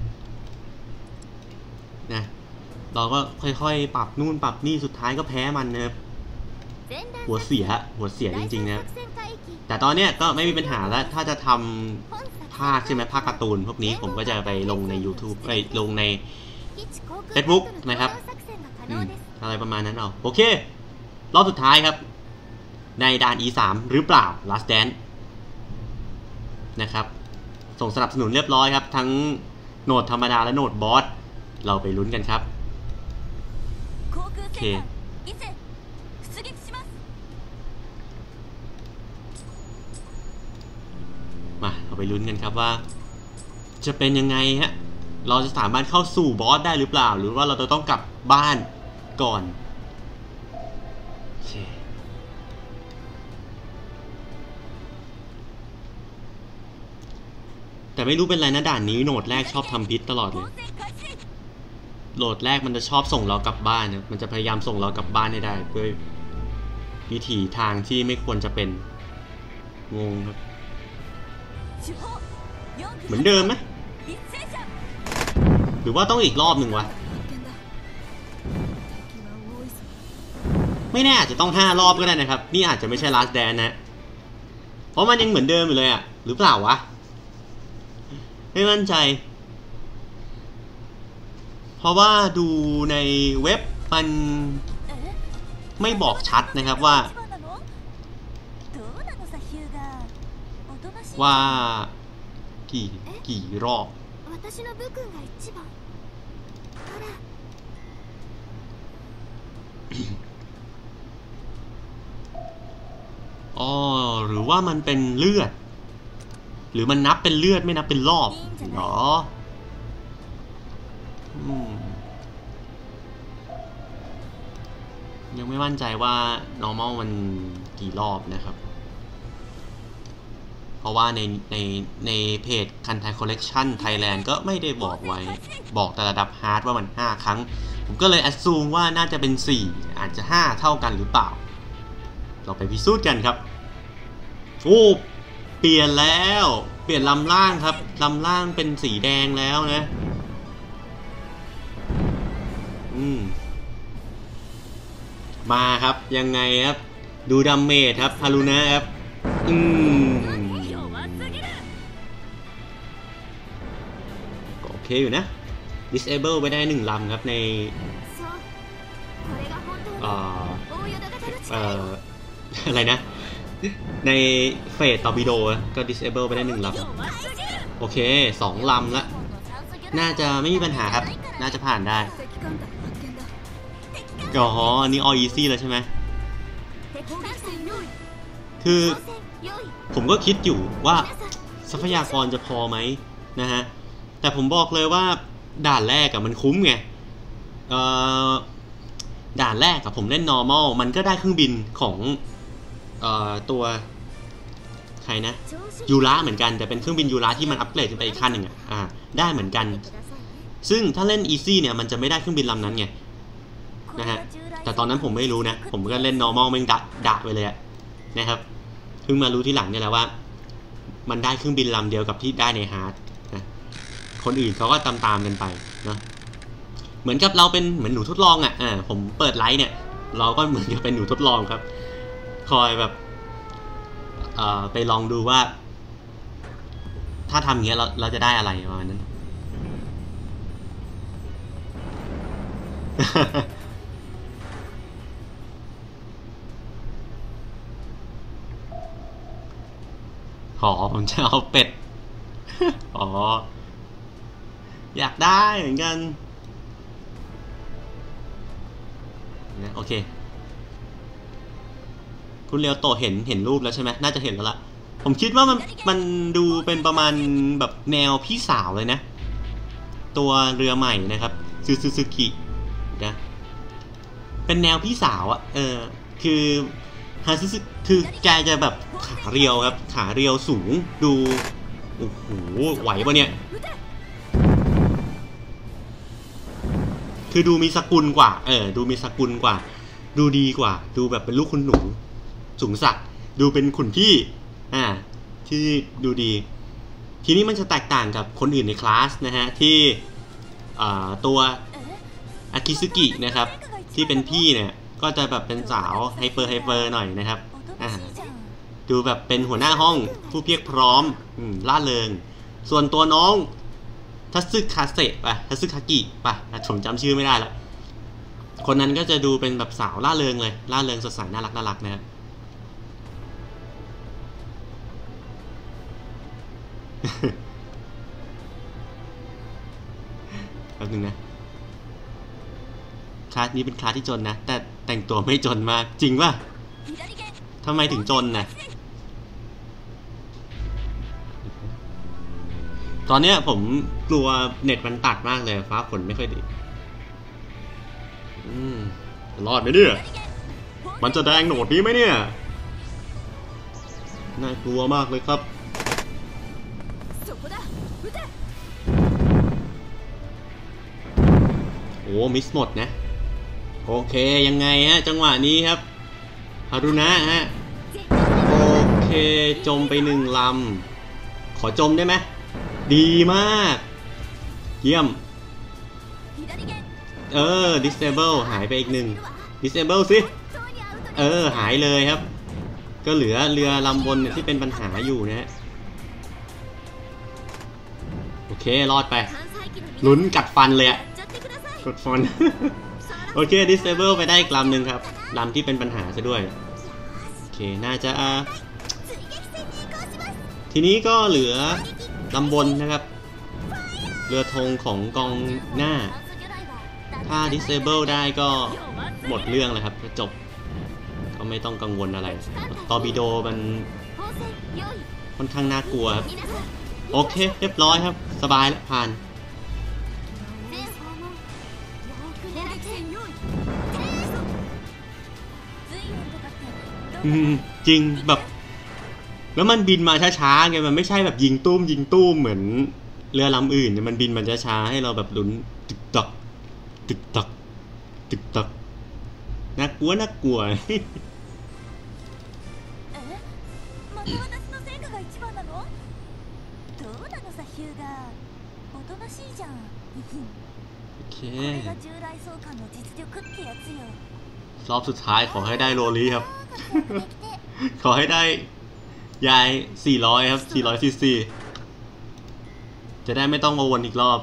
นะเราก็ค่อยๆปรับนู่นปรับนี่สุดท้ายก็แพ้มันนะครับหัวเสียหัวเสียจริงๆนะแต่ตอนเนี้ยก็ไม่มีปัญหาแล้วถ้าจะทำภาคใช่ไหมภาคการ์ตูนพวกนี้ผมก็จะไปลงใน YouTube ไปลงใน Facebook นะครับอะไรประมาณนั้นเอาโอเครอบสุดท้ายครับในด่าน อี สาม หรือเปล่า Last Dance นะครับส่งสนับสนุนเรียบร้อยครับทั้งโหนดธรรมดาและโหนดบอสเราไปลุ้นกันครับโอเคมาเราไปลุ้นกันครับว่าจะเป็นยังไงฮะเราจะสามารถเข้าสู่บอสได้หรือเปล่าหรือว่าเราจะต้องกลับบ้านก่อนแต่ไม่รู้เป็นไรนะด่านนี้โหนดแรกชอบทำพิษตลอดเลยโหลดแรกมันจะชอบส่งเรากลับบ้านนะมันจะพยายามส่งเรากลับบ้านให้ได้ด้วยวิถีทางที่ไม่ควรจะเป็นงงครับเหมือนเดิมไหมหรือว่าต้องอีกรอบหนึ่งวะไม่แน่อาจจะต้องห้ารอบก็ได้นะครับนี่อาจจะไม่ใช่ last dance นะเพราะมันยังเหมือนเดิมอยู่เลยอะหรือเปล่าวะไม่มั่นใจเพราะว่าดูในเว็บมันไม่บอกชัดนะครับว่าว่ากี่กี่รอบอ๋อหรือว่ามันเป็นเลือดหรือมันนับเป็นเลือดไม่นับเป็นรอบเหรออืมยังไม่มั่นใจว่า normal มันกี่รอบนะครับเพราะว่าในในในเพจ Kantai Collection Thailand ก็ไม่ได้บอกไว้บอกแต่ระดับฮาร์ดว่ามันห้าครั้งผมก็เลย assume ว่าน่าจะเป็นสี่อาจจะห้าเท่ากันหรือเปล่าเราไปพิสูจน์กันครับโอ้เปลี่ยนแล้วเปลี่ยนลำล่างครับลำล่างเป็นสีแดงแล้วนะอืมมาครับยังไงครับดูดาเมจครับฮารุนะครับอืมก็โอเคอยู่นะ disable ไปได้หนึ่งลำครับในเอ่อเอ่ออะไรนะในเฟสตอร์ปิโดก็ disable ไปได้หนึ่งลำโอเคสองลำละน่าจะไม่มีปัญหาครับน่าจะผ่านได้อ๋ออันนี้ all easy แล้วใช่ไหมคือผมก็คิดอยู่ว่าทรัพยากรจะพอไหมนะฮะแต่ผมบอกเลยว่าด่านแรกอะมันคุ้มไงเอ่อด่านแรกกับผมเล่น normal มันก็ได้เครื่องบินของเอ่อตัวใครนะยูระเหมือนกันแต่เป็นเครื่องบินยูระที่มันอัปเกรดขึ้นไปอีกขั้นหนึ่งอ่ะได้เหมือนกันซึ่งถ้าเล่น easy เนี่ยมันจะไม่ได้เครื่องบินลำนั้นไงนะฮะแต่ตอนนั้นผมไม่รู้นะผมก็เล่น normal แม่งดะดะไปเลยอะนะครับเพิ่งมารู้ทีหลังเนี่ยแหละว่ามันได้เครื่องบินลำเดียวกับที่ได้ในฮาร์ดนะคนอื่นเขาก็ตามๆกันไปเนาะเหมือนกับเราเป็นเหมือนหนูทดลองอ่ะอ่าผมเปิดไลฟ์เนี่ยเราก็เหมือนกับเป็นหนูทดลองครับคอยแบบเอ่อไปลองดูว่าถ้าทำอย่างเงี้ยเราเราจะได้อะไรประมาณนั้น ขอผมจะเอาเป็ด อ๋ออยากได้เหมือนกันนะโอเคคุณเรียวโตเห็นเห็นรูปแล้วใช่ไหมน่าจะเห็นแล้วล่ะผมคิดว่ามันมันดูเป็นประมาณแบบแนวพี่สาวเลยนะตัวเรือใหม่นะครับซูซูซูกินะเป็นแนวพี่สาวอะเออคือฮาซูซูคือแกจะแบบขาเรียวครับขาเรียวสูงดูโอ้โหไหวปะเนี่ยคือดูมีสกุลกว่าเออดูมีสกุลกว่าดูดีกว่าดูแบบเป็นลูกคุณหนูสูงสักดูเป็นขุนพี่อ่าที่ดูดีทีนี้มันจะแตกต่างกับคนอื่นในคลาสนะฮะที่อ่าตัวอากิซึกินะครับที่เป็นพี่เนี่ยก็จะแบบเป็นสาวไฮเปอร์ไฮเปอร์หน่อยนะครับอ่าดูแบบเป็นหัวหน้าห้องผู้เพียรพร้อมอืมล่าเริงส่วนตัวน้องทัสึคาเซะป่ะทัสึคากิป่ะผมจำชื่อไม่ได้แล้วคนนั้นก็จะดูเป็นแบบสาวล่าเริงเลยล่าเริงสดใสน่ารักน่ารักนะครับแป๊บนึงนะคลาสนี้เป็นคลาสที่จนนะแต่แต่งตัวไม่จนมากจริงป่ะทำไมถึงจนนะตอนเนี้ยผมกลัวเน็ตมันตัดมากเลยฟ้าฝนไม่ค่อยดีอืมรอดไหมเนี่ยมันจะแดงโหนดนี้ไหมเนี่ยน่ากลัวมากเลยครับโอ้มิสหมดนะโอเคยังไงฮะจังหวะนี้ครับฮารุนะฮะโอเคจมไปหนึ่งลำขอจมได้ไหมดีมากเยี่ยมเออ disable หายไปอีกหนึ่ง disable สิเออหายเลยครับก็เหลือเรือลำบนที่เป็นปัญหาอยู่นะฮะโอเครอดไปลุ้นกัดฟันเลยอะกดฟัน โอเค disable ไปได้อีกลำหนึ่งครับลำที่เป็นปัญหาซะด้วยโอเคน่าจะทีนี้ก็เหลือลำบนนะครับเรือธงของกองหน้าถ้า disable ได้ก็หมดเรื่องเลยครับจบก็ไม่ต้องกังวลอะไรตอร์ปิโดมันค่อนข้างน่ากลัวครับโอเคเรียบร้อยครับสบายแล้วผ่านจริงแบบแล้วมันบินมาช้าๆไงมันไม่ใช่แบบยิงตุ้มยิงตุ้มเหมือนเรือลำอื่นมันบินมันช้าๆให้เราแบบลุ้นตึกตักตึกตักตึกตักน่ากลัวน่ากลัวโอเครอบสุดท้ายขอให้ได้โรลี่ครับ ขอให้ได้ยายสี่ร้อยครับสี่ร้อยซีซีจะได้ไม่ต้องมาวนอีกรอบ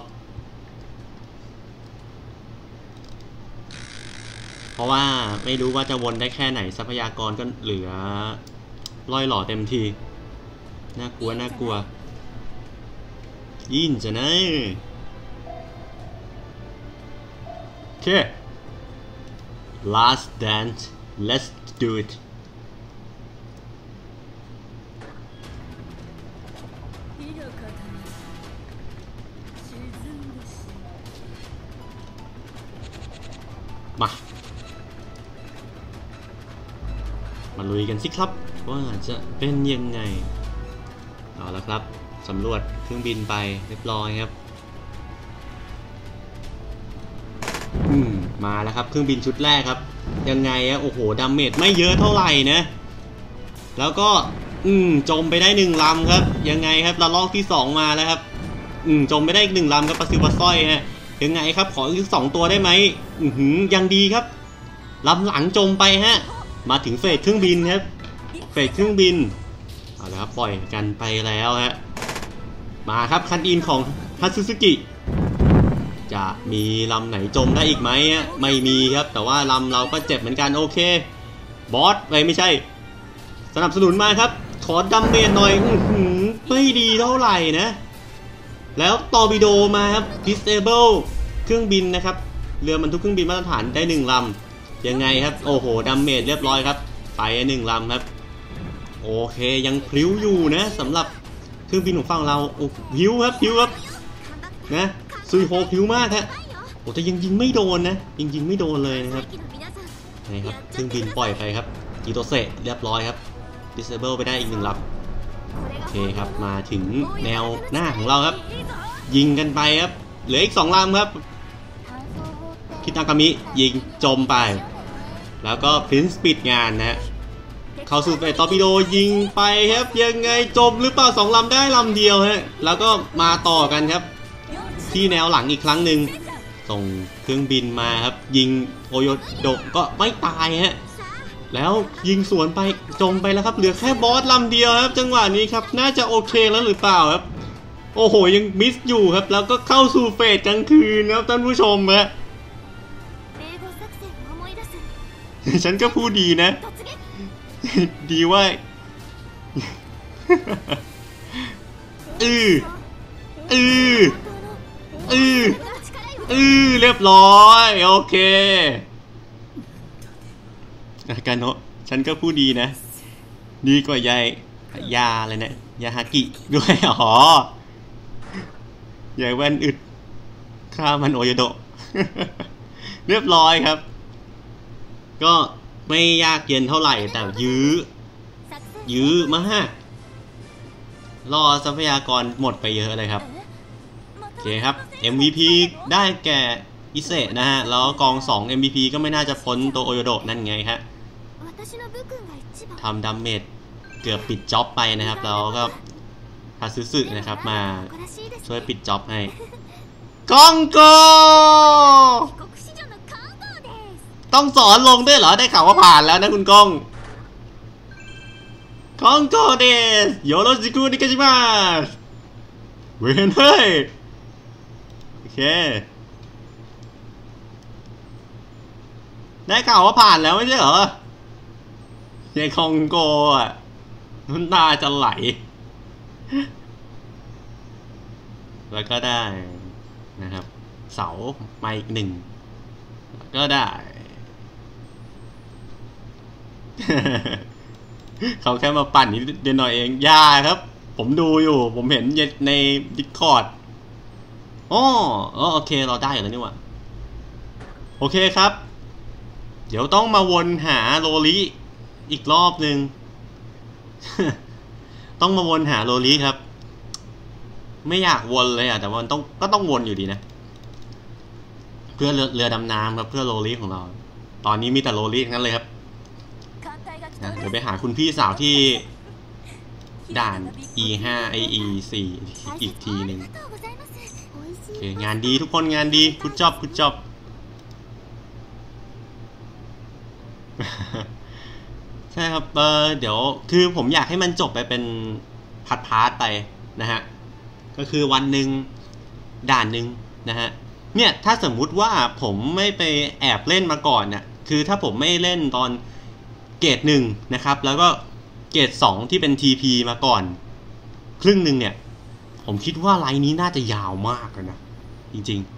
เพราะว่าไม่รู้ว่าจะวนได้แค่ไหนทรัพยากรก็เหลือร้อยหล่อเต็มทีน่ากลัวน่ากลัวยินจะนะโอเค last dance let's do itมามาลุยกันสิครับว่าจะเป็นยังไงเอาละครับสำรวจเครื่องบินไปเรียบร้อยครับอืมมาแล้วครับเครื่องบินชุดแรกครับยังไงอะโอ้โหดาเมจไม่เยอะเท่าไหร่นะแล้วก็อืมจมไปได้หนึ่งลำครับยังไงครับระลอกที่สองมาแล้วครับอืมจมไปได้อีกหนึ่งลำครับปลาซิวปลาสร้อยฮะยังไงครับขออีกสองตัวได้ไหมอือหือยังดีครับลำหลังจมไปฮะมาถึงเฟสเครื่องบินครับเฟสเครื่องบินเอาละครับปล่อยกันไปแล้วฮะมาครับคันอินของฮัตสึสึกิจะมีลำไหนจมได้อีกไหมไม่มีครับแต่ว่าลำเราก็เจ็บเหมือนกันโอเคบอสไม่ไม่ใช่สนับสนุนมาครับขอดัมเมจหน่อยอื้อหือไม่ดีเท่าไหร่นะแล้วตอร์ปิโดมาครับ disable เครื่องบินนะครับเรือบรรทุกเครื่องบินมาตรฐานได้หนึ่งลำยังไงครับโอ้โหดัมเมจเรียบร้อยครับไปหนึ่งลำครับโอเคยังพลิ้วอยู่นะสำหรับเครื่องบินของฝั่งเราโอ้พลิ้วครับพลิ้วครับนะซุยโฮพลิ้วมากฮะโอ้แต่ยังยิงไม่โดนนะยิงยิงไม่โดนเลยนะครับนี่ครับเครื่องบินปล่อยไปครับจิโตเซะเรียบร้อยครับ disable ไปได้อีกหนึ่งลำโอเคครับมาถึงแนวหน้าของเราครับยิงกันไปครับเหลืออีกสองลำครับคิตากามิยิงจมไปแล้วก็พรินซ์ปิดงานนะฮะเข้าสู่เฟสตอร์ปิโดยิงไปครับยังไงจมหรือเปล่าสองลำได้ลำเดียวฮะแล้วก็มาต่อกันครับที่แนวหลังอีกครั้งหนึ่งส่งเครื่องบินมาครับยิงโอโยโดะก็ไม่ตายฮะแล้วยิงสวนไปจมไปแล้วครับเหลือแค่บอสลำเดียวครับจังหวะนี้ครับน่าจะโอเคแล้วหรือเปล่าครับโอ้โหยังมิสอยู่ครับแล้วก็เข้าสู่เฟสกลางคืนครับท่านผู้ชมฮะฉันก็พูดดีนะดีว่าอืออืออืออือเรียบร้อยโอเคกันโนะฉันก็พูดดีนะดีกว่ายายยาอะไรเนี่ยยาฮากิด้วยอ๋อยายแว่นอึดฆ่ามันโอโยโดะ เรียบร้อยครับก็ไม่ยากเย็นเท่าไหร่แต่ยื้อยื้อมากรอทรัพยากรหมดไปเยอะเลยครับโอเคครับ เอ็ม วี พี ได้แก่อิเซะนะฮะแล้วกองสอง เอ็ม วี พี ก็ไม่น่าจะพ้นตัวโอโยโดะนั่นไงฮะทำดัมเมจเกือบปิดจ็อบไปนะครับแล้วก็ฮาซึสึนะครับมาช่วยปิดจ็อบให้กองโกต้องสอนลงด้วยเหรอได้ข่าวว่าผ่านแล้วนะคุณก้องคองโกเดสโยโรจิคุนิกาจิมาเวนเฮ้ยโอเคได้ข่าวว่าผ่านแล้วไม่ใช่เหรอในคองโกอ่ะน้ำตาจะไหลแล้วก็ได้นะครับเสามาอีกหนึ่งก็ได้ เขาแค่มาปั่นนิดเดียวหน่อยเองย่าครับผมดูอยู่ผมเห็นใน Discord อ๋อโอเคเราได้แล้วนี่หว่าโอเคครับเดี๋ยวต้องมาวนหาโรลิอีกรอบหนึ่ง ต้องมาวนหาโรลิครับไม่อยากวนเลยอ่ะแต่ว่าต้องก็ต้องวนอยู่ดีนะเพื่อเรือเรือดำน้ำครับเพื่อโรลิของเราตอนนี้มีแต่โรลิทั้งนั้นเลยครับเดี๋ยวไปหาคุณพี่สาวที่ด่าน อี ห้า ไอ อี สี่ อีกทีหนึ่งโอเคงานดีทุกคนงานดีกุดจ็อบกุดจ็อบใช่ครับเออเดี๋ยวคือผมอยากให้มันจบไปเป็นพาร์ทพาร์ทไปนะฮะก็คือวันหนึ่งด่านหนึ่งนะฮะเนี่ยถ้าสมมุติว่าผมไม่ไปแอบเล่นมาก่อนน่ะคือถ้าผมไม่เล่นตอนเกรดหนึ่งนะครับแล้วก็เกรดสองที่เป็น ที พี มาก่อนครึ่งหนึ่งเนี่ยผมคิดว่าไลน์นี้น่าจะยาวมากเลยนะจริง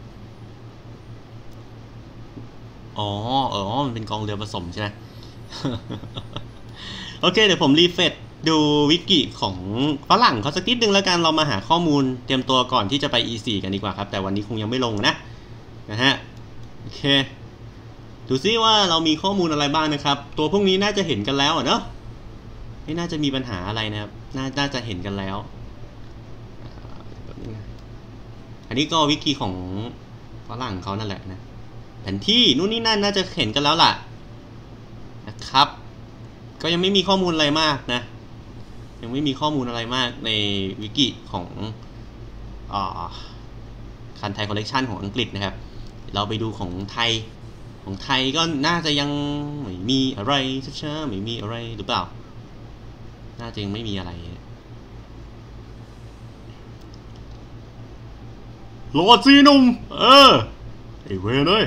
ๆอ๋อเออมันเป็นกองเรือผสมใช่ไหม โอเคเดี๋ยวผมรีเฟรชดูวิกิของฝรั่งเขาสักนิดนึงแล้วกันเรามาหาข้อมูลเตรียมตัวก่อนที่จะไป อี โฟร์ กันดีกว่าครับแต่วันนี้คงยังไม่ลงนะนะฮะโอเคดูซิว่าเรามีข้อมูลอะไรบ้างนะครับตัวพวกนี้น่าจะเห็นกันแล้วเนาะไม่น่าจะมีปัญหาอะไรนะครับน่าน่าจะเห็นกันแล้วอันนี้ก็วิกิของฝรั่งเขานั่นแหละนะแผนที่นู่นนี่นั่นน่าจะเห็นกันแล้วล่ะนะครับก็ยังไม่มีข้อมูลอะไรมากนะยังไม่มีข้อมูลอะไรมากในวิกิของอ่าคันไทยคอลเลกชันของอังกฤษนะครับเราไปดูของไทยของไทยก็น่าจะยังไม่มีอะไรช้าๆไม่มีอะไรหรือเปล่าน่าจะยังไม่มีอะไรโหลดซีนุ่มเออไอเวรเลย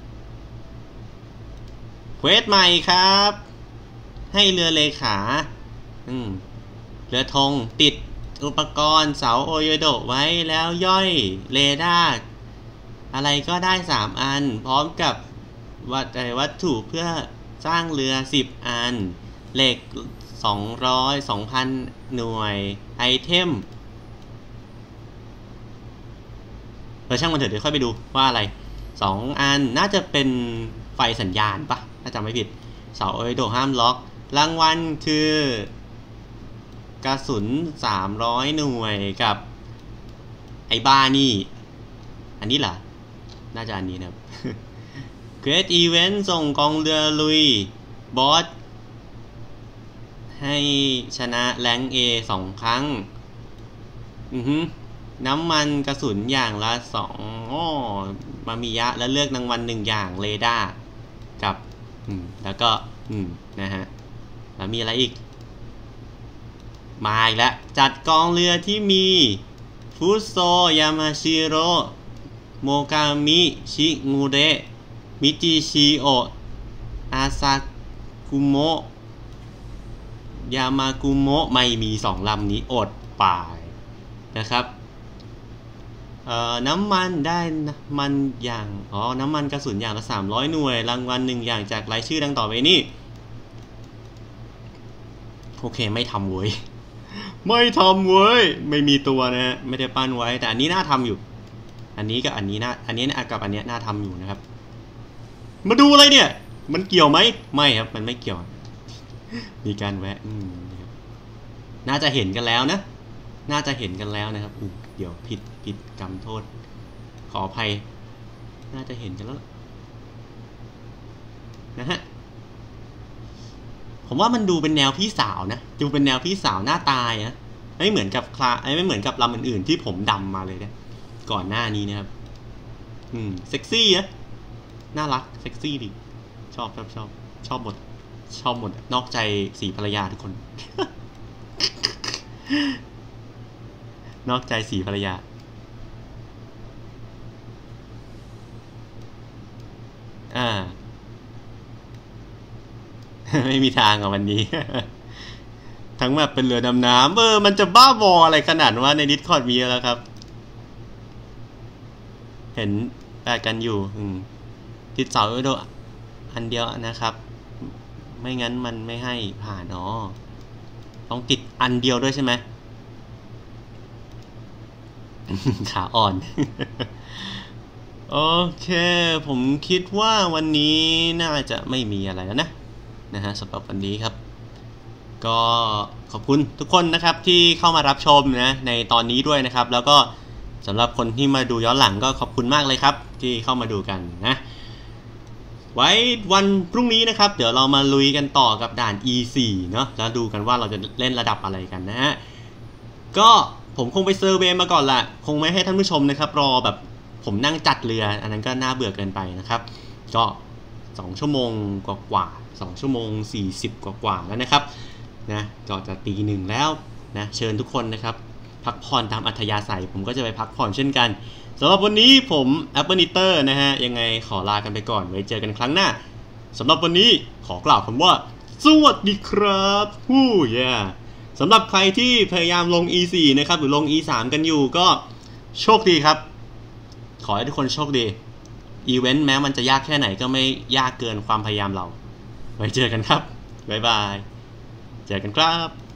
เควสใหม่ครับให้เรือเลขาอืมเรือธงติดอุปกรณ์เสาโอโยโดะไว้แล้วย่อยเรดาร์อะไรก็ได้สามอันพร้อมกับวัตวัตถุเพื่อสร้างเรือสิบอันเหล็กสองร้อย สองพัน หน่วยไอเทมเออช่างมันเถอะเดี๋ยวค่อยไปดูว่าอะไรสองอันน่าจะเป็นไฟสัญญาณปะถ้าจำไม่ผิดเสาโอโยโดะห้ามล็อกรางวัลคือกระสุนสามร้อยหน่วยกับไอ้บ้านี่อันนี้เหรอน่าจะอันนี้นะครับ Great Event ส่งกองเรือลุยบอสให้ชนะแรงเอสองครั้งอือฮึน้ำมันกระสุนอย่างละสองอ้อมามิยะแล้วเลือกรางวัลหนึ่งอย่างเรดาร์กับอืมแล้วก็อืมนะฮะแล้วมีอะไรอีกมาอีกแล้วจัดกองเรือที่มีฟุโซยามาชิโร่โมกามิชิงูเระมิจิชิโอะอาซากุโมะยามากุโมะไม่มีสองลำนี้อดไปนะครับเอ่อน้ำมันได้มันอย่างอ๋อน้ำมันกระสุนอย่างละสามร้อยหน่วยรางวัลหนึ่งอย่างจากรายชื่อดังต่อไปนี้โอเคไม่ทำเว้ยไม่ทำเว้ยไม่มีตัวนะฮะไม่ได้ปั้นไว้แต่อันนี้น่าทำอยู่อันนี้กับอันนี้น่าอันนี้กับอันนี้น่าทำอยู่นะครับมาดูอะไรเนี่ยมันเกี่ยวไหมไม่ครับมันไม่เกี่ยวมีการแวะน่าจะเห็นกันแล้วนะน่าจะเห็นกันแล้วนะครับอู้เดี๋ยวผิดผิดกรรมโทษขออภัยน่าจะเห็นกันแล้วนะฮะผมว่ามันดูเป็นแนวพี่สาวนะดูเป็นแนวพี่สาวหน้าตายนะไม่เหมือนกับคลาไม่เหมือนกับลำอื่นๆที่ผมดำมาเลยนะก่อนหน้านี้นะครับอืมเซ็กซี่นะน่ารักเซ็กซี่ดีชอบชอบชอบชอบหมดชอบหมดนอกใจสีภรรยาทุกคน นอกใจสีภรรยาอ่า ไม่มีทางอ่ะวันนี้ ทั้งแบบเป็นเรือดำน้ำเออมันจะบ้าบออะไรขนาดว่าใน Discord มีแล้วครับเห็นแปลกันอยู่อืมติดเสาไว้ด้วยอันเดียวนะครับไม่งั้นมันไม่ให้ผ่านอ๋อต้องติดอันเดียวด้วยใช่ไหม ขาอ่อน โอเคผมคิดว่าวันนี้น่าจะไม่มีอะไรแล้วนะนะฮะสำหรับวันนี้ครับก็ขอบคุณทุกคนนะครับที่เข้ามารับชมนะในตอนนี้ด้วยนะครับแล้วก็สำหรับคนที่มาดูย้อนหลังก็ขอบคุณมากเลยครับที่เข้ามาดูกันนะไว้วันพรุ่งนี้นะครับเดี๋ยวเรามาลุยกันต่อกับด่าน อี โฟร์ เนาะแล้วดูกันว่าเราจะเล่นระดับอะไรกันนะฮะก็ผมคงไปเซอร์เวย์มาก่อนละคงไม่ให้ท่านผู้ชมนะครับรอแบบผมนั่งจัดเรืออันนั้นก็น่าเบื่อเกินไปนะครับก็สองชั่วโมงกว่าๆสองชั่วโมงสี่สิบกว่าๆแล้วนะครับนะก็จะตีหนึ่งแล้วนะเชิญทุกคนนะครับพักผ่อนตามอัธยาศัยผมก็จะไปพักผ่อนเช่นกันสำหรับวันนี้ผม Apple Knitter นะฮะยังไงขอลากันไปก่อนไว้เจอกันครั้งหน้าสำหรับวันนี้ขอกล่าวคำว่าสวัสดีครับฮู้ย่าสำหรับใครที่พยายามลง อี โฟร์ นะครับหรือลง อี ทรี กันอยู่ก็โชคดีครับขอให้ทุกคนโชคดีอีเวนต์แม้มันจะยากแค่ไหนก็ไม่ยากเกินความพยายามเราไว้เจอกันครับบ๊ายบายเจอกันครับ